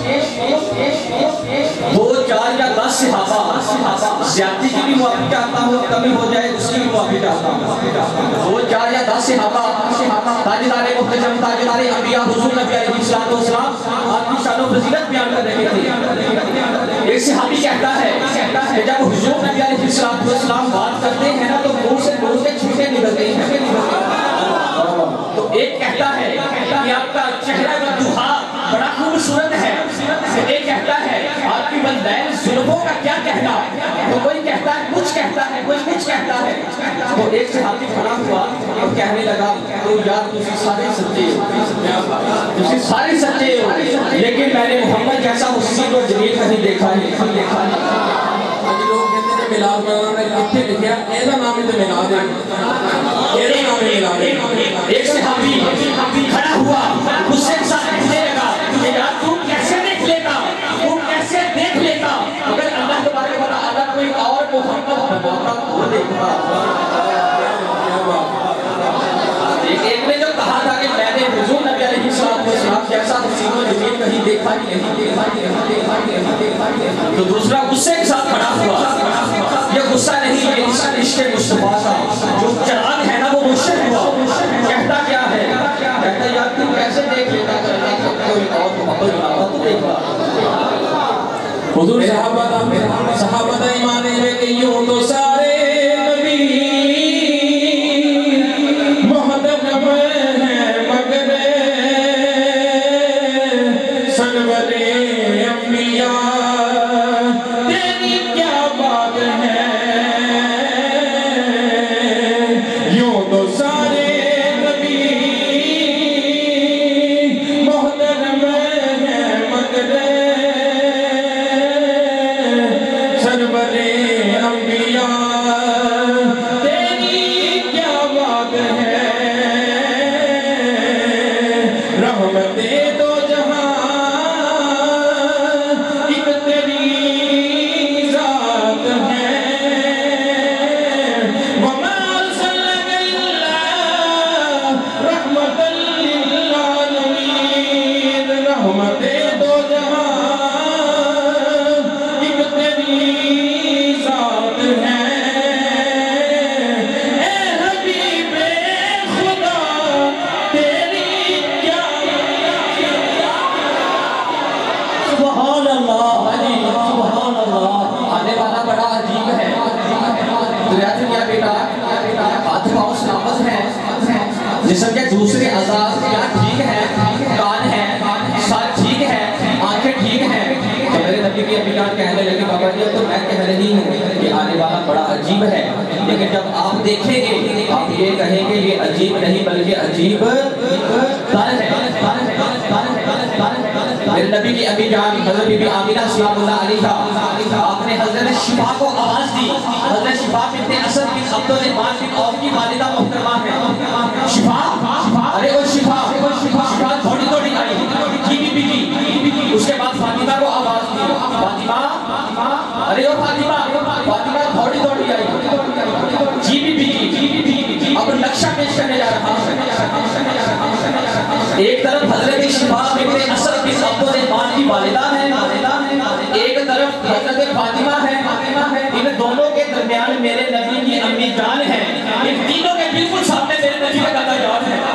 2 4 یا 10 صحابہ زیادتی کی بھی معافی چاہتا ہوں کمی ہو جائے اس کی بھی معافی چاہتا ہوں. 2 4 یا 10 صحابہ تاجدار محتشم تاجدار انبیاء حضور نبی علیہ السلام آپ کی شان و فضیلت بیان کر رہے تھے. ایک صحابی کہتا ہے کہ جب حضور نبی علیہ السلام بات کرتے ہیں نا تو منہ سے چھوٹے نکلتے ہیں. تو ایک کہتا ہے کہ آپ کا چہرہ والدہا بڑا خوبصورت ہے. ایک کہتا ہے آپ کی والدین زلفوں کا کیا کہنا. تو کوئی کہتا ہے کچھ کہتا ہے کوئی کچھ کہتا ہے. تو ایک صحابی کھڑا ہوا اور کہنے لگا تو یار تسی سارے سچے ہو تسی سارے سچے ہو لیکن میں نے محمد جیسا حسین و جمیل کہیں دیکھا نہیں. ملاد منانا کتنے لکھیا ایسا نام ہی تو ملاد ہے. ایسا نام ہی ملاد ہے. ایک صحابی کھڑا ہوا غصے کے ساتھ کہنے لگا کہ یار تو کیسے دیکھ لیتا اگر اللہ تبارک و تعالیٰ کوئی اور محمد بناتا تو دیکھتا. ایک نے جو کہا تھا کہ میں نے حضور نبی علیہ السلام جیسا حسین و جمیل کہیں دیکھا ہی نہیں. تو دوسرا غصے کے ساتھ کھڑا ہوا. یہ غصہ نہیں یہ عشق مصطفیٰ کا جو چراغ ہے نا وہ روشن ہوا. کہتا کیا ہے کہتا یار تو کیسے دیکھ لیتا کوئی اور محبت بناتا تو دیکھا. حضور صحابہ ایمان میں کہ یوں تو سارے نبی محترم ہیں مگر سرور انبیاء تیری کیا بات ہے. یوں تو سارے نبی محترم ہیں مگر سرور انبیاء تیری کیا بات ہے. رحمت دو جہاں ایک تیری ذات ہے. وما ارسلناک الا رحمت للعالمین. رحمت دو جہاں ایک تیری ذات ہے. اے حبیب خدا تیری کیا سبحان اللہ سبحان اللہ. آنے والا بڑا عجیب ہے. دنیا سے کیا بیٹا ہاتھ پاؤں سلامت ہیں جسم کے دوسرے اعضاء کیا ٹھیک ہے. کان ہے سر ٹھیک ہے آنکھیں ٹھیک ہیں. تو میرے نبی کی ابھی جان کہنے لگے بابا جی تو میں کہہ رہی ہوں کہ آنے والا بڑا عجیب ہے لیکن جب آپ دیکھیں گے آپ یہ کہیں گے یہ عجیب نہیں بلکہ عجیب تن ہے. میرے نبی کی ابھی جان حضرت بی بی آمینہ سلام اللہ علیہا آپ نے حضرت شفا کو آواز دی. حضرت شفا بنت اسد بن عبد الرحمن بن عوف کی والدہ محترمہ ہے. شفا ارے وہ شفا دونوں کے درمیان میرے نبی کی امی جان ہے، ان تینوں کے بالکل سامنے میرے نبی کا دادا جان ہے۔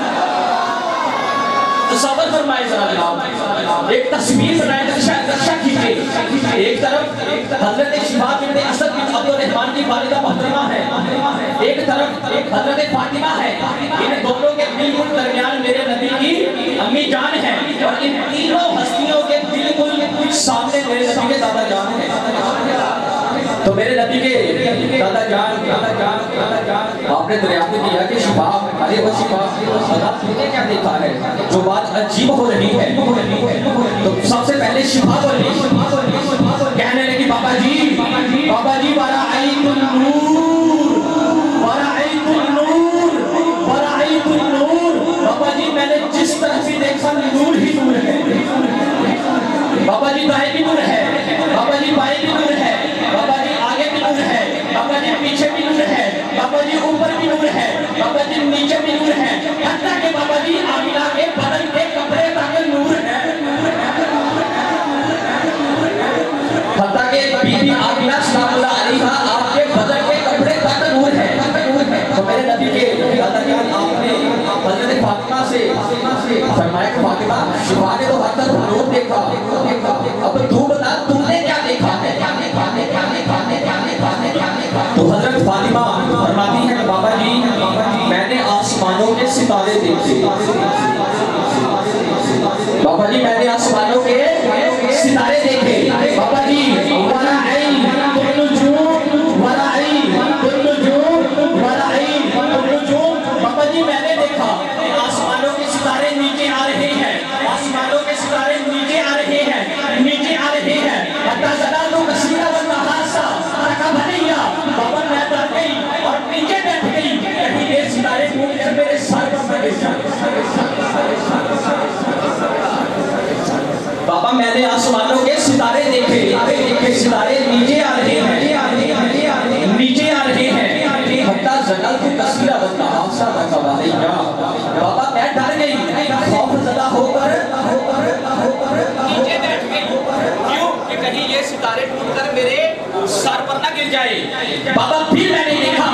تصور فرمائے ذرا جناب، ایک تصویر بنائے، نقشہ کھینچے، ایک طرف حضرت شفا بنت اسد بن عبد الرحمن کی والدہ محترمہ ہے، ایک طرف حضرت فاطمہ ہے، ان دونوں کے بالکل درمیان میرے نبی کی امی جان ہے، اور ان تینوں ہستیوں کے بالکل سامنے میرے نبی کے دادا جان ہے۔ تو میرے نبی کے دادا جان آپ نے دریافت کیا کہ شفا، ارے وہ شفا تم نے کیا دیکھا ہے جو بات عجیب ہو رہی ہے؟ تو سب سے پہلے شفا بولی، کہنے لگی بابا جی ورأیت النور، ورأیت النور، ورأیت النور، بابا جی میں نے جس طرح بھی دیکھا نور ہی نور ہے، بابا جی دائیں بھی نور ہے، بابا جی بائیں بھی نور ہے، بابا جی آگے بھی نور ہے، بابا جی پیچھے بھی نور ہے، بابا جی اوپر بھی نور ہے، بابا جی نیچے بھی نور ہے، حتیٰ کہ بابا جی آمینہ کے بدن کے کپڑے تک نور ہے، حتیٰ کہ بی بی آمینہ سلام اللہ علیہ آپ کے بدن کے کپڑے تک نور ہے۔ تو میرے نبی کے دادا جان آپ نے حضرت فاطمہ سے فرمایا کہ فاطمہ شفا نے تو ہر طرف نور دیکھا، اب تو بتا تم نے کیا دیکھا ہے؟ تو حضرت فاطمہ فرماتی ہے کہ بابا جی میں نے آسمانوں کے ستارے دیکھے، بابا جی میں نے آسمانوں کے ستارے دیکھے، بابا جی ورأیت النجوم، ورأیت النجوم، ورأیت النجوم، بابا جی میں نے دیکھا آسمانوں کے ستارے نیچے آ رہے ہیں، آسمانوں کے ستارے نیچے آ رہے ہیں، نیچے آ رہے ہیں، حتی زلالو کثیرہ والنحاسہ رکبنیہ، بابا میں ڈر گئی اور نیچے بیٹھ گئی، کہیں یہ ستارے ٹوٹ کر میرے سر پر نہ گر جائیں۔ بابا میں نے آسمانوں کے ستارے دیکھے کہ ستارے نیچے آ رہے ہیں، نیچے آ رہے ہیں، حتی زلالو کثیرہ والنحاسہ رکبنیہ، بابا میں ڈر گئی، خوف زدہ ہو کر نیچے بیٹھ گئی، کیوں کہ کہیں یہ ستارے ٹوٹ کر میرے سر پر نہ گر جائے۔ بابا پھر میں نے دیکھا،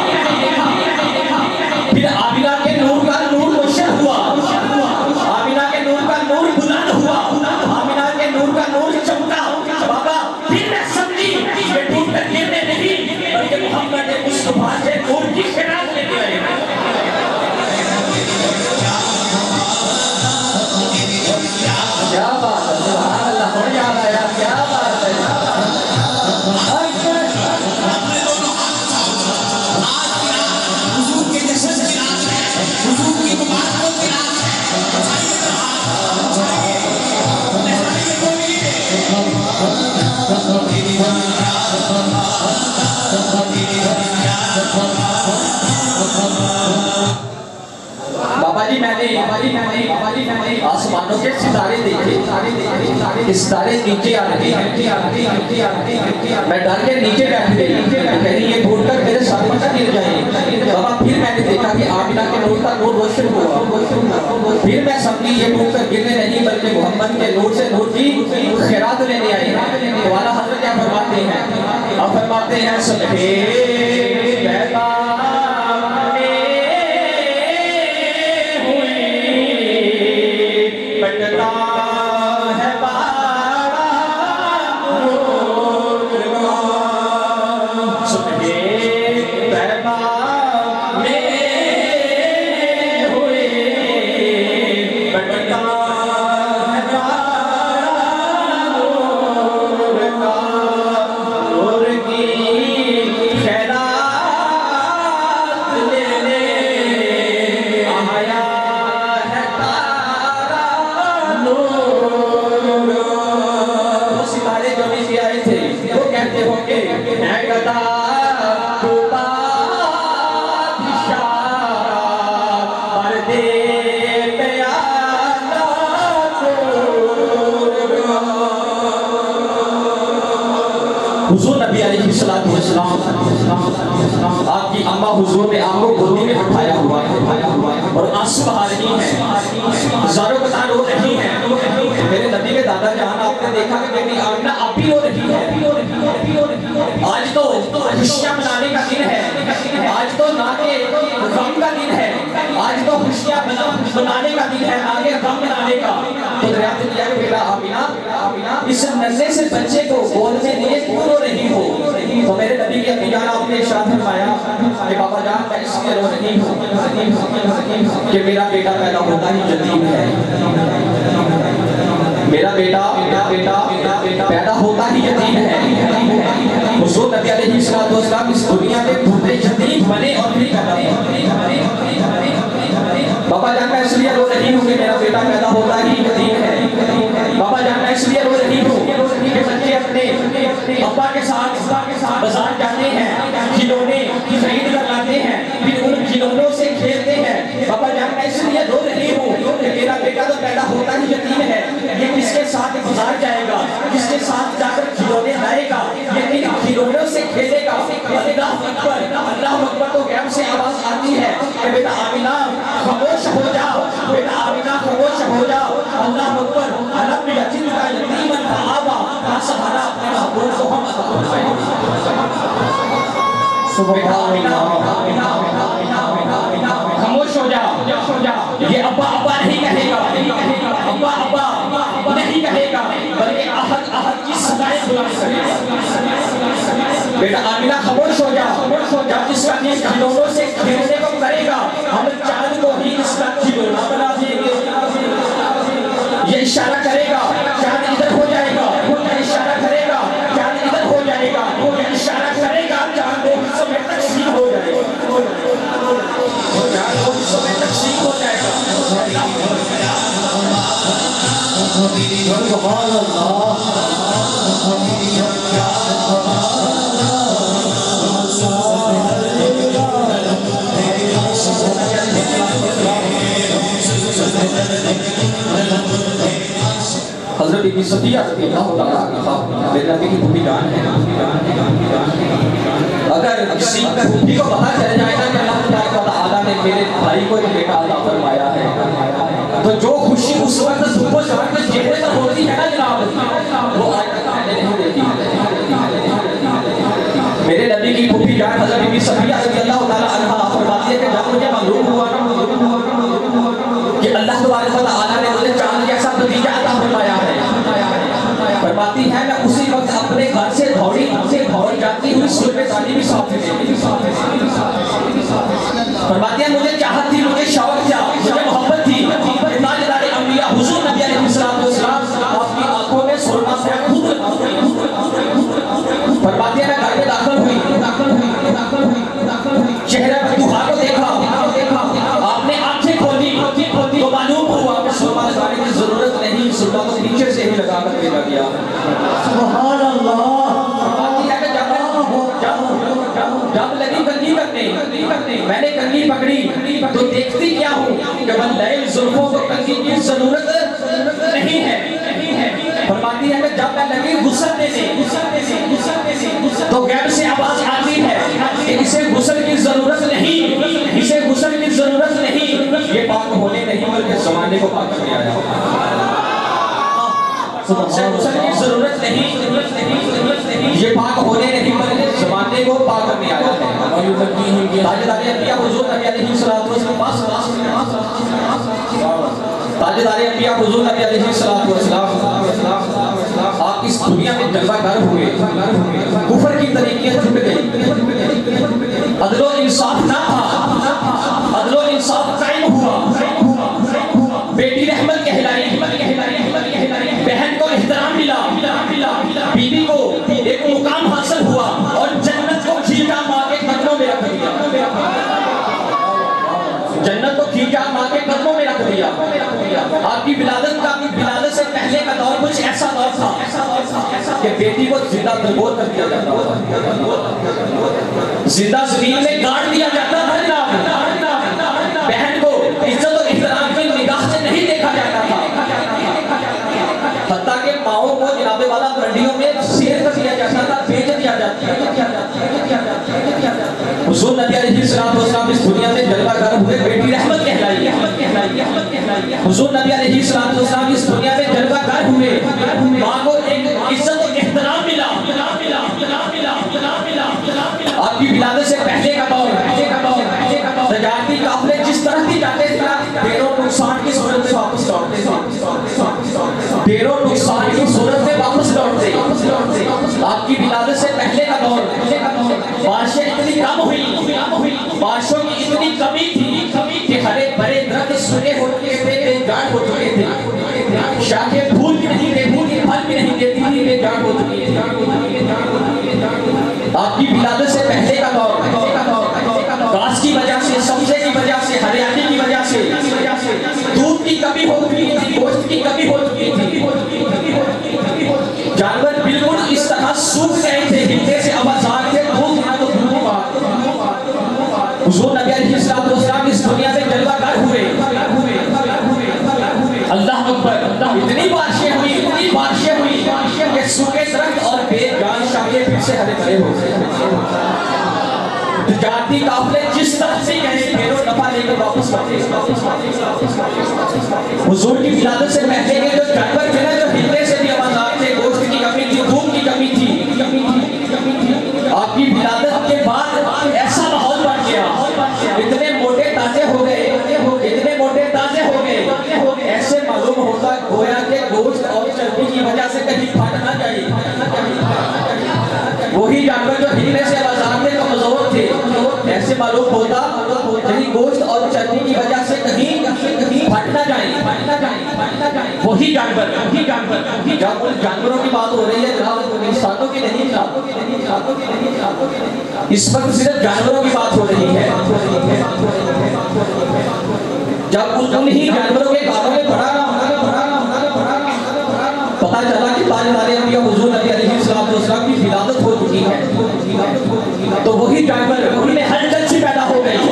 پھر آمینہ کے نور کا نور روشن ہوا، آمینہ کے نور کا نور بلند ہوا، آمینہ کے نور کا نور چمکا، بابا پھر میں سمجھی یہ ٹوٹ کر گرنے نہیں بلکہ محمد مصطفیٰ سے نور کی خیرات لینے آئے۔ کیا بات ہے، سبحان اللہ، ہو جانا ہے، کیا بات ہے۔ بابا جی میں نے آسمانوں کے ستارے دیکھے، ستارے نیچے آ رہے ہیں، میں ڈر کے نیچے بیٹھ گئی، کہیں یہ ٹوٹ کر میرے سر پر نہ گر جائیں۔ بابا پھر میں نے دیکھا کہ آمینہ کے نور کا نور روشن ہوا، پھر میں سمجھی یہ ٹوٹ کر گرنے نہیں بلکہ محمد کے نور سے نور کی خیرات لینے آئی ہے۔ تو والا حضرت کیا فرماتے ہیں؟ آپ فرماتے ہیں سبحے پیدا حضور نبی علیہ السلام آپ کی اماں حضور نے آپ کو گودی میں اٹھایا ہوا ہے اور آنسو بہا رہی ہیں، زاروں بتا رو رہی ہیں۔ میرے نبی کے دادا جان آپ نے دیکھا کہ بیٹی آمینہ اب بھی رو رہی ہے، آج تو خوشیاں منانے کا دن ہے، آج تو نہ کہ غم کا دن ہے، آج تو خوشیاں منانے کا دن ہے نہ کہ غم منانے کا۔ تو دریافت کیا کہ بیٹا آمینہ اس ننھے سے بچے کو گود میں لیے کیوں رو رہی ہو؟ تو میرے نبی کی امی جان آپ نے ارشاد فرمایا کہ بابا جان میں اس لیے رو رہی ہوں کہ میرا بیٹا پیدا ہوتا ہی یتیم ہے، میرا بیٹا پیدا ہوتا ہی یتیم ہے۔ حضور نبی علیہ السلام اس دنیا میں ڈھونڈے یتیم بنے اور نہیں پیدا ہوئے۔ بابا جان میں اس لیے رو رہی ہوں کہ میرا بیٹا پیدا ہوتا ہی یتیم ہے۔ بابا جان میں اس لیے رو رہی ہوں کہ بچے اپنے ابا کے ساتھ بازار جاتے ہیں، کھلونے خرید کر لاتے ہیں، پھر ان کھلونوں سے کھیلتے ہیں۔ بابا جان میں اس لیے رو رہی ہوں کہ میرا بیٹا تو پیدا ہوتا ہی یتیم ہے، یہ کس کے ساتھ بازار جائے گا، کس کے ساتھ جا کر کھلونے لائے گا، یہ ان کھلونوں سے کھیلے گا۔ اللہ اکبر تو غیب سے آواز آتی ہے کہ بیٹا آمینہ خاموش ہو جاؤ، بیٹا آمینہ خاموش ہو جاؤ۔ اللہ اکبر رب یتیم کا یتیمن فآویٰ، سہارا اپنے محبوب کو ہم عطا فرمائیں۔ خاموش ہو جاؤ، یہ ابا ابا نہیں کہے گا، ابا ابا نہیں کہے گا، بلکہ احد احد کی صدائیں بلند کرے گا۔ بیٹا آمینہ خاموش ہو جاؤ، جب اس کا دل کھلونوں سے کھیلنے کو کرے گا ہم چاند کو ہی اس کا کھلونا بنا دیں گے۔ یہ اشارہ کرے گا چاند ادھر ہو جائے گا، یہ اشارہ کرے گا چاند ادھر ہو جائے گا، یہ اشارہ کرے گا چاند دو حصوں میں تقسیم ہو جائے گا، چاند دو حصوں میں تقسیم ہو جائے گا۔ سبحان اللہ۔ حضرت بی بی صفیہ رضی اللہ تعالیٰ عنہا میرے نبی کی پھوپھی جان ہے۔ اگر کسی پھوپھی کو پتہ چل جائے گا کہ اللہ تعالیٰ نے میرے بھائی کو ایک بیٹا عطا فرمایا ہے تو جو خوشی اس وقت صبح شام کے چہرے پر ہوتی ہے نا جناب، وہ آج تک پہلے نہیں دیتی۔ میرے نبی کی پھوپھی جان حضرت بی بی صفیہ رضی اللہ تعالیٰ عنہا فرماتی ہے کہ جب مجھے معلوم ہوا کہ اللہ تبارک و تعالیٰ نے مجھے چاند جیسا بھتیجا عطا فرمایا ہے، فرماتی ہے میں اسی وقت اپنے گھر سے دوڑ جاتی ہوئی سلمے دانی بھی ساتھ دیتی۔ فرماتی ہے مجھے چاہت تھی، مجھے شوق تھا، مجھے محبت تھی کہ تاجدار انبیاء حضور نبی علیہ السلام آپ کی آنکھوں میں سرما سے خود فرماتی ہے میں گھر میں داخل ہوئی، چہرہ پر دخا کو دیکھا، آپ نے آنکھیں کھولی تو معلوم ہوا کہ سرما لگانے کی ضرورت نہیں، سرما کو نیچے سے ہی لگا کر بھیجا گیا۔ سبحان اللہ۔ فرماتی ہے کہ جب لگی کنگھی کرنے میں نے کنگھی پکڑی تو دیکھتی کیا ہوں کہ بلائل زلفوں کو کنگھی کی ضرورت نہیں ہے۔ فرماتی ہے کہ جب میں لگی غسل دینے تو غیب سے آواز آتی ہے کہ اسے غسل کی ضرورت نہیں، اسے غسل کی ضرورت نہیں، یہ پاک ہونے نہیں بلکہ زمانے کو پاک کر آیا۔ اسے غسل کی ضرورت نہیں، یہ پاک ہونے نہیں بلکہ زمانے کو پاک کرنے آیا ہے۔ تاجدار انبیاء حضور نبی علیہ السلام تاجدار انبیاء حضور نبی علیہ السلام آپ اس دنیا میں جلوہ گر ہوئے، کفر کی طریقیت چھٹ گئی، عدل و انصاف نہ تھا، عدل و انصاف قائم ہوا، بیٹی رحمت کہلائی، بہن کو احترام ملا، بیوی کو ایک مقام حاصل ہوا اور جنت کو کھینچا ماں کے قدموں میں رکھ دیا، جنت کو کھینچا ماں کے قدموں میں رکھ دیا۔ آپ کی ولادت سے پہلے کا دور کچھ ایسا دور تھا کہ بیٹی کو زندہ درگور کر دیا جاتا تھا، زندہ زمین میں گاڑ دیا جاتا تھا جناب، بہن کو عزت و احترام کی نگاہ سے نہیں دیکھا جاتا تھا، حتیٰ کہ ماؤں کو جناب والا منڈیوں میں سیر کر دیا جاتا تھا، بیچ دیا جاتا تھا۔ حضور نبی علیہ السلام اس دنیا میں جلوہ گر ہوئے، بیٹی رحمت کہلائی، حضور نبی علیہ السلام اس دنیا میں جلوہ گر ہوئے، ماں کو ایک عزت و احترام ملا، کی ولادت سے پہلے کا دور تجارتی قافلے جس طرح بھی جاتے تھے دیر و نقصان کی صورت میں واپس لوٹتے دیر و نقصان کی صورت میں واپس لوٹتے آپ کی ولادت سے پہلے کا دور بارشیں اتنی کم ہوئی بارشوں کی اتنی کمی تھی کہ ہرے بھرے درخت سنے ہو چکے تھے بے جان ہو چکے تھے شاخیں پھول بھی نہیں دیتی تھی پھل بھی نہیں دیتی تھی بے جان ہو چکی تھی آپ کی ولادت سے پہلے کا دور گھاس کی وجہ سے سبزے کی وجہ سے ہریالی کی وجہ سے دودھ کی کمی ہو چکی تھی گوشت کی کمی ہو چکی تھی جانور بالکل اس طرح سوکھ گئے تھے ہلتے سے آوازار تھے دودھ نہ تو دودھ بات حضور نبی علیہ السلام اس دنیا میں جلوہ گر ہوئے اللہ اکبر اتنی بارشیں ہوئی کہ سوکھے درخت اور بے جان شاخیں پھر سے ہرے بھرے ہو گئے تجارتی قافلے جس طرح سے گئے پھر وہ نفع لے کر واپس لوٹے حضور کی ولادت سے پہلے کے جو جانور تھے نا جو ہلنے سے بھی آوازار تھے گوشت کی کمی تھی دودھ کی کمی تھی آپ کی ولادت کے بعد ایسا ماحول بن گیا اتنے موٹے تازے ہو گئے ایسے معلوم ہوتا گویا کہ گوشت اور چربی کی وجہ سے کہیں پھٹ نہ جائے وہی جانور جو ہلنے سے آوازار تھے کمزور تھے ایسے معلوم ہوتا کہیں گوشت اور چربی کی وجہ سے کہیں پھٹ نہ جائے وہی جانور جب ان جانوروں کی بات ہو رہی ہے جناب انسانوں کی نہیں اس وقت صرف جانوروں کی بات ہو رہی ہے جب انہی جانوروں کے کانوں میں پڑا پتہ چلا کہ تاجدار انبیاء حضور نبی علیہ السلام کی ولادت ہو چکی ہے تو وہی جانور انہی میں ہلچل سی پیدا ہو گئی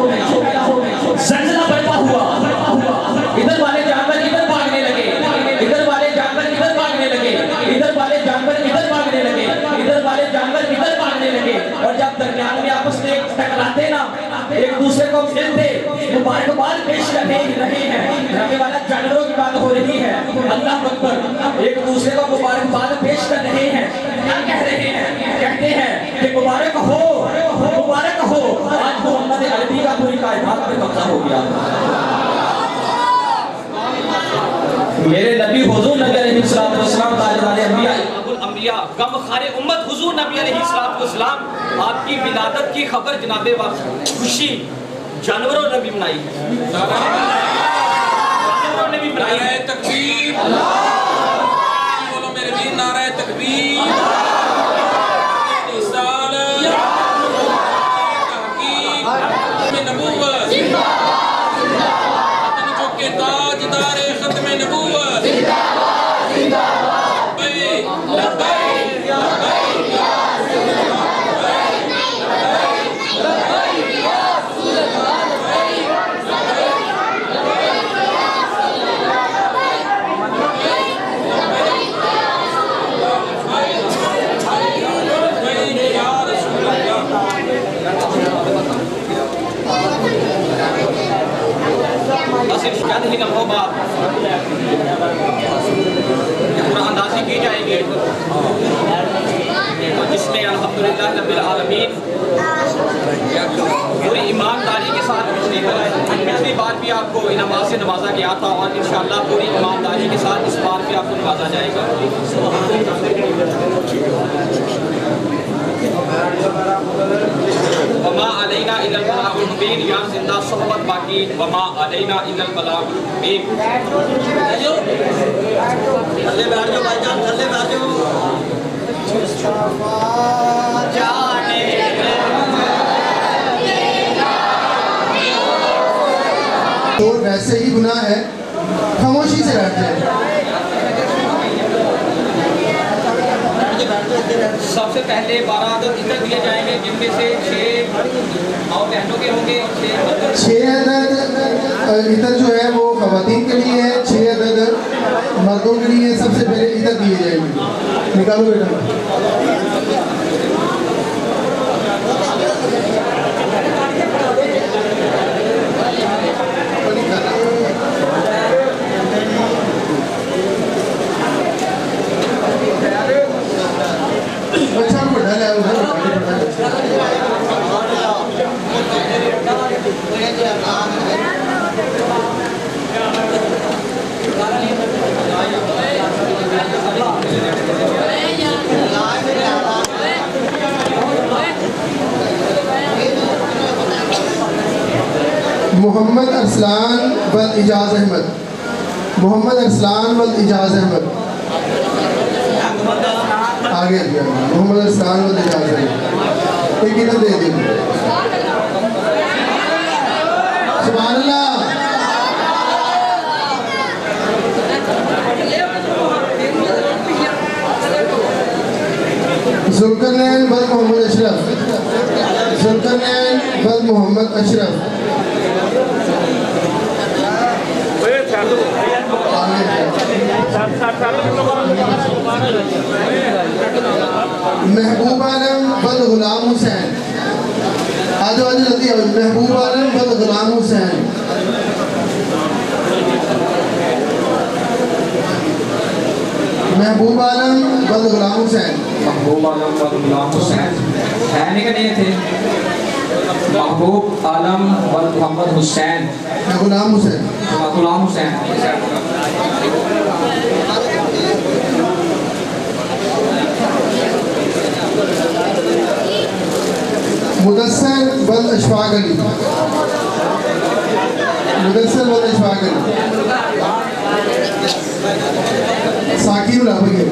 زلزلہ بڑھتا ہوا ادھر والے جانور ادھر بھاگنے لگے ادھر والے جانور ادھر بھاگنے لگے ادھر والے جانور ادھر بھاگنے لگے ادھر والے جانور ادھر بھاگنے لگے اور جب درمیان میں آپس میں ٹکراتے نا ایک دوسرے کو ملتے مبارکباد پیش رہے ہیں رہنے والا جانوروں کی بات ہو رہی ہے اللہ اکبر ایک دوسرے کو مبارکباد پیش کر رہے ہیں کیا کہہ رہے ہیں کہتے ہیں کہ مبارک ہو آج محمد عربی کا پوری کائنات پر قبضہ ہو گیا میرے نبی حضور نبی علیہ السلام تاجدار انبیاء ابو الانبیاء غم خار امت حضور نبی علیہ السلام آپ کی ولادت کی خبر جناب خوشی جانوروں نے بھی بنائی ہے جانوروں نے بھی بنائی ہے تکبیر بولو میرے بھی نعرہ تکبیر رسالت تحقیق ختم نبوت وطن جو کے تاجدار ختم نبوت چند ہی لمحوں بعد قرآن اندازی کی جائے گی جس میں الحمدللہ رب العالمین پوری ایمانداری کے ساتھ پچھلی بار بھی آپ کو انعامات سے نوازا گیا تھا اور انشاءاللہ پوری ایمانداری کے ساتھ اس بار بھی آپ کو نوازا جائے گا وما علینا الا البلاغ المبین یا زندہ صحبت باقی وما علینا الا البلاغ المبین تھلے بیٹھ جاؤ بھائی جان تھلے بیٹھ جاؤ تو ویسے ہی گناہ ہے خاموشی سے بیٹھ جائے سب سے پہلے 12 عدد ذکر دیے جائیں گے جن میں سے 6 ماؤں بہنوں کے ہوں گے 6 عدد عطر جو ہے وہ خواتین کے لیے ہے 6 عدد مردوں کے لیے سب سے پہلے عطر دیے جائیں گے نکالو بیٹا اچھا بڑھا لیا ادھر محمد ارسلان بل اجاز احمد. محمد ارسلان بل اجاز احمد. آگے دیا محمد ارسلان بل اجاز احمد. ایک ادھر دے دیں. سبحان اللہ. ذوالقرنین بل محمد اشرف. ذوالقرنین بل محمد اشرف. محبوب عالم بل غلام حسین. آجو آجو جلدی آجو. محبوب عالم بل غلام حسین. محبوب عالم بل غلام حسین. محبوب عالم بل غلام حسین ہے نہیں کہ نہیں تھے. محبوب عالم بل محمد حسین. غلام حسین. غلام حسین. مدثر بل اشفاق علی. مدثر بل اشفاق علی. ساکر الابگی.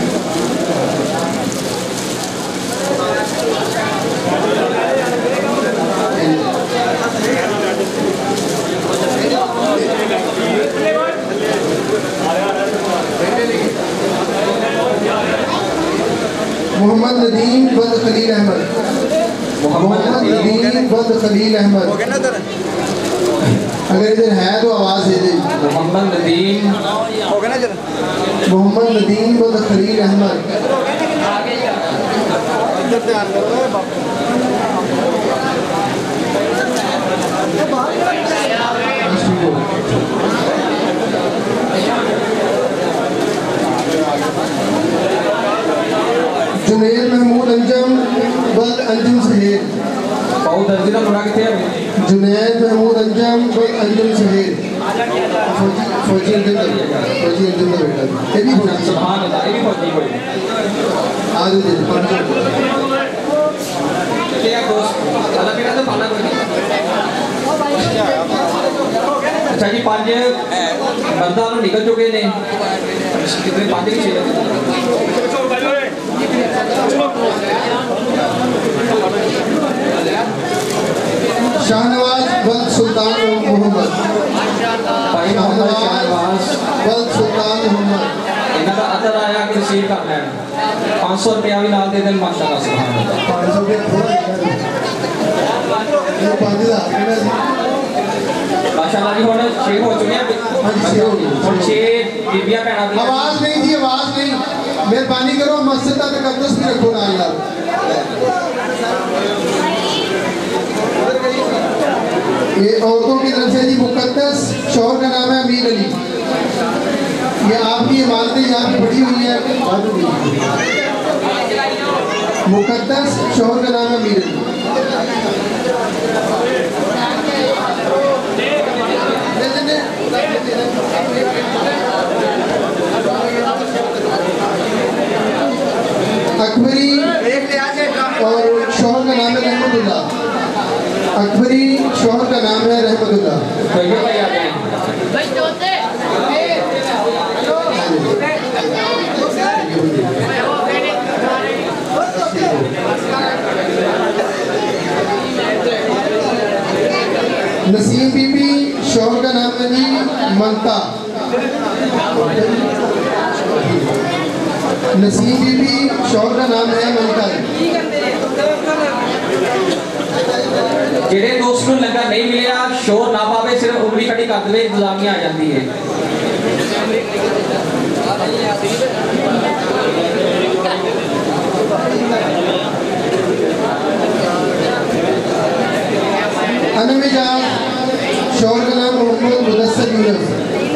محمد ندیم بل خلیل احمد. محمد ندیم بل خلیل احمد. اگر ادھر ہے تو آواز دے دیں. محمد ندیم. محمد ندیم بل خلیل احمد. جنید محمود انجم بل انجم سہیل. بہت درجی کا منع کتے ہیں. جنید محمود انجم بل انجم سہیل. فوجی انجم کا بیٹا. فوجی انجم کا بیٹا. یہ بھی فوجی. سبحان اللہ. یہ بھی فوجی کوئی. آج دے دیں. کیا دوست اللہ پیرا تو پانا کوئی نہیں. اچھا جی پانچ بندہ انہوں نکل چکے نے. کتنے پانچ کی چیز شاہنواز بل سلطان محمد. بھائی محمد شاہنواز بل سلطان محمد. انہوں کا ادھر آیا کہ رسیو کرنا ہے. 500 روپیہ بھی نال دے دیں ماشاء اللہ. سبحان اللہ. 500 روپیہ تھوڑا یہ 5000 ماشاء اللہ جی ہونے 6 ہو چکے ہیں. اور 6 بیبیاں پہنا دی. آواز نہیں تھی. آواز نہیں. مہربانی کرو مسجد کا تقدس بھی رکھو نا یار. یہ عورتوں کی طرف سے جی مقدس. شوہر کا نام ہے امیر علی. یہ آپ کی عمارتیں یہاں پہ پڑی ہوئی ہیں. مقدس. شوہر کا نام ہے امیر علی. اکبری اور شوہر کا نام ہے رحمت اللہ. اکبری شوہر کا نام ہے رحمت اللہ. بھائیو بھائی آتے ہیں. نسیم بی بی شوہر کا نام ہے جی منتا. نسیم بی بی شوہر کا نام ہے منتا. جڑے دوست کو لگا نہیں ملیا شور نہ پاوے صرف انگلی کٹی کر دے انتظامیہ آ جاتی ہے. انم اجاز شوہر کا نام محمد مدثر یونس.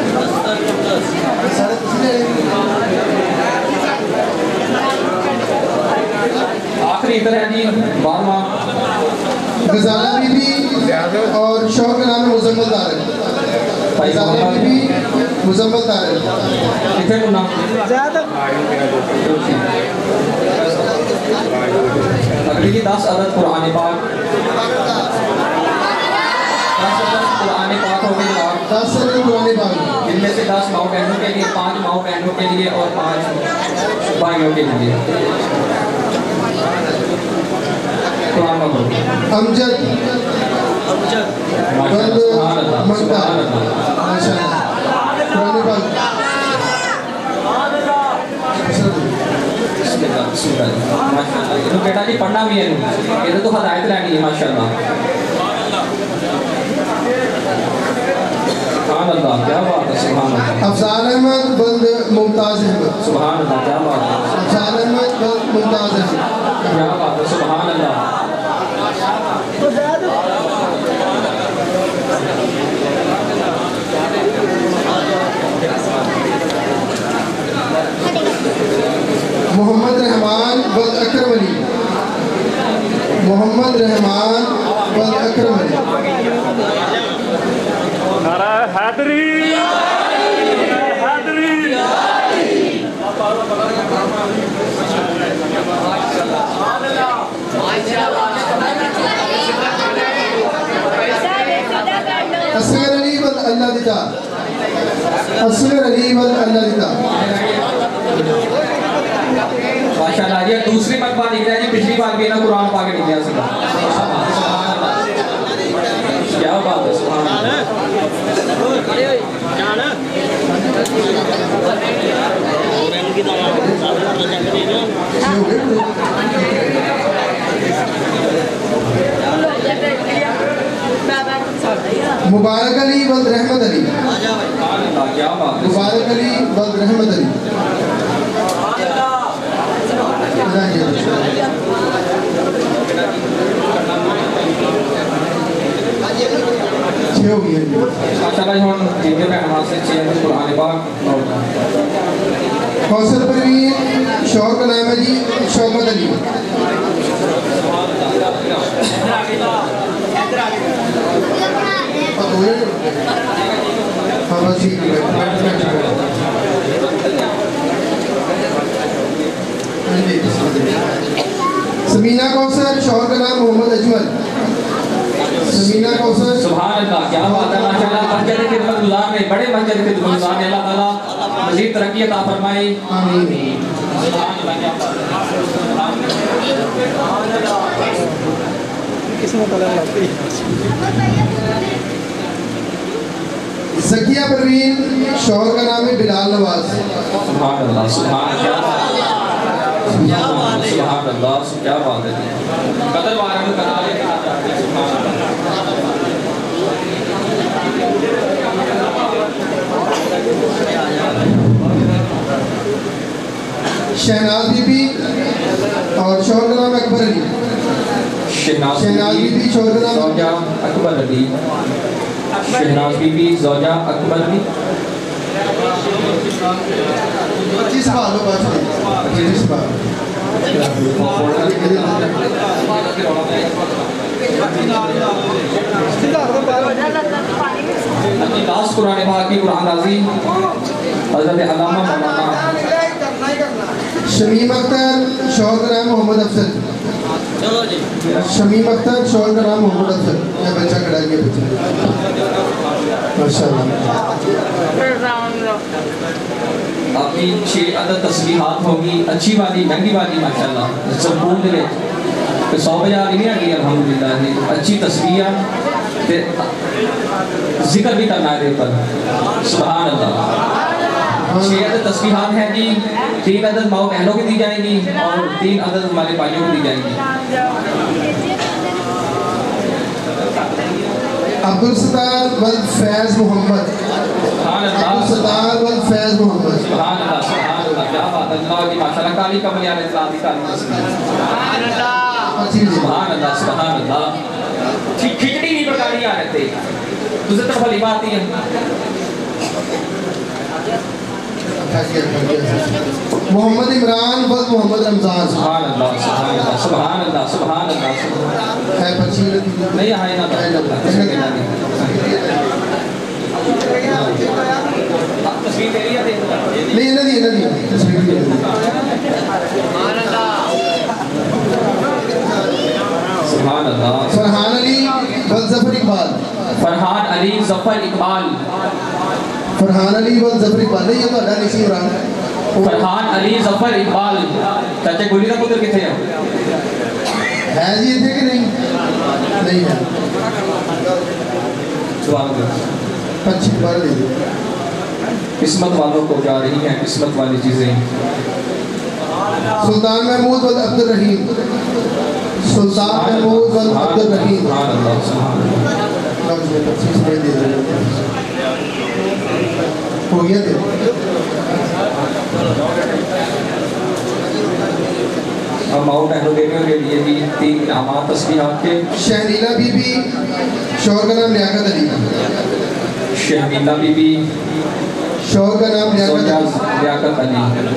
آخری ادھر ہے جی 12واں. غزالہ بی بی اور شوہر کا نام ہے مزمل طارق. غزالہ بی بی مزمل طارق. کتنے منا اگلی 10 عدد قرآن پاک. 10 عدد بہنوں کے لیے اور 5 بھائیوں کے لیے قرآن پڑھو امجد بند منگا قرآن پاک بیٹا جی پڑھنا بھی ہے یہ تو ہدایت لینی ہے ماشاءاللہ سبحان اللہ کیا بات ہے سبحان اللہ افضال احمد بند ممتاز احمد سبحان اللہ کیا بات ہے افضال احمد بند ممتاز احمد کیا بات ہے سبحان اللہ محمد رحمان بند اکرم علی محمد رحمان بند اکرم علی نعرہ حیدری حیدری اصغر علی بند اللہ دیتا اصغر علی بند اللہ دیتا ماشاءاللہ یہ دوسری مرتبہ نکلا ہے جی پچھلی بار بھی نا قرآن پاک نکلا سکا کیا بات ہے سبحان اللہ مبارک علی بند رحمت علی کیا بات ہے مبارک علی بند رحمت علی چھے ہو گئی ہے ماشاءاللہ ہم جیتے میں نماز سے چھے ہیں قرآن پاک کوثر پروین شوہر کا نام ہے جی شوکت علی ہاں بس ٹھیک ہے سمینہ کوثر شوہر کا نام محمد اجمل سمینہ کوثر سبحان اللہ کیا بات ہے ماشاءاللہ مسجد کے خدمت گزار نے بڑے مسجد کے خدمت گزار نے اللہ تعالیٰ مزید ترقی عطا فرمائے آمین زکیہ پروین شوہر کا نام ہے بلال نواز سبحان اللہ سبحان اللہ کیا بات ہے قدر وارہ میں قدر لے کے آتا ہے سبحان اللہ شہناز بی بی اور شوہر کا نام اکبر علی شہناز بی بی شوہر کا نام زوجہ اکبر علی شہناز بی بی زوجہ اکبر علی 25 سال ہو بات 25 سال لاسٹ قرآن پاک کی قرآن نازی حضرت علامہ مولانا شمیم اختر شوہر کا نام محمد افضل شمیم اختر شوہر کا نام محمد افضل یہ بچہ کھڑا گیا بچہ ماشاءاللہ آپ کی 6 عدد تسبیحات ہوگی اچھی والی مہنگی والی ماشاءاللہ سمپور دے 100 بجا نہیں آگئی الحمدللہ اچھی تسبیح ذکر بھی کرنا ہے پر سبحان اللہ 6 عدد تسبیحات ہیں جی 3 عدد ماؤ بہنوں کی دی جائیں گی اور 3 عدد ہمارے بھائیوں کو دی جائیں گی عبدالستار ولد فیض محمد سبحان اللہ عبدالستار ولد فیض محمد سبحان اللہ کیا بات ہے اللہ کی ماشاءاللہ کالی کملی علیہ السلام کی تعلیم سبحان اللہ سبحان اللہ کھچڑی نہیں پکانی آ رہے تھے دوسرے طرف حلیمہ آتی ہے محمد عمران ولد محمد رمضان سبحان اللہ سبحان اللہ سبحان اللہ سبحان اللہ ہے پرچی نہیں آئے نا تصویر دے لیا نہیں سبحان اللہ فرحان علی ولد ظفر اقبال فرحان علی ظفر اقبال فرحان علی ولد ظفر اقبال نہیں یہ تو اڈا نہیں سی عمران فرحان علی ظفر اقبال چاچے گولی کا پتر کتنے ہیں جی تھے کہ نہیں نہیں ہے سوال دو پنچھی بار دے دو قسمت والوں کو جا رہی ہیں قسمت والی چیزیں سلطان محمود ود عبد الرحیم سلطان محمود ود عبد الرحیم سبحان اللہ سبحان اللہ ہو گیا دے اب ماؤ بہنوں بیٹیوں کے لیے بھی 3 انعامات تسبیحات کے شہنیلا بی بی شوہر کا نام لیاقت علی شہنیلا بی بی شوہر کا نام لیاقت علی لیاقت علی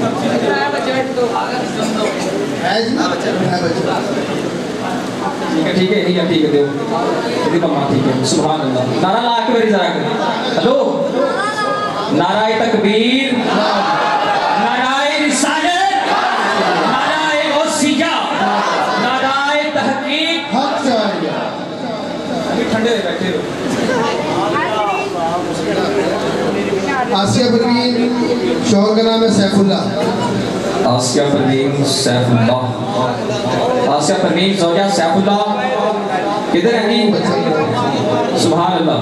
ہے جی ٹھیک ہے دیو یہ کما ٹھیک ہے سبحان اللہ نعرہ لا کے بری ذرا کر ہلو نعرہ تکبیر نعرہ رسالت نعرہ غوثیہ نعرہ تحقیق حق چاہیے ابھی ٹھنڈے بیٹھے ہو آسیہ پروین شوہر کا نام ہے سیف اللہ آسیہ پروین سیف اللہ آسیہ پروین زوجہ سیف اللہ کدھر ہے جی سبحان اللہ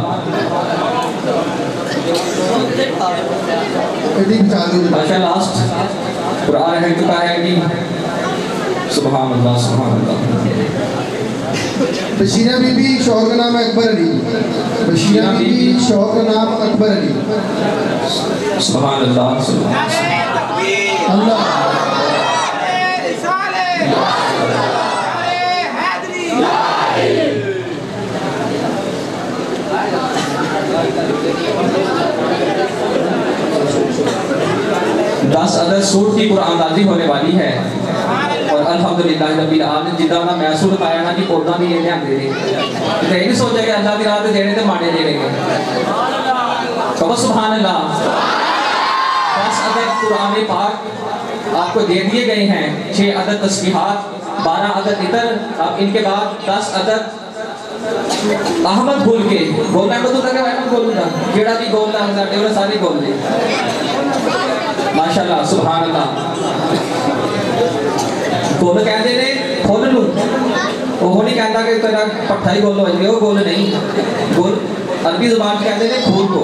ماشاء لاسٹ قرآن رہ چکا ہے جی سبحان اللہ سبحان اللہ بشیرہ بی بی شوہر کا نام ہے اکبر علی بشیرہ بی بی شوہر کا نام اکبر علی سبحان اللہ سبحان اللہ دس اگر سوٹ کی قرآن دازی ہونے والی ہے اور الحمدللہ رب العالمین جدہ محسوس آیا نا کہ قردہ بھی یہ دھیان دے رہے تو نہیں سوچا کہ اللہ کی رات دینے تھے مانے دے رہے گے کہو سبحان اللہ 10 عدد قرآن پاک آپ کو دے دیے گئے ہیں 6 عدد تسبیحات 12 عدد عطر اب ان کے بعد 10 عدد احمد بھول کے گولنا احمد ہوتا کہ احمد بولنا کیڑا بھی گولنا ہے ساری گول لے ماشاءاللہ سبحان اللہ گول کہتے ہیں کھول لوں وہ نہیں کہتا کہ تیرا پٹھا ہی گول ہو جائے وہ گول نہیں گول عربی زبان کہتے ہیں کھول کو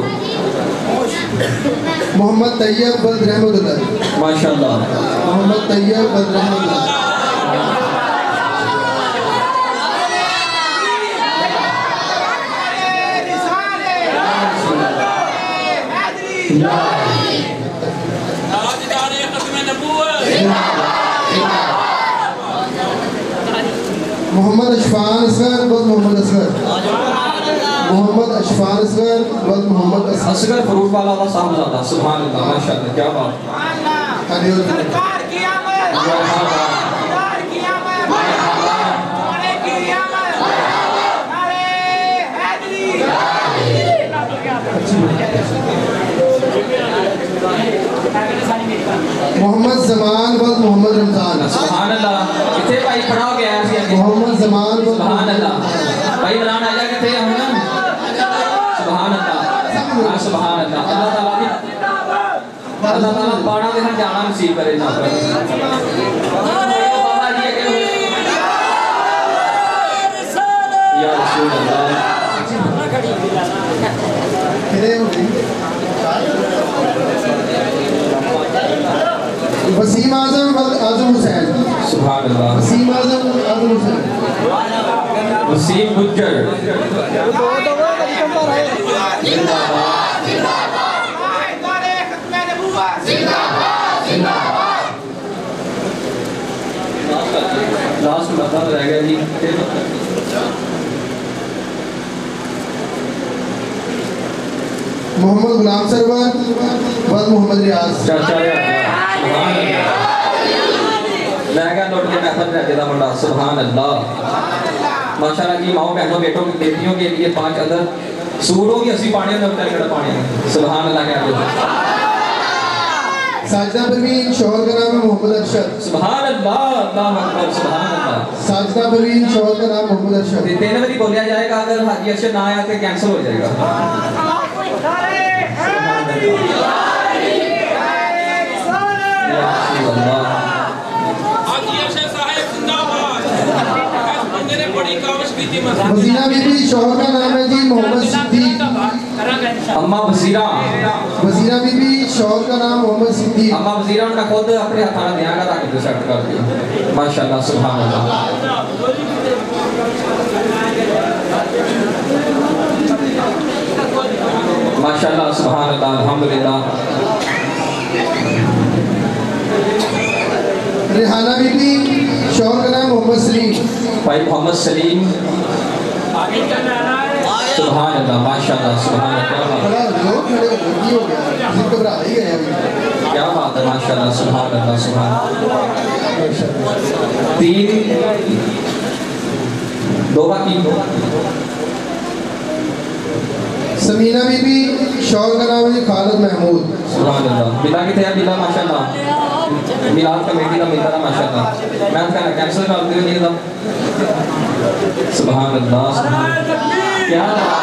محمد طیب بلد رحمت اللہ ماشاءاللہ محمد طیب بلد رحمت اللہ محمد اشفان اصغر بلد محمد اصغر محمد اشفان اصغر بلد محمد اصغر اصغر فروٹ والا اللہ صاحب زیادہ سبحان اللہ ماشاءاللہ کیا بات سرکار کی آمد سرکار کی آمد ہمارے کی آمد نعرہ حیدری محمد زمان بلد محمد رمضان سبحان اللہ کتے بھائی پڑھاؤ گیا ہے محمد زمان بلد سبحان اللہ بھائی بنانا آجا کتے ہم نا سبحان اللہ سبحان اللہ اللہ تعالیٰ پاڑا دے ہم جانا نصیب کرے نا یا رسول اللہ وسیم اعظم بلد اعظم حسین سبحان اللہ وسیم اعظم اعظم حسین وسیم گجر لاسٹ مطلب رہ گیا جی محمد غلام سرور بلد محمد ریاض چاچا میں کہا لوٹ کے محفل رہ جدا منڈا سبحان اللہ ماشاءاللہ جی ماؤں بہنوں بیٹوں کی بیٹیوں کے لیے 5 عدد سوٹ ہوگی اسی پانی میں اتر کڑا پانی سبحان اللہ کہتے ہیں ساجدہ پروین شوہر کا نام ہے محمد ارشد سبحان اللہ اللہ اکبر سبحان اللہ ساجدہ پروین شوہر کا نام محمد ارشد 3 باری بولیا جائے گا اگر حاجی ارشد نہ آیا تو کینسل ہو جائے گا वजीरा बीबी शौहर का नाम है जी मोहम्मद सिद्दीक। अम्मा वजीरा, वजीरा बीबी शौहर का नाम मोहम्मद सिद्दीक। अम्मा वजीरा उनका खुद अपने हाथ में ध्यान रख के सेट कर दिया। माशाल्लाह सुभान अल्लाह। माशाल्लाह सुभान अल्लाह अल्हम्दुलिल्लाह। रेहाना बीबी शौहर का नाम मोहम्मद सलीम। भाई मोहम्मद सलीम सुभान अल्लाह माशाल्लाह सुभान अल्लाह। बड़ा लोग खड़े हो गया, घबरा ही गए अभी। क्या बात है माशाल्लाह सुभान अल्लाह सुभान। तीन दो बाकी। समीना बीबी शौहर का नाम है जी खालिद महमूद। सुभान अल्लाह। बिला की थे बिला माशाल्लाह। मिलाद कमेटी का मिलता था माशाल्लाह। मैं कहना कैंसिल कर दिया नहीं था। सुभान अल्लाह क्या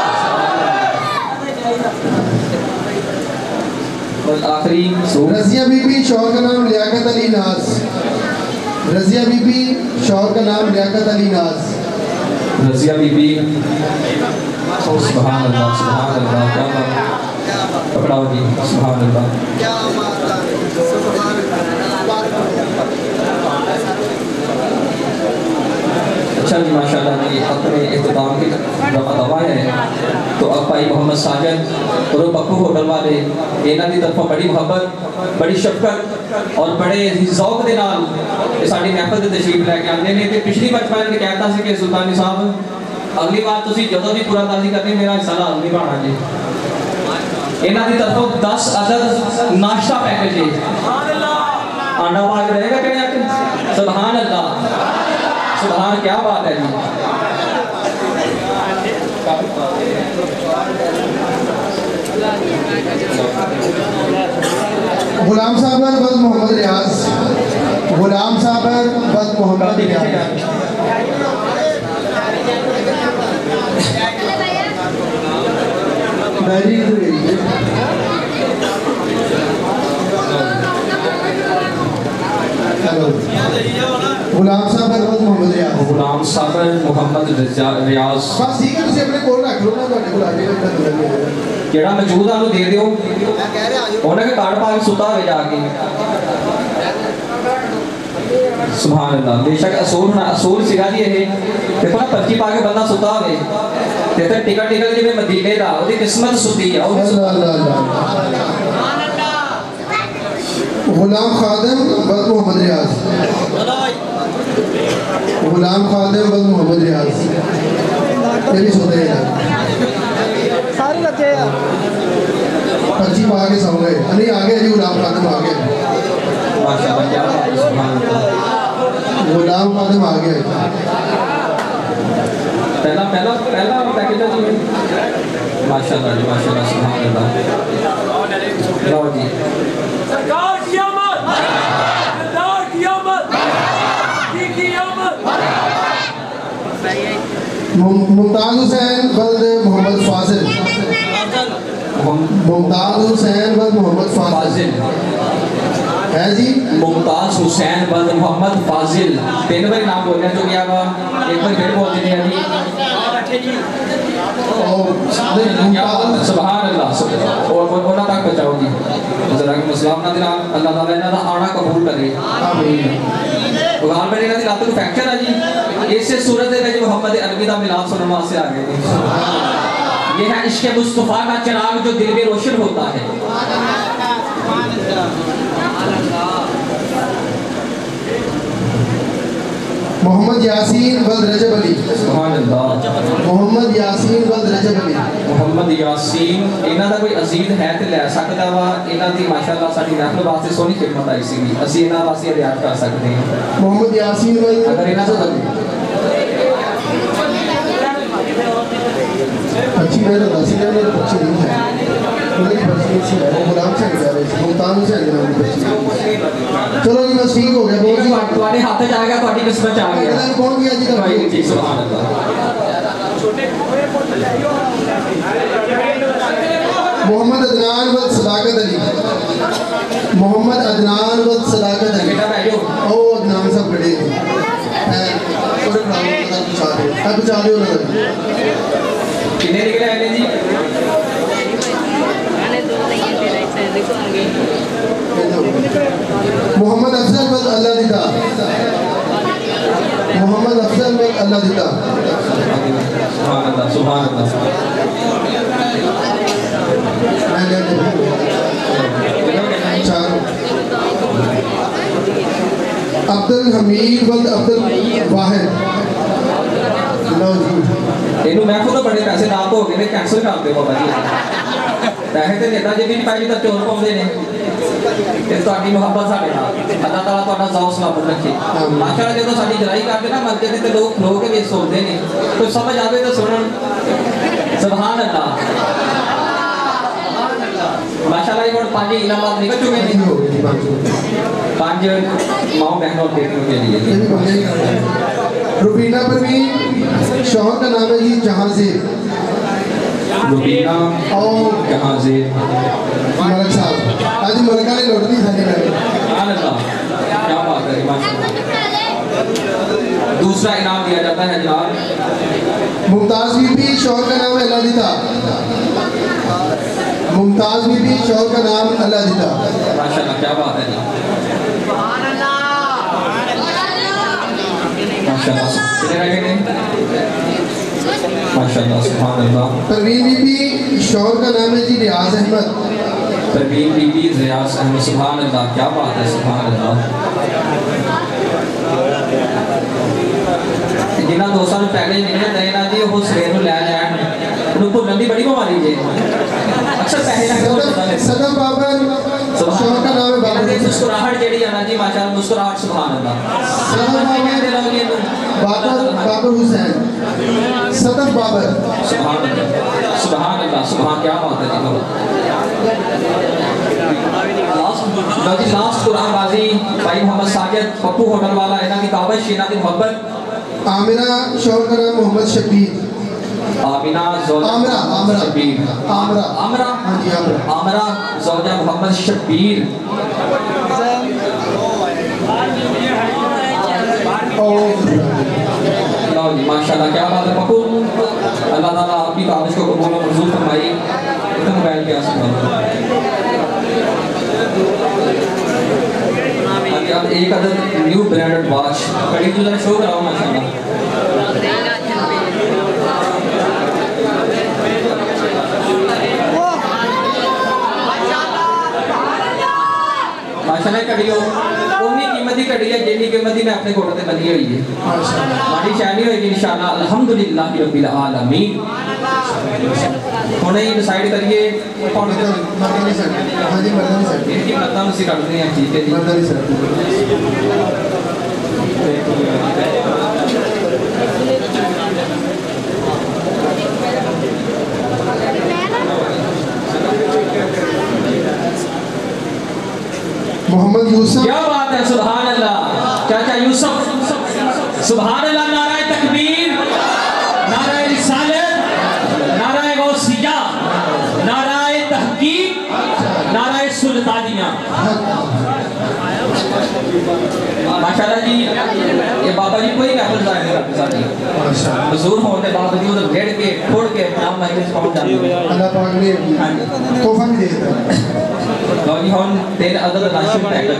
और आखिरी रजिया बीबी शौहर का नाम लियाकत अली नाज। रजिया बीबी शौहर का नाम लियाकत अली नाज। रजिया बीबी सुभान अल्लाह सुभान अल्लाह। क्या बात पकड़ाओ जी सुभान अल्लाह। अच्छा जी माशाल्लाह जी अपने इख्तिताम की दवा है तो अब भाई मोहम्मद साजिद और बक्कू होटल वाले इन्हां दी तरफों बड़ी मोहब्बत बड़ी शफकत और बड़े ज़ौक दे नाल साडी महफिल ते तशरीफ लेके आंदे ने ते पिछली बचपन ने कहता सी कि सुल्तानी साहब अगली बार तुसी जदों भी कुरानदाजी करनी मेरा हिस्सा लाल नहीं पाना जी। इन्हां दी तरफों 10 अदद नाश्ता पैकेज है। आंडा पाक रहेगा कि नहीं? सुभान अल्लाह सुभान क्या बात है जी। गुलाम साहब बद मोहम्मद रियाज। गुलाम साहब बद मोहम्मद रियाज। गुलाम साहब बद मोहम्मद रियाज। गुलाम साहब मोहम्मद रियाज बस ठीक है तुसी अपने कोल रख लो ना ਤੁਹਾਡੇ ਕੋਲ ਆ ਜਾਏਗਾ। केड़ा मौजूद आनु दे दियो उन्हें के कार्ड पा के सुता होवे जाके। सुभान अल्लाह। बेशक असूल सिगा जी ये देखो ना पर्ची पा के बंदा सुता होवे ते फिर टिकट निकल जिवे मदीने दा ओदी किस्मत सुती है। गुलाम खादिम बद मोहम्मद रियाज। गुलाम खादिम बद मोहम्मद रियाज ये भी सुते हैं सारे लगे यार। पर्ची पा के सो गए। नहीं आ गए जी गुलाम खादिम आ गए माशाल्लाह क्या बात है सुभान अल्लाह। गुलाम खादिम आ गए। पहला पहला पहला पैकेज है जी माशाल्लाह जी माशाल्लाह सुभान अल्लाह। लो जी सरकार की आमद, सरदार की आमद, की आमद। मुमताज हुसैन बद मोहम्मद फाजिल। मुमताज हुसैन बद मोहम्मद फाजिल है जी। मुमताज हुसैन बद मोहम्मद फाजिल तीन बार नाम बोलने जो गया वा एक बार फिर बोल देने जी। सुभान अल्लाह और बोलना तक बचाओ जी जरा कि मुस्लिम ना दिना अल्लाह ताला इन्हां दा आना कबूल करे आमीन। भगवान मेरे इन्हां दी लात नूं फ्रैक्चर है जी इसे सूरत दे विच मोहम्मद अरबी दा मिलाद सुनने वास्ते आ गए। ये है इश्क मुस्तफा का चिराग जो दिल में रोशन होता है। मोहम्मद यासीन बद रजब अली। सुभान अल्लाह। मोहम्मद यासीन बद रजब अली। मोहम्मद यासीन इन्हां दा कोई अजीज है ते ले सकदा वा। इन्हां दी माशाअल्लाह साडी महफिल वास्ते सोहनी खिदमत आई सी असी इन्हां वास्ते रियाज कर सकते हैं। मोहम्मद यासीन बद अगर इन्हां तो अच्छी मेरे दसी ने अच्छी नहीं है उन्हें पर्ची से है वो गुलाम से जा रहे थे मुमताज से जा रहे थे। चलो जी बस ठीक हो गया बहुत जी तुम्हारे हाथ में आ गया तुम्हारी किस्मत आ गया कौन गया जी भाई जी सुभान अल्लाह। मोहम्मद अदनान बद सदाकत अली। मोहम्मद अदनान बद सदाकत पहुंचा दियो ना कितने निकले आने जी मोहम्मद अफजल बद अल्लाह दिता मोहम्मद अफजल बद अल्लाह दिता सुभान अल्लाह अब्दुल हमीद बद अब्दुल वाहिद ਇਹਨੂੰ ਮੈਂ ਖੁਦ ਬੜੇ ਪੈਸੇ ਨਾ ਹੋ ਗਏ ਨੇ ਕੈਂਸਲ ਕਰ ਦਿਓ ਬਾਬਾ ਜੀ ਪੈਸੇ ਤੇ ਨੇਤਾ ਜੀ ਵੀ ਨਹੀਂ ਪਾਈ ਤਾਂ ਚੋਰ ਪਾਉਂਦੇ ਨੇ ਤੇ ਤੁਹਾਡੀ ਮੁਹੱਬਤ ਸਾਡੇ ਨਾਲ ਅੱਲਾਹ ਤਾਲਾ ਤੁਹਾਡਾ ਜ਼ੌਕ ਸਲਾਮਤ ਰੱਖੇ ਮਾਸ਼ਾਅੱਲਾ ਜਦੋਂ ਸਾਡੀ ਜਰਾਈ ਕਰਦੇ ਨਾ ਮਸਜਿਦ ਤੇ ਲੋਕ ਖਲੋ ਕੇ ਵੀ ਸੁਣਦੇ ਨੇ ਕੋਈ ਸਮਝ ਆਵੇ ਤਾਂ ਸੁਣਨ ਸੁਭਾਨ ਅੱਲਾਹ माशाल्लाह ये 5 इनामात निकल चुके हैं 5 माओ बहनों बेटियों के लिए रुबीना परवीन शौहर का नाम है जी जहांज़ेब रुबीना और जहांज़ेब मलक साहब आज मलका ने लौट दी सारी में सुभान अल्लाह क्या बात है माशाल्लाह दूसरा इनाम दिया जाता है जनाब मुमताज बीबी शौहर का नाम है अल्लाह मुमताज बीबी शौहर का नाम अल्लाह दिता माशाल्लाह क्या बात है माशाल्लाह कितने रह गए माशाल्लाह सुभान अल्लाह परवीन बीबी शौहर का नाम है जी रियाज अहमद परवीन बीबी रियाज अहमद सुभान अल्लाह क्या बात है सुभान अल्लाह जिन्होंने दोस्तों ने पहले निकले दे ना जी वो सवेर को लै लैन उन्हें भुलने की बड़ी बीमारी है अक्सर पैसे सदर बाबर शौहर का नाम है बाबर मुस्कुराहट जेडी है ना जी माशाल्लाह मुस्कुराहट सुभान अल्लाह बाबर हुसैन सदर बाबर सुभान अल्लाह सुभान क्या बात है जी लास्ट कुरान बाजी भाई मोहम्मद साजिद पप्पू होटल वाला इन्हां की काबश इन्हां की मोहब्बत आमिना शौहर का नाम मोहम्मद शबीर आमिना आमरा आमरा शबीर आमरा आमरा हाँ जी आमरा आमरा ज़ौजा मोहम्मद शबीर माशाल्लाह क्या बात है पप्पू अल्लाह ताला आपकी काबिश को कबूल और मंजूर फरमाए तो मोबाइल के आसमान अब एक अदद न्यू ब्रांडेड वॉच कड़ी जो जरा शो कराओ माशाल्लाह माशाल्लाह कड़ी हो उन्नी कीमत की कड़ी है जितनी कीमत मैं अपने कोटे ते बनी हुई है माड़ी शायद नहीं होगी इंशाअल्लाह अल्हम्दुलिल्लाह रब्बिल आलमीन हुणे ही डिसाइड करिए कौन सा मर्दानी सर हाँ जी मर्दानी सर इनकी मर्दानी सी करते हैं ठीक है जी मर्दानी सर मोहम्मद यूसुफ क्या बात है सुभान अल्लाह चाचा यूसुफ सुभान अल्लाह नाराए तकबीर नाराए रिसालत नाराए गौसिया नाराए तहकीक नाराए सुल्तानिया माशाल्लाह जी ये बाबा जी कोई महफिल जाए नहीं करते साथी हुजूर होने के बावजूद भेड़ के छोड़ के नाम महफिल पहुंच जाते अल्लाह पाक ने तोहफा भी दे दिया ਲਓ ਜੀ ਹੁਣ ਤਿੰਨ ਅਦਦ ਰਾਸ਼ਨ ਪੈਕੇਜ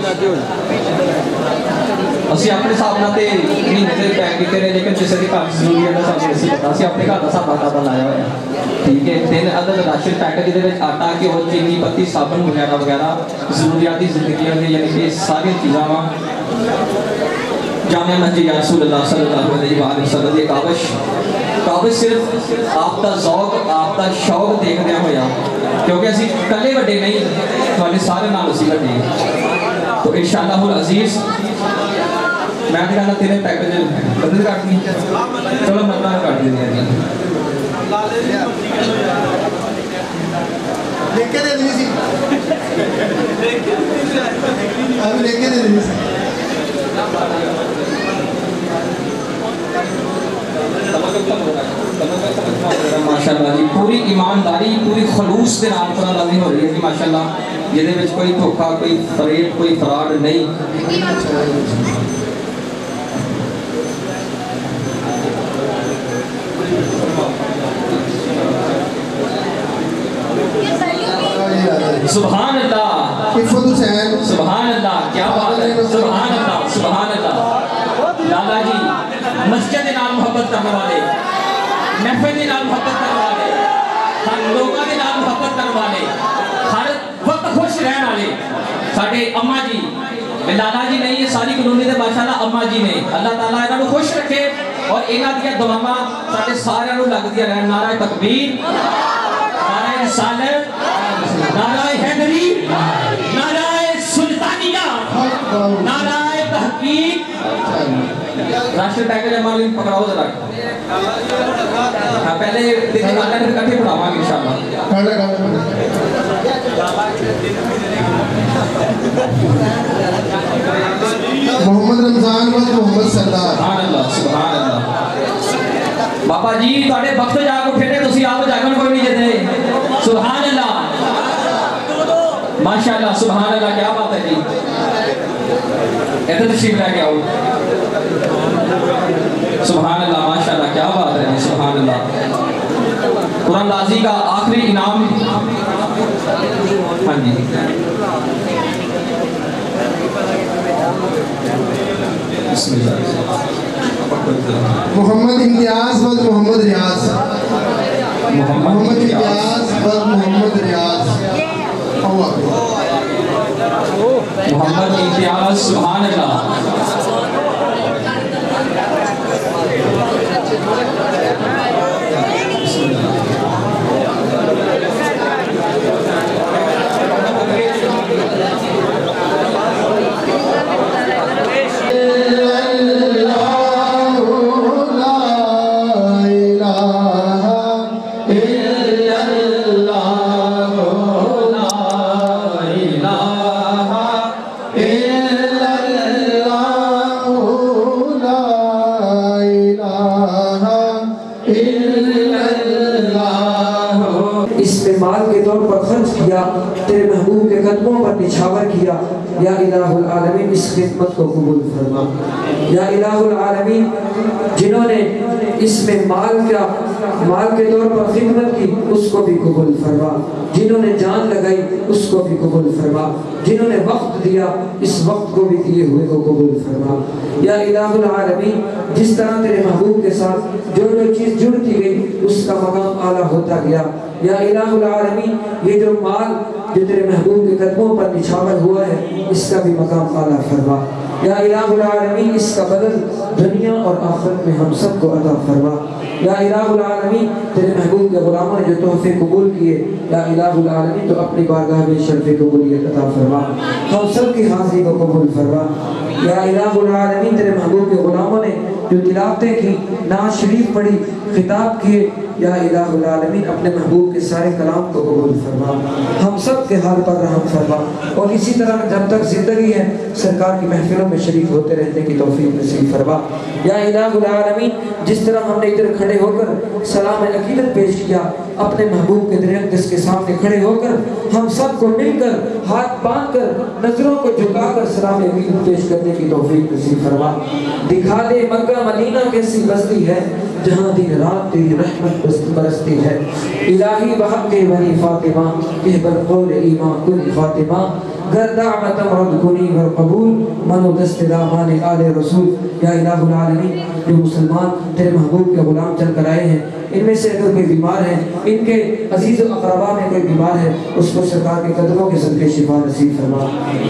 ਅਸੀਂ ਆਪਣੇ ਹਿਸਾਬ ਨਾਲ ਤੇ ਮਹੀਨੇ ਦੇ ਪੈਕ ਕੀਤੇ ਨੇ ਲੇਕਿਨ ਕਿਸੇ ਦੀ ਘਰ ਜ਼ਰੂਰੀ ਹੈ ਸਾਨੂੰ ਅਸੀਂ ਪਤਾ ਅਸੀਂ ਆਪਣੇ ਘਰ ਦਾ ਹਿਸਾਬ ਕਿਤਾਬ ਲਾਇਆ ਹੋਇਆ ਠੀਕ ਹੈ ਤਿੰਨ ਅਦਦ ਰਾਸ਼ਨ ਪੈਕੇਜ ਦੇ ਵਿੱਚ ਆਟਾ ਘਿਓ ਚੀਨੀ ਪੱਤੀ ਸਾਬਣ ਵਗੈਰਾ ਵਗੈਰਾ ਜ਼ਰੂਰੀਆਤੀ ਜ਼ਿੰਦਗੀਆਂ ਦੇ ਯਾਨੀ ਕਿ ਸਾਰੀਆਂ ਚੀਜ਼ਾਂ ਵਾ जामिया मस्जिद या रसूल अल्लाह सल्लल्लाहु अलैहि वसल्लम ਦੀ ਕਾਬਿਸ਼ ਸਿਰਫ ਆਪ ਦਾ ਜ਼ੌਕ ਆਪ ਦਾ ਸ਼ੌਕ ਦੇਖਦਿਆਂ ਹੋਇਆ ਕਿਉਂਕਿ ਅਸੀਂ ਇਕੱਲੇ ਵੱਡੇ ਨਹੀਂ ਤੁਹਾਡੇ ਸਾਰੇ ਨਾਲ ਅਸੀਂ ਵੱਡੇ तो इंशाअल्लाहुल अजीज मैं कहना तेरे पैकेज बदल काटनी चलो मतलब काट देनी है लेके दे दी सी अब लेके दे दी सी माशाअल्लाह जी पूरी ईमानदारी पूरी खलूस के नाम पर लाज़िम हो रही है कि माशाअल्लाह जिहदे विच कोई धोखा कोई फरेब कोई फराड नहीं سبحان اللہ عفت حسین سبحان اللہ کیا بات ہے سبحان اللہ سبحان اللہ لالا جی مسجد نال محبت کرنے والے محفل دے نال محبت کرنے والے ہر لوگوں دے نال محبت کرنے والے ہر وقت خوش رہنے والے ساڈے اما جی لالا جی نہیں یہ ساری کلونی دے ماشاءاللہ اما جی نے اللہ تعالیٰ انہاں نوں خوش رکھے اور انہاں دی دعاواں ساڈے سارے نوں لگدیاں رہن نعرہ تکبیر نعرہ رسالت نعرہ حیدری نعرہ سلطانیہ نعرہ تحقیق راشد ٹیکر جمال پکڑاؤ ذرا پہلے دن نکالنا پھر کٹھے پڑھاواں گے انشاءاللہ محمد رمضان و محمد سردار سبحان اللہ سبحان اللہ بابا جی تواڈے وقت جاگ اٹھے نے تسی آپ جاگن کوئی نہیں جتے سبحان اللہ ماشاءاللہ سبحان اللہ کیا بات ہے جی ادھر تشریف لے کے آؤ سبحان اللہ ماشاءاللہ کیا بات ہے جی سبحان اللہ قرآن لازی کا آخری انعام ہاں جی بسم اللہ محمد امتیاز و محمد ریاض محمد امتیاز و محمد ریاض محمد امتیاز سبحان اللہ استعمال کے طور پر خرچ کیا تیرے محبوب کے قدموں پر نچھاور کیا یا الہ العالمین اس خدمت کو قبول فرما یا الہ العالمین جنہوں نے اس میں مال کے طور پر خدمت کی اس کو بھی قبول فرما جنہوں نے جان لگائی اس کو بھی قبول فرما جنہوں نے وقت دیا اس وقت کو بھی دیے ہوئے کو قبول فرما یا الہ العالمین جس طرح تیرے محبوب کے ساتھ جو چیز جڑتی گئی اس کا مقام اعلیٰ ہوتا گیا یا الہ العالمین یہ جو مال جو تیرے محبوب کے قدموں پر نچھاور ہوا ہے اس کا بھی مقام اعلیٰ فرما یا الہ العالمین اس کا بدل دنیا اور آخرت میں ہم سب کو عطا فرما یا الہ العالمین تیرے محبوب کے غلاموں نے جو تحفے قبول کیے یا الہ العالمین تو اپنی بارگاہ میں شرف قبولیت عطا فرما ہم سب کی حاضری کو قبول فرما یا الہ العالمین تیرے محبوب کے غلاموں نے جو تلاوتیں کی نعت شریف پڑھی خطاب کیے یا الہ العالمین اپنے محبوب کے سارے کلام کو قبول فرما ہم سب کے حال پر رحم فرما اور اسی طرح جب تک زندگی ہے سرکار کی محفلوں میں شریک ہوتے رہنے کی توفیق نصیب فرما یا الہ العالمین جس طرح ہم نے ادھر کھڑے ہو کر سلام عقیدت پیش کیا اپنے محبوب کے درخت کے سامنے کھڑے ہو کر ہم سب کو مل کر ہاتھ باندھ کر نظروں کو جھکا کر سلام عقیدت پیش کرنے کی توفیق نصیب فرما دکھا دے مکہ مدینہ کیسی بستی ہے جہاں دن رات تیری رحمت برستی ہے الہی بحق کے بنی فاطمہ احبر قول ایمان کن فاطمہ گر دعوت مرد کنی ور قبول منو دست دامان آل رسول یا الہ العالمین جو مسلمان تیرے محبوب کے غلام چل کر آئے ہیں ان میں سے اگر کوئی بیمار ہے ان کے عزیز و اقربا میں کوئی بیمار ہے اس کو سرکار کے قدموں کے صدقے شفا نصیب فرما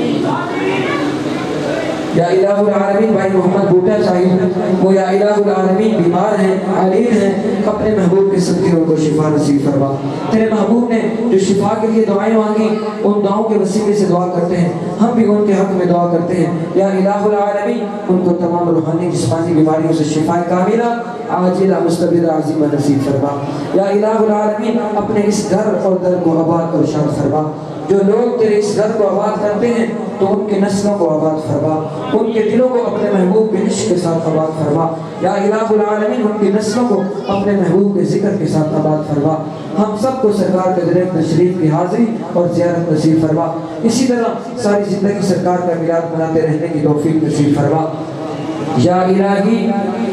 یا الہ العالمین بھائی محمد بوٹا صاحب وہ یا الہ العالمین بیمار ہیں علیل ہیں اپنے محبوب کے صدقے ان کو شفا نصیب فرما تیرے محبوب نے جو شفا کے لیے دعائیں مانگی ان دعاؤں کے وسیلے سے دعا کرتے ہیں ہم بھی ان کے حق میں دعا کرتے ہیں یا الہ العالمین ان کو تمام روحانی جسمانی بیماریوں سے شفا کاملہ عاجلہ مستقبل عظیمہ نصیب فرما یا الہ العالمین اپنے اس گھر اور در کو آباد اور شاد فرما جو لوگ تیرے اس گھر کو آباد کرتے ہیں تو ان کے نسلوں کو آباد فرما ان کے دلوں کو اپنے محبوب کے عشق کے ساتھ آباد فرما یا الہ العالمین ان کی نسلوں کو اپنے محبوب کے ذکر کے ساتھ آباد فرما ہم سب کو سرکار کے درخت شریف کی حاضری اور زیارت نصیب فرما اسی طرح ساری زندگی سرکار کا میلاد مناتے رہنے کی توفیق نصیب فرما یا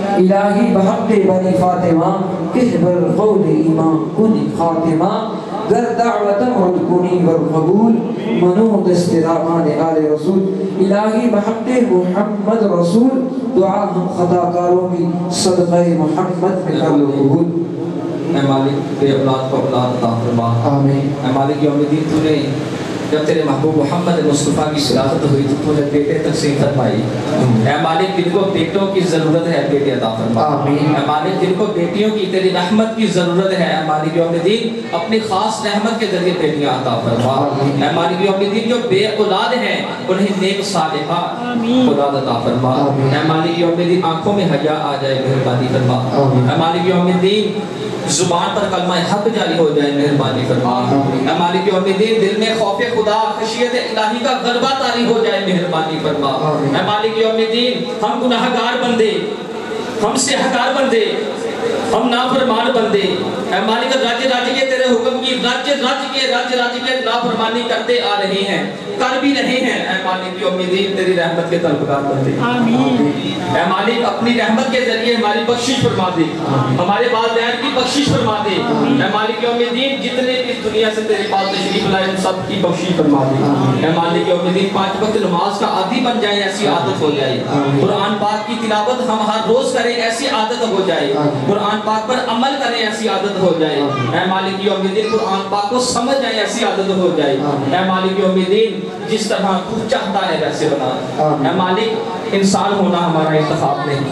الہی بحق بنی فاطمہ کہبر قول ایمان کن خاتمہ گر دعوتاً ربکونی والقبول منوط استرامان آل رسول الہی بحق محمد رسول دعا ہم خطا کاروں کی صدقہ محمد میں کر لو قبول. اے مالک بے اولاد کو اولاد عطا فرما. آمین. اے مالک یوم الدین تو نے جب تیرے محبوب محمد مصطفیٰ کی صداقت ہوئی تو نے بیٹے تقسیم فرمائی. اے مالک جن کو بیٹوں کی ضرورت ہے بیٹے عطا فرما. آمین. اے مالک جن کو بیٹیوں کی تیری رحمت کی ضرورت ہے اے مالک یوم الدین اپنی خاص رحمت کے ذریعے بیٹیاں عطا فرما. اے مالک یوم الدین جو بے اولاد ہیں انہیں نیک صالحہ اولاد عطا فرما. اے مالک یوم الدین آنکھوں میں حیا آ جائے مہربانی فرما. اے مالک یوم الدین زبان پر کلمہ حق جاری ہو جائے مہربانی فرما. اے مالک یوم الدین دل میں خوف خدا خشیت الہی کا غلبہ طاری ہو جائے مہربانی فرما. اے مالک یوم الدین ہم گناہگار بندے ہم سیاہکار بندے ہم نافرمان بندے اے مالک رج کے تیرے حکم کی رج کے نافرمانی کرتے آ رہے ہیں کر بھی رہے ہیں. اے مالک یوم الدین تیری رحمت کے طلبگار بندے. آمین. اے مالک اپنی رحمت کے ذریعے ہماری بخشش فرما دے ہمارے والدین کی بخشش فرما دے. اے مالک یوم الدین جتنے اس دنیا سے تیرے پاس تشریف لائے ان سب کی بخشش فرما دے. اے مالک یوم الدین 5 وقت نماز کا عادی بن جائے ایسی عادت ہو جائے. قرآن پاک کی تلاوت ہم ہر روز کریں ایسی عادت ہو جائے. قرآن پاک پر عمل کریں ایسی عادت ہو جائے. اے مالک یوم الدین قرآن پاک کو سمجھ جائیں ایسی عادت ہو جائے. اے مالک یوم الدین جس طرح تو چاہتا ہے ویسے بنا. اے مالک انسان ہونا ہمارا انتخاب نہیں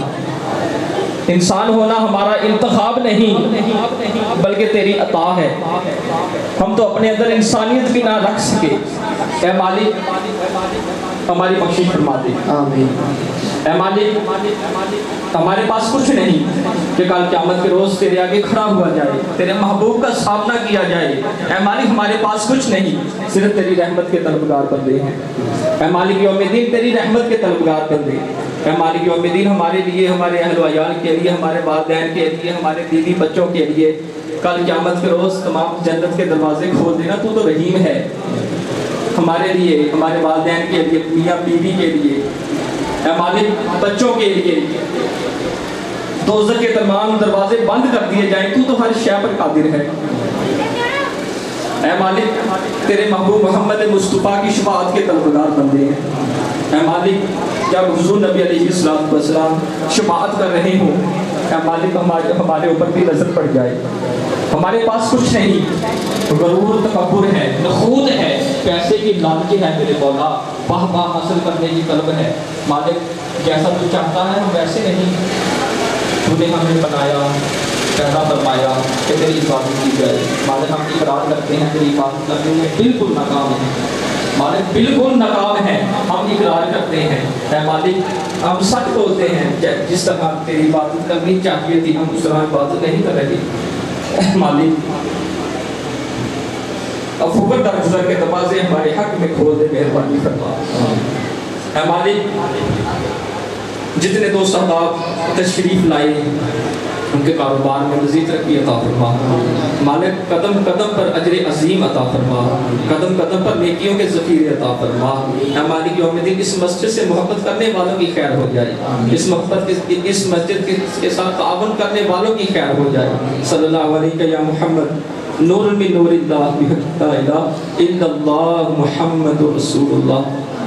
انسان ہونا ہمارا انتخاب نہیں بلکہ تیری عطا ہے. ہم تو اپنے اندر انسانیت بھی نہ رکھ سکے. اے مالک ہماری بخشش فرما دے. آمین. اے مالک ہمارے پاس کچھ نہیں کہ کل قیامت کے روز تیرے آگے کھڑا ہوا جائے تیرے محبوب کا سامنا کیا جائے. اے مالک ہمارے پاس کچھ نہیں صرف تیری رحمت کے طلبگار بندے ہیں. اے مالک یوم الدین تیری رحمت کے طلبگار بندے. اے مالک یوم الدین ہمارے لیے ہمارے اہل و عیال کے لیے ہمارے والدین کے لیے ہمارے بیوی بچوں کے لیے کل قیامت کے روز تمام جنت کے دروازے کھول دینا. تو رحیم ہے ہمارے لیے ہمارے والدین کے لیے میاں بیوی کے لیے اے مالک بچوں کے لیے دوزخ کے تمام دروازے بند کر دیے جائیں. تو ہر شے پر قادر ہے. اے مالک تیرے محبوب محمد مصطفیٰ کی شفاعت کے طلبگار بندے ہیں. اے مالک جب حضور نبی علیہ السلام شفاعت کر رہے ہوں اے مالک ہمارے اوپر بھی نظر پڑ جائے. ہمارے پاس کچھ نہیں غرور تکبر ہے نخوت ہے پیسے کی لالچ ہے میرے مولا واہ واہ حاصل کرنے کی طلب ہے. مالک جیسا تو چاہتا ہے ہم ویسے نہیں. تو نے ہمیں بنایا پیدا فرمایا کہ تیری عبادت کی جائے. مالک ہم اقرار کرتے ہیں تیری عبادت کرنے میں بالکل ناکام ہیں. مالک بالکل ناکام ہیں ہم اقرار کرتے ہیں. اے مالک ہم سچ بولتے ہیں جس طرح تیری عبادت کرنی چاہیے تھی ہم اس طرح عبادت نہیں کر رہے. مالک افوقت درگزر کے دروازے ہمارے حق میں کھول دے مہربانی فرما. اے مالک جتنے دوست احباب تشریف لائے ان کے کاروبار میں مزید ترقی عطا فرما. مالک قدم قدم پر اجر عظیم عطا فرما. قدم قدم پر نیکیوں کے ذخیرے عطا فرما. اے مالک یوم الدین اس مسجد سے محبت کرنے والوں کی خیر ہو جائے. اس مسجد کے ساتھ تعاون کرنے والوں کی خیر ہو جائے. صلی اللہ علیہ یا محمد نور من نور اللہ لا الہ الا اللہ محمد رسول اللہ.